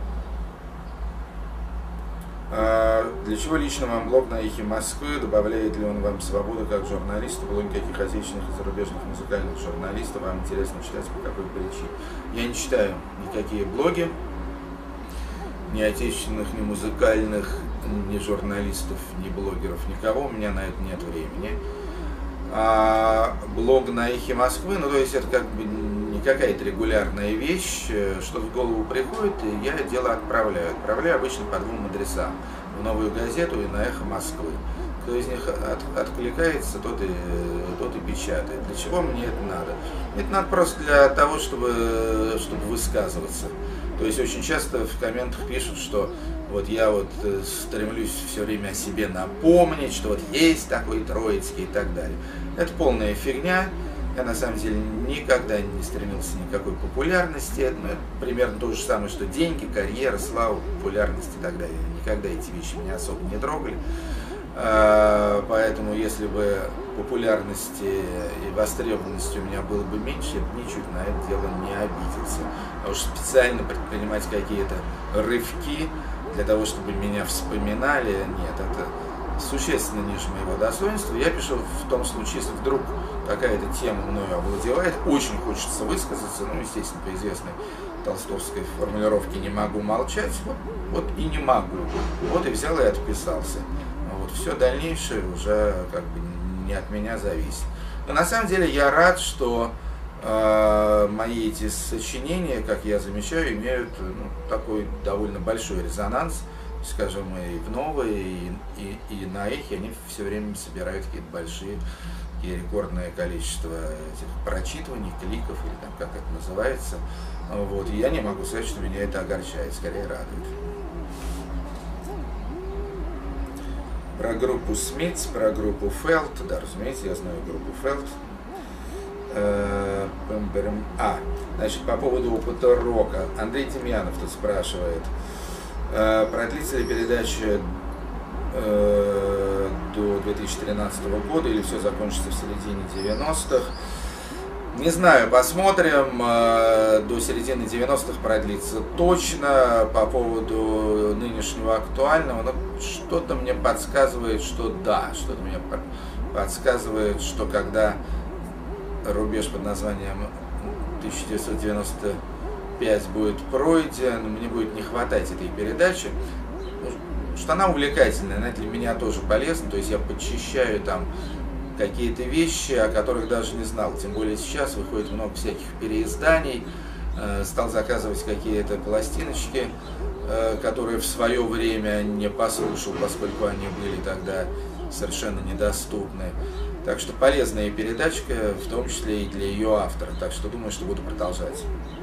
А для чего лично вам блог на «Эхе Москвы»? Добавляет ли он вам свободу как журналиста? Блоги каких отечественных и зарубежных музыкальных журналистов вам интересно читать, по какой причине? Я не читаю никакие блоги, ни отечественных, ни музыкальных, ни журналистов, ни блогеров, никого. У меня на это нет времени. А блог на «Эхе Москвы», ну то есть это как бы не какая-то регулярная вещь, что в голову приходит, и я дело отправляю. Отправляю обычно по двум адресам: в «Новую газету» и на «Эхо Москвы». Кто из них от, откликается, тот и, тот и печатает. Для чего мне это надо? Это надо просто для того, чтобы, чтобы высказываться. То есть очень часто в комментах пишут, что вот я вот стремлюсь все время о себе напомнить, что вот есть такой Троицкий и так далее. Это полная фигня. Я на самом деле никогда не стремился ни к какой популярности. Ну, это примерно то же самое, что деньги, карьера, слава, популярность и так далее. Никогда эти вещи меня особо не трогали. Поэтому если бы популярности и востребованности у меня было бы меньше, я бы ничуть на это дело не обиделся. А уж специально предпринимать какие-то рывки для того, чтобы меня вспоминали, нет, это, существенно ниже моего достоинства. Я пишу в том случае, если вдруг какая-то тема мною овладевает, очень хочется высказаться, ну, естественно, по известной толстовской формулировке «не могу молчать», вот, вот и не могу. Вот и взял и отписался. Вот, все дальнейшее уже как бы не от меня зависит. Но на самом деле я рад, что э, мои эти сочинения, как я замечаю, имеют ну, такой довольно большой резонанс, скажем, и в новые, и, и, и на эхе они все время собирают какие-то большие и рекордное количество этих прочитываний, кликов, или там как это называется. Вот. И я не могу сказать, что меня это огорчает, скорее радует. Про группу Смитс, про группу Фелт, да, разумеется, я знаю группу Фелт. А, значит, по поводу опыта рока. Андрей Тимьянов тут спрашивает, продлится ли передача э, до две тысячи тринадцатого года или все закончится в середине девяностых. Не знаю, посмотрим. До середины девяностых продлится точно. По поводу нынешнего актуального, но что-то мне подсказывает, что да, что-то мне подсказывает, что когда рубеж под названием тысяча девятьсот девяносто пять будет пройден, мне будет не хватать этой передачи, что она увлекательная, она для меня тоже полезна, то есть я подчищаю там какие-то вещи, о которых даже не знал, тем более сейчас выходит много всяких переизданий, стал заказывать какие-то пластиночки, которые в свое время не послушал, поскольку они были тогда совершенно недоступны. Так что полезная передачка, в том числе и для ее автора, так что думаю, что буду продолжать.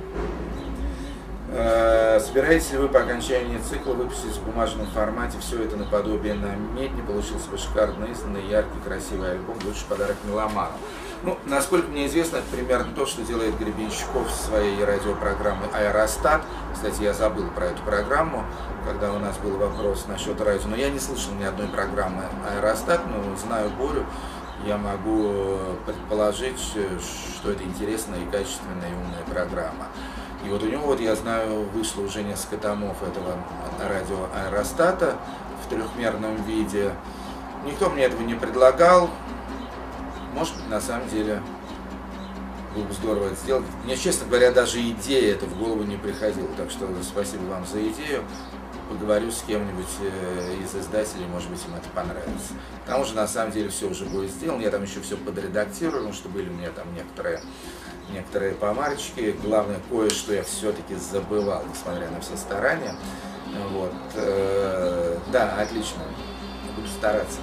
Собираетесь ли вы по окончании цикла выпустить в бумажном формате все это наподобие на медне? Получился бы шикарно изданный, яркий, красивый альбом, лучший подарок меломану. Ну, насколько мне известно, это примерно то, что делает Гребенщиков со своей радиопрограммой «Аэростат». Кстати, я забыл про эту программу, когда у нас был вопрос насчет радио, но я не слышал ни одной программы «Аэростат», но знаю Борю, я могу предположить, что это интересная и качественная и умная программа. И вот у него, вот я знаю, вышло уже несколько томов этого радио «Аэростата» в трехмерном виде. Никто мне этого не предлагал. Может быть, на самом деле, было бы здорово это сделать. Мне, честно говоря, даже идея эта в голову не приходила. Так что спасибо вам за идею. Поговорю с кем-нибудь из издателей, может быть, им это понравится. К тому же, на самом деле, все уже будет сделано. Я там еще все подредактирую, потому что были у меня там некоторые... некоторые помарочки. Главное, кое-что я все-таки забывал, несмотря на все старания. Вот. Да, отлично. Буду стараться.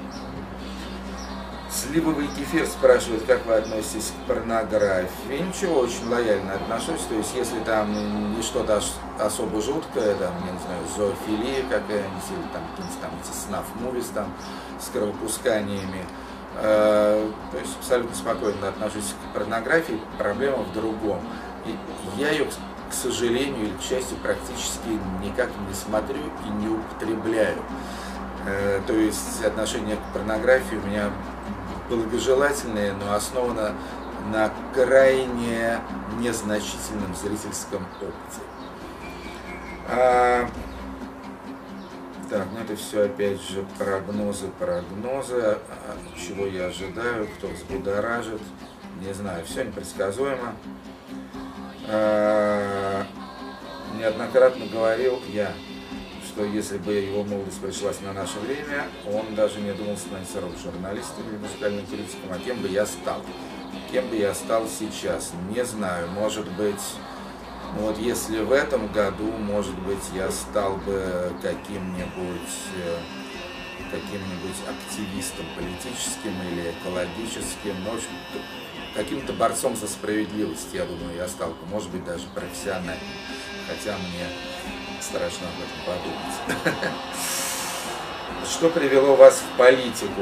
Сливовый кефир спрашивает, как вы относитесь к порнографии. Ничего, очень лояльно отношусь. То есть, если там не что-то особо жуткое, там, я не знаю, зоофилия какая-нибудь, или там какие-нибудь там эти снаф-мувис там с кровопусканиями, то есть абсолютно спокойно отношусь к порнографии, проблема в другом. И я ее, к сожалению или к счастью, практически никак не смотрю и не употребляю. То есть отношение к порнографии у меня благожелательное, но основано на крайне незначительном зрительском опыте. Так, ну это все опять же прогнозы, прогнозы, чего я ожидаю, кто взбудоражит, не знаю, все непредсказуемо. Неоднократно говорил я, что если бы его молодость пришлась на наше время, он даже не думал становиться рок-журналистом или музыкальным критиком, а кем бы я стал. Кем бы я стал сейчас, не знаю, может быть... Ну вот если в этом году, может быть, я стал бы каким-нибудь каким-нибудь активистом политическим или экологическим, ну, в общем, каким-то борцом за справедливость, я думаю, я стал бы, может быть, даже профессиональным, хотя мне страшно об этом подумать. Что привело вас в политику?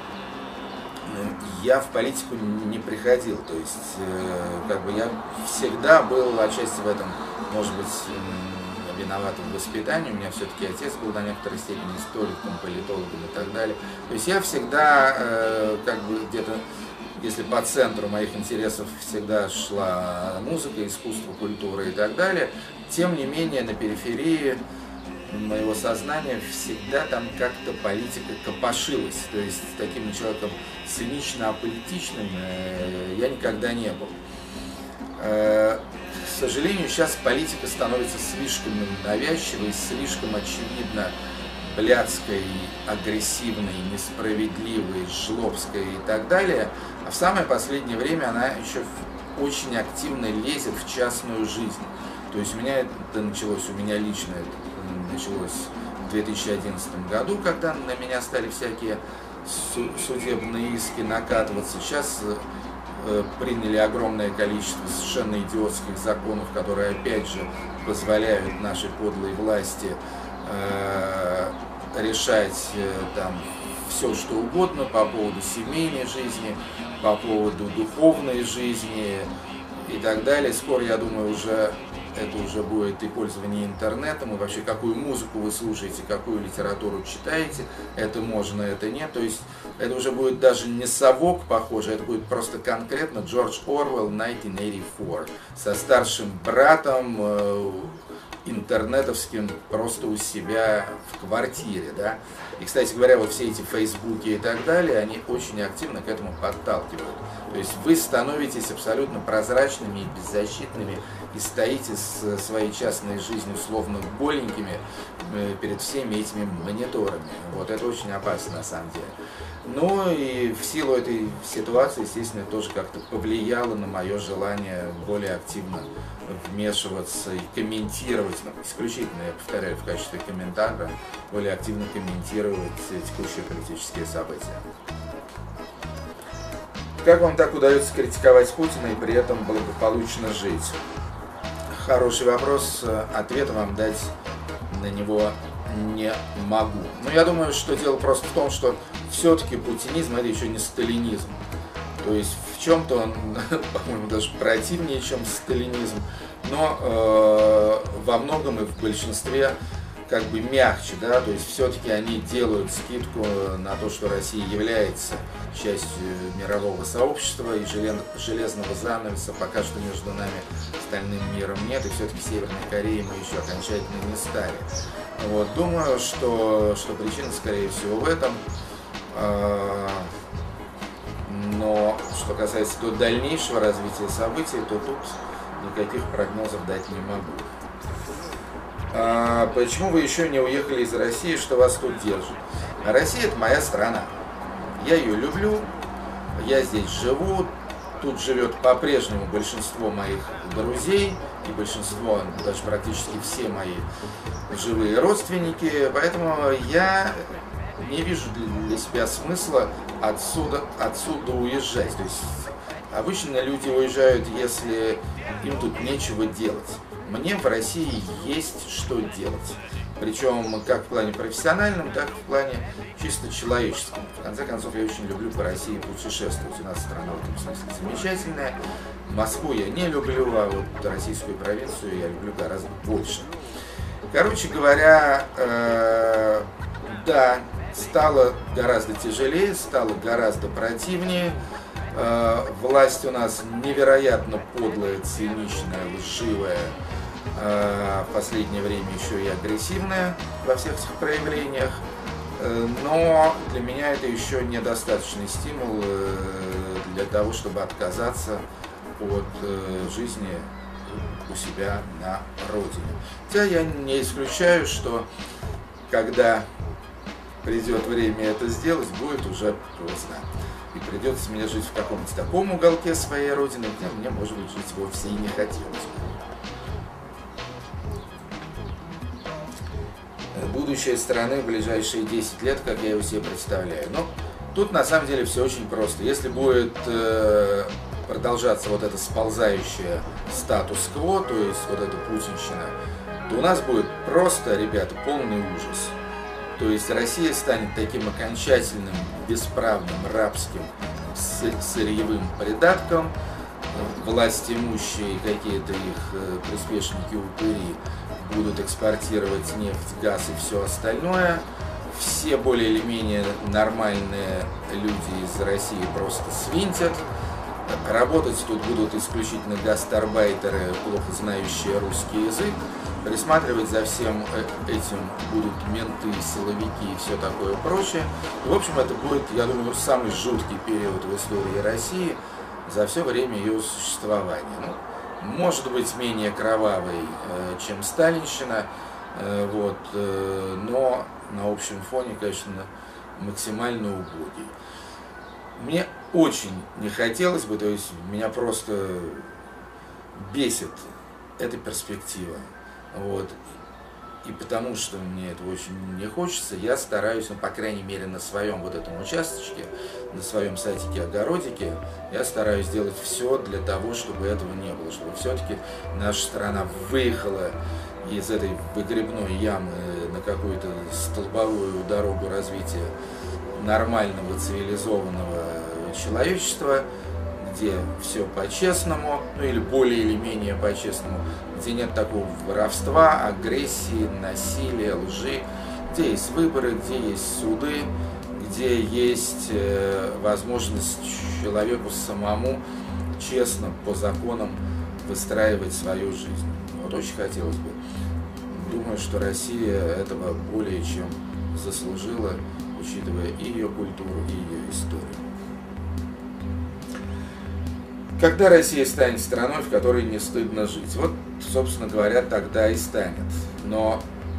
Я в политику не приходил, то есть как бы я всегда был отчасти в этом, может быть, виноват в воспитании. У меня все-таки отец был до некоторой степени историком, политологом и так далее. То есть я всегда как бы где-то, если по центру моих интересов всегда шла музыка, искусство, культура и так далее, тем не менее на периферии моего сознания всегда там как-то политика копошилась. То есть таким человеком цинично-аполитичным я никогда не был. К сожалению, сейчас политика становится слишком навязчивой, слишком очевидно блядской, агрессивной, несправедливой, жлобской и так далее. А в самое последнее время она еще очень активно лезет в частную жизнь. То есть у меня это началось, у меня лично это началось в две тысячи одиннадцатом году, когда на меня стали всякие судебные иски накатываться. Сейчас э, приняли огромное количество совершенно идиотских законов, которые опять же позволяют нашей подлой власти э, решать э, там все что угодно по поводу семейной жизни, по поводу духовной жизни и так далее. Скоро, я думаю, уже это уже будет и пользование интернетом, и вообще какую музыку вы слушаете, какую литературу читаете, это можно, это нет. То есть это уже будет даже не совок похоже, это будет просто конкретно Джордж Оруэлл тысяча девятьсот восемьдесят четыре со старшим братом э, интернетовским просто у себя в квартире, да. И, кстати говоря, вот все эти фейсбуки и так далее, они очень активно к этому подталкивают. То есть вы становитесь абсолютно прозрачными и беззащитными и стоите с своей частной жизнью условно голенькими перед всеми этими мониторами. Вот это очень опасно на самом деле. Ну и в силу этой ситуации, естественно, тоже как-то повлияло на мое желание более активно вмешиваться и комментировать, ну, исключительно, я повторяю, в качестве комментатора, более активно комментировать текущие политические события. Как вам так удается критиковать Путина и при этом благополучно жить? Хороший вопрос, ответа вам дать на него не могу. Но я думаю, что дело просто в том, что все-таки путинизм это еще не сталинизм. То есть в чем-то он, по-моему, даже противнее, чем сталинизм, но э, во многом и в большинстве как бы мягче, да, то есть все-таки они делают скидку на то, что Россия является частью мирового сообщества и железного занавеса, пока что между нами остальным миром нет, и все-таки Северной Кореей мы еще окончательно не стали. Вот, думаю, что, что причина, скорее всего, в этом. Но что касается до дальнейшего развития событий, то тут никаких прогнозов дать не могу. А почему вы еще не уехали из России, что вас тут держит? Россия – это моя страна. Я ее люблю, я здесь живу, тут живет по-прежнему большинство моих друзей, и большинство, даже практически все мои живые родственники, поэтому я не вижу для себя смысла отсюда, отсюда уезжать. То есть обычно люди уезжают, если им тут нечего делать. Мне в России есть что делать. Причем как в плане профессиональном, так и в плане чисто человеческом. В конце концов, я очень люблю по России путешествовать. У нас страна в этом смысле замечательная. Москву я не люблю, а вот российскую провинцию я люблю гораздо больше. Короче говоря, э, да, стало гораздо тяжелее, стало гораздо противнее. Э, власть у нас невероятно подлая, циничная, лживая. В последнее время еще и агрессивная во всех этих проявлениях, но для меня это еще недостаточный стимул для того, чтобы отказаться от жизни у себя на родине. Хотя я не исключаю, что когда придет время это сделать, будет уже поздно. И придется мне жить в каком-то таком уголке своей родины, где мне, может быть, жить вовсе и не хотелось. Будущее страны в ближайшие десять лет, как я его себе представляю. Но тут на самом деле все очень просто. Если будет э, продолжаться вот это сползающее статус-кво, то есть вот эта путинщина, то у нас будет просто, ребята, полный ужас. То есть Россия станет таким окончательным, бесправным, рабским, сырьевым придатком. Власть имущие, какие-то их приспешники-упыри будут экспортировать нефть, газ и все остальное. Все более или менее нормальные люди из России просто свинтят. Работать тут будут исключительно гастарбайтеры, плохо знающие русский язык. Присматривать за всем этим будут менты, силовики и все такое прочее. В общем, это будет, я думаю, самый жуткий период в истории России за все время ее существования. Ну, может быть, менее кровавый, чем сталинщина, вот, но на общем фоне, конечно, максимально убогий. Мне очень не хотелось бы, то есть меня просто бесит эта перспектива. Вот. И потому что мне этого очень не хочется, я стараюсь, ну, по крайней мере, на своем вот этом участочке, на своем садике-огородике, я стараюсь сделать все для того, чтобы этого не было, чтобы все-таки наша страна выехала из этой выгребной ямы на какую-то столбовую дорогу развития нормального, цивилизованного человечества, где все по-честному, ну или более или менее по-честному, где нет такого воровства, агрессии, насилия, лжи, где есть выборы, где есть суды, где есть э, возможность человеку самому честно, по законам выстраивать свою жизнь. Вот очень хотелось бы. Думаю, что Россия этого более чем заслужила, учитывая и ее культуру, и ее историю. Когда Россия станет страной, в которой не стыдно жить? Вот, собственно говоря, тогда и станет. Но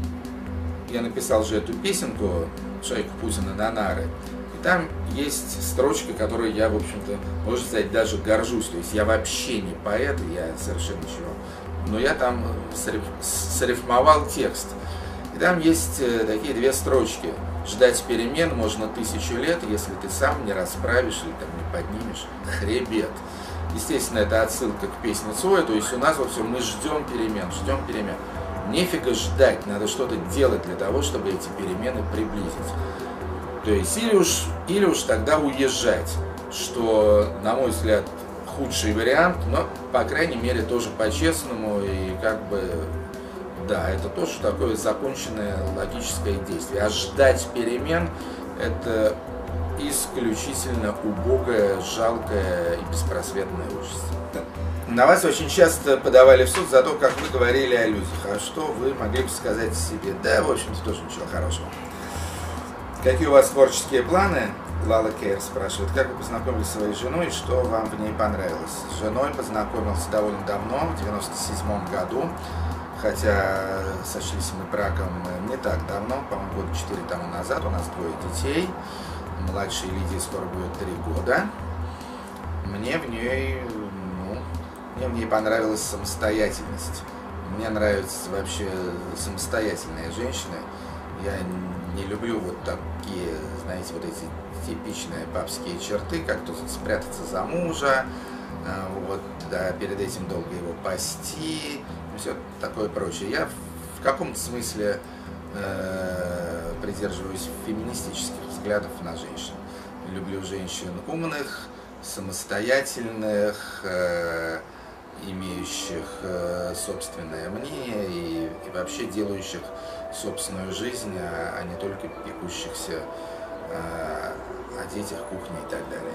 я написал же эту песенку «Шайку Путина на нары». И там есть строчка, которой я, в общем-то, можно сказать, даже горжусь. То есть я вообще не поэт, я совершенно ничего. Но я там срифмовал текст. И там есть такие две строчки. Ждать перемен можно тысячу лет, если ты сам не расправишь или там не поднимешь хребет. Естественно, это отсылка к песне Цоя, то есть у нас вот все, мы ждем перемен, ждем перемен. Нефига ждать, надо что-то делать для того, чтобы эти перемены приблизить. То есть или уж, или уж тогда уезжать, что, на мой взгляд, худший вариант, но, по крайней мере, тоже по-честному и как бы, да, это тоже такое законченное логическое действие. А ждать перемен – это исключительно убогая, жалкая и беспросветная участь. На вас очень часто подавали в суд за то, как вы говорили о людях. А что вы могли бы сказать себе? Да, в общем-то, тоже ничего хорошего. Какие у вас творческие планы? Лала Кейр спрашивает. Как вы познакомились с своей женой и что вам в ней понравилось? С женой познакомился довольно давно, в девяносто седьмом году. Хотя сошлись мы браком не так давно, по-моему, года четыре тому назад. У нас двое детей. Младшей Лидии скоро будет три года. Мне в ней, ну, мне в ней понравилась самостоятельность. Мне нравятся вообще самостоятельные женщины. Я не люблю вот такие, знаете, вот эти типичные бабские черты, как то спрятаться за мужа, вот, да, перед этим долго его пасти, и все такое прочее. Я в каком-то смысле э, придерживаюсь феминистических взглядов на женщин. Люблю женщин умных, самостоятельных, э, имеющих э, собственное мнение и, и вообще делающих собственную жизнь, а, а не только пекущихся э, о детях, кухне и так далее.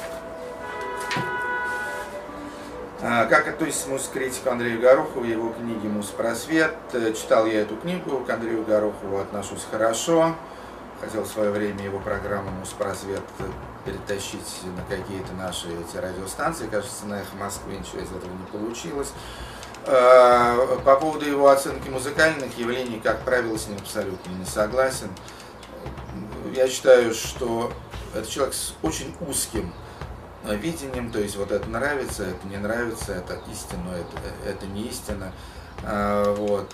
А, как относится муз-критик Андрею Горохову и его книге «Муз-просвет»? Читал я эту книгу, к Андрею Горохову отношусь хорошо. Хотел в свое время его программу «Муз-просвет» перетащить на какие-то наши эти радиостанции. Кажется, на «Эхо Москвы» ничего из этого не получилось. По поводу его оценки музыкальных явлений, как правило, с ним абсолютно не согласен. Я считаю, что это человек с очень узким видением, то есть вот это нравится, это не нравится, это истинно, это, это не истина. Вот.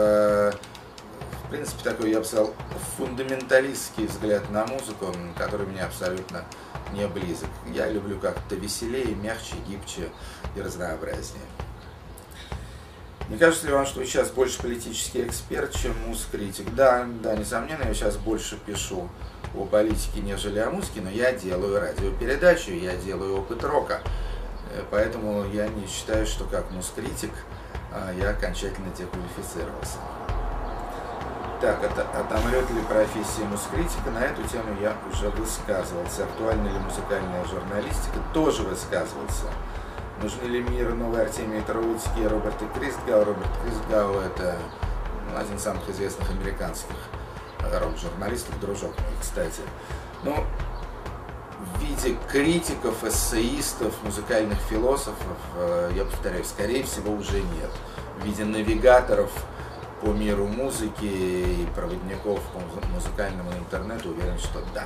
В принципе, такой, я бы сказал, фундаменталистский взгляд на музыку, который мне абсолютно не близок. Я люблю как-то веселее, мягче, гибче и разнообразнее. Не кажется ли вам, что вы сейчас больше политический эксперт, чем муз-критик? Да, да, несомненно, я сейчас больше пишу о политике, нежели о музыке, но я делаю радиопередачу, я делаю опыт рока. Поэтому я не считаю, что как муз-критик я окончательно деквалифицировался. Так, это отомрет ли профессия муз-критика? На эту тему я уже высказывался. Актуальна ли музыкальная журналистика? Тоже высказывался. Нужны ли миру новые Артемий Троуцкий и Роберт Кристгау? Роберт Кристгау — это ну, один из самых известных американских рок-журналистов, дружок, кстати. Ну, в виде критиков, эссеистов, музыкальных философов, я повторяю, скорее всего, уже нет. В виде навигаторов по миру музыки и проводников по музыкальному интернету уверен, что да.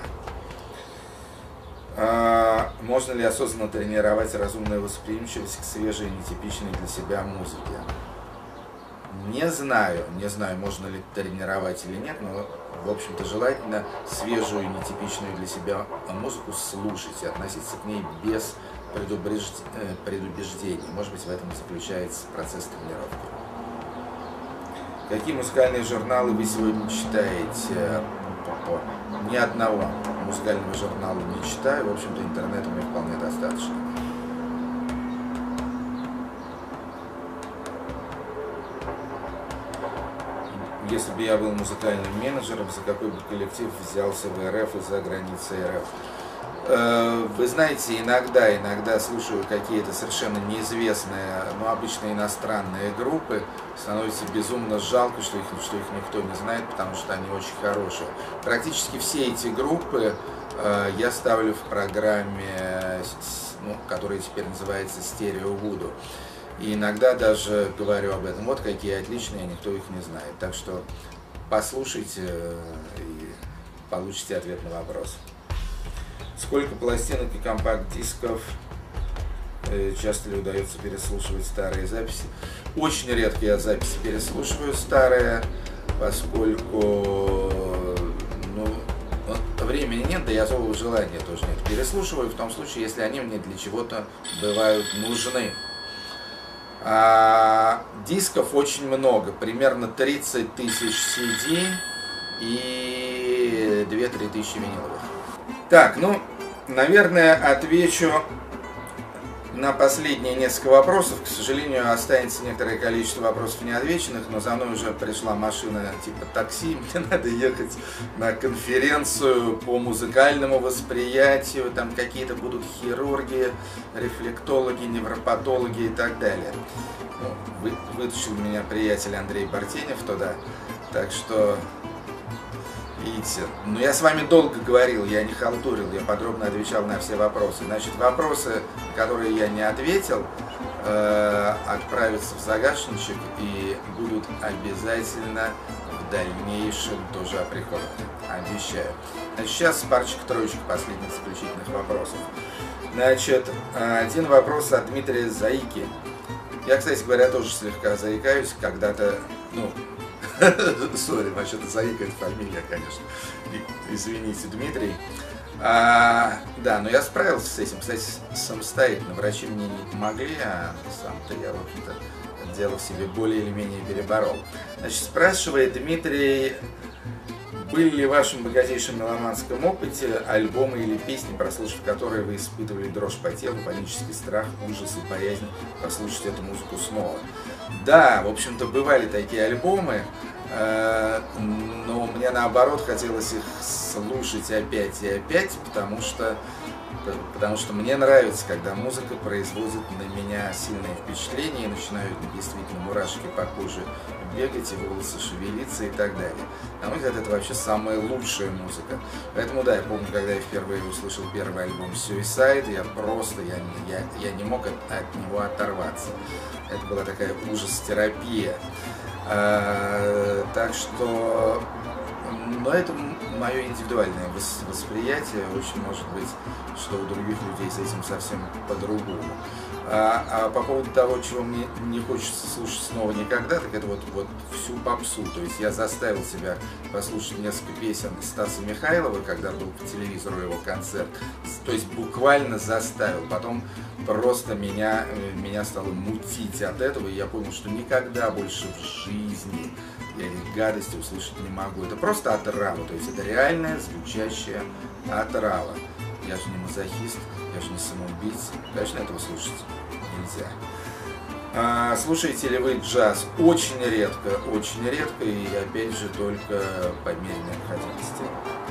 А, можно ли осознанно тренировать разумную восприимчивость к свежей и нетипичной для себя музыке? Не знаю, не знаю, можно ли тренировать или нет, но, в общем-то, желательно свежую и нетипичную для себя музыку слушать и относиться к ней без предубеждений. Может быть, в этом заключается процесс тренировки. Какие музыкальные журналы вы сегодня читаете? Ни одного музыкального журнала не читаю. В общем-то, интернета мне вполне достаточно. Если бы я был музыкальным менеджером, за какой бы коллектив взялся в РФ и за границей РФ? Вы знаете, иногда, иногда слушаю какие-то совершенно неизвестные, но обычно иностранные группы. Становится безумно жалко, что их, что их никто не знает, потому что они очень хорошие. Практически все эти группы э, я ставлю в программе, ну, которая теперь называется «Стерео Вуду». И иногда даже говорю об этом. Вот какие отличные, никто их не знает. Так что послушайте и получите ответ на вопрос. Сколько пластинок и компакт-дисков? Часто ли удается переслушивать старые записи? Очень редко я записи переслушиваю старые, поскольку ну, времени нет, да и особого желания тоже нет. Переслушиваю в том случае, если они мне для чего-то бывают нужны. А дисков очень много, примерно тридцать тысяч си ди и две-три тысячи виниловых. Так, ну, наверное, отвечу на последние несколько вопросов. К сожалению, останется некоторое количество вопросов неотвеченных, но за мной уже пришла машина типа такси. Мне надо ехать на конференцию по музыкальному восприятию. Там какие-то будут хирурги, рефлектологи, невропатологи и так далее. Ну, вы, вытащил меня приятель Андрей Бартенев туда. Так что... Видите, но я с вами долго говорил, я не халтурил, я подробно отвечал на все вопросы. Значит, вопросы, на которые я не ответил, э, отправятся в загашничек и будут обязательно в дальнейшем тоже оприходованы. Обещаю. Значит, сейчас парочка-троечка последних заключительных вопросов. Значит, один вопрос от Дмитрия Заики. Я, кстати говоря, тоже слегка заикаюсь, когда-то, ну... Сори, значит, Заика — это фамилия, конечно. Извините, Дмитрий. А, да, но я справился с этим, кстати, самостоятельно. Врачи мне не помогли, а сам-то я, в общем-то, дело в себе более или менее переборол. Значит, спрашивает Дмитрий, были ли в вашем богатейшем меломанском опыте альбомы или песни, прослушав которые вы испытывали дрожь по телу, панический страх, ужас и боязнь послушать эту музыку снова? Да, в общем-то, бывали такие альбомы, но мне наоборот хотелось их слушать опять и опять, потому что, потому что мне нравится, когда музыка производит на меня сильное впечатление, и начинают действительно мурашки по коже бегать, и волосы шевелиться и так далее. На мой взгляд, это вообще самая лучшая музыка. Поэтому да, я помню, когда я впервые услышал первый альбом Suicide, я просто, я, я, я не мог от, от него оторваться. Это была такая ужас-терапия. А, так что, но это мое индивидуальное восприятие. Очень может быть, что у других людей с этим совсем по-другому. А, а по поводу того, чего мне не хочется слушать снова никогда, так это вот, вот всю попсу. То есть я заставил себя послушать несколько песен Стаса Михайлова, когда был по телевизору его концерт. То есть буквально заставил. Потом просто меня, меня стало мутить от этого, и я понял, что никогда больше в жизни я эти гадости услышать не могу. Это просто отрава. То есть это реальная звучащая отрава. Я же не мазохист, я же не самоубийца. Конечно, этого слушать нельзя. А, слушаете ли вы джаз? Очень редко, очень редко, и опять же только по мере необходимости.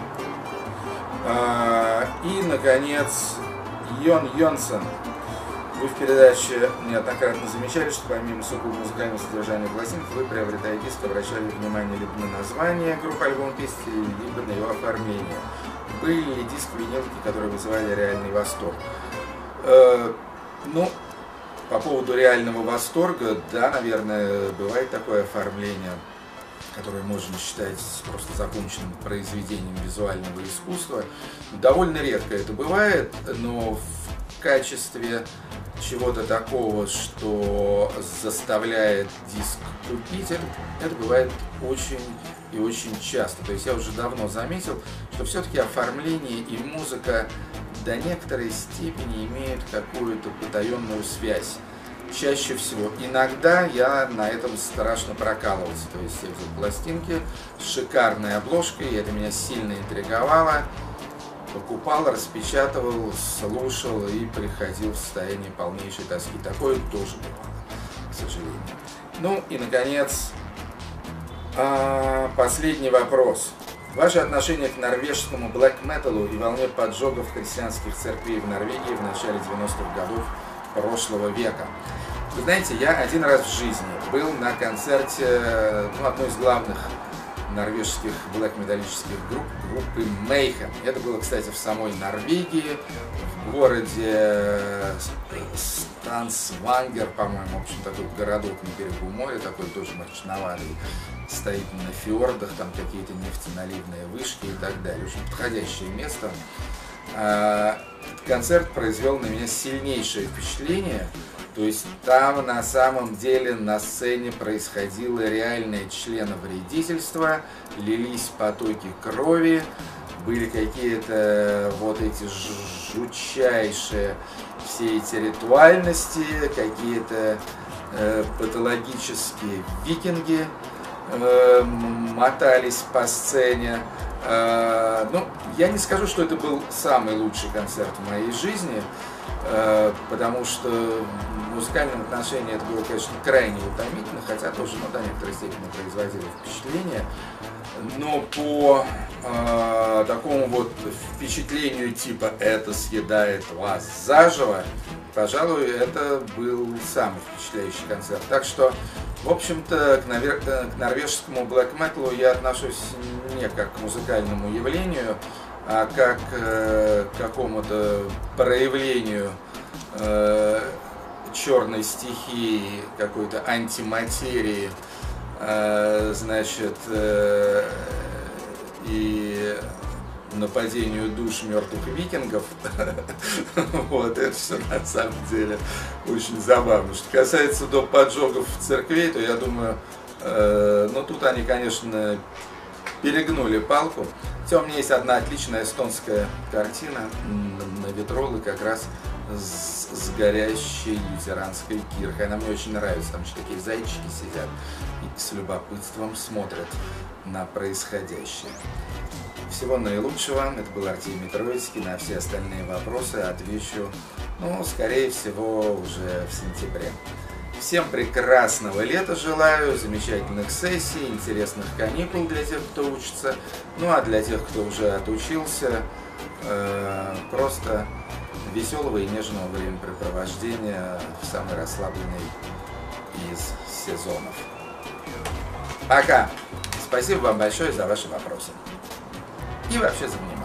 А, и, наконец, Йон Йонсон. Вы в передаче неоднократно замечали, что помимо сугубо музыкального содержания пластинок, вы, приобретая диск, обращали внимание либо на название группы альбома песни, либо на его оформление. Были ли диски-винилки, которые вызывали реальный восторг? Э, ну, по поводу реального восторга, да, наверное, бывает такое оформление, которое можно считать просто законченным произведением визуального искусства. Довольно редко это бывает, но в качестве чего-то такого, что заставляет диск купить, это, это бывает очень и очень часто. То есть я уже давно заметил, что все-таки оформление и музыка до некоторой степени имеют какую-то потаенную связь. Чаще всего. Иногда я на этом страшно прокалывался. То есть я взял пластинки с шикарной обложкой, и это меня сильно интриговало. Покупал, распечатывал, слушал и приходил в состояние полнейшей тоски. Такое тоже бывало, к сожалению. Ну и, наконец, последний вопрос. Ваше отношение к норвежскому блэк-металу и волне поджогов христианских церквей в Норвегии в начале девяностых годов прошлого века. Вы знаете, я один раз в жизни был на концерте ну, одной из главных норвежских блэк-металлических групп, группы Mayhem. Это было, кстати, в самой Норвегии, в городе Стансвангер, по-моему, в общем, такой городок на берегу моря, такой тоже мрачноватый, стоит на фьордах, там какие-то нефтеналивные вышки и так далее. Очень подходящее место. Этот концерт произвел на меня сильнейшее впечатление. То есть там на самом деле на сцене происходило реальное членовредительство, лились потоки крови, были какие-то вот эти жутчайшие все эти ритуальности, какие-то э, патологические викинги э, мотались по сцене. Э, ну, я не скажу, что это был самый лучший концерт в моей жизни, э, потому что в музыкальном отношении это было, конечно, крайне утомительно, хотя тоже ну, до некоторой степени производило впечатление. Но по э, такому вот впечатлению типа «это съедает вас заживо», пожалуй, это был самый впечатляющий концерт. Так что, в общем-то, к, навер... к норвежскому блэк-металу я отношусь не как к музыкальному явлению, а как э, к какому-то проявлению э, черной стихии, какой-то антиматерии, э, значит, э, и нападению душ мертвых викингов. Вот это все на самом деле очень забавно. Что касается до поджогов церквей, то я думаю, э, ну тут они, конечно, перегнули палку. Хотя у меня есть одна отличная эстонская картина на витролы как раз с, с горящей лютеранской кирхой. Она мне очень нравится. Там еще такие зайчики сидят и с любопытством смотрят на происходящее. Всего наилучшего. Это был Артемий Троицкий. На все остальные вопросы отвечу, ну, скорее всего, уже в сентябре. Всем прекрасного лета желаю, замечательных сессий, интересных каникул для тех, кто учится. Ну а для тех, кто уже отучился, э, просто веселого и нежного времяпрепровождения в самый расслабленный из сезонов. Пока! Спасибо вам большое за ваши вопросы. И вообще за внимание.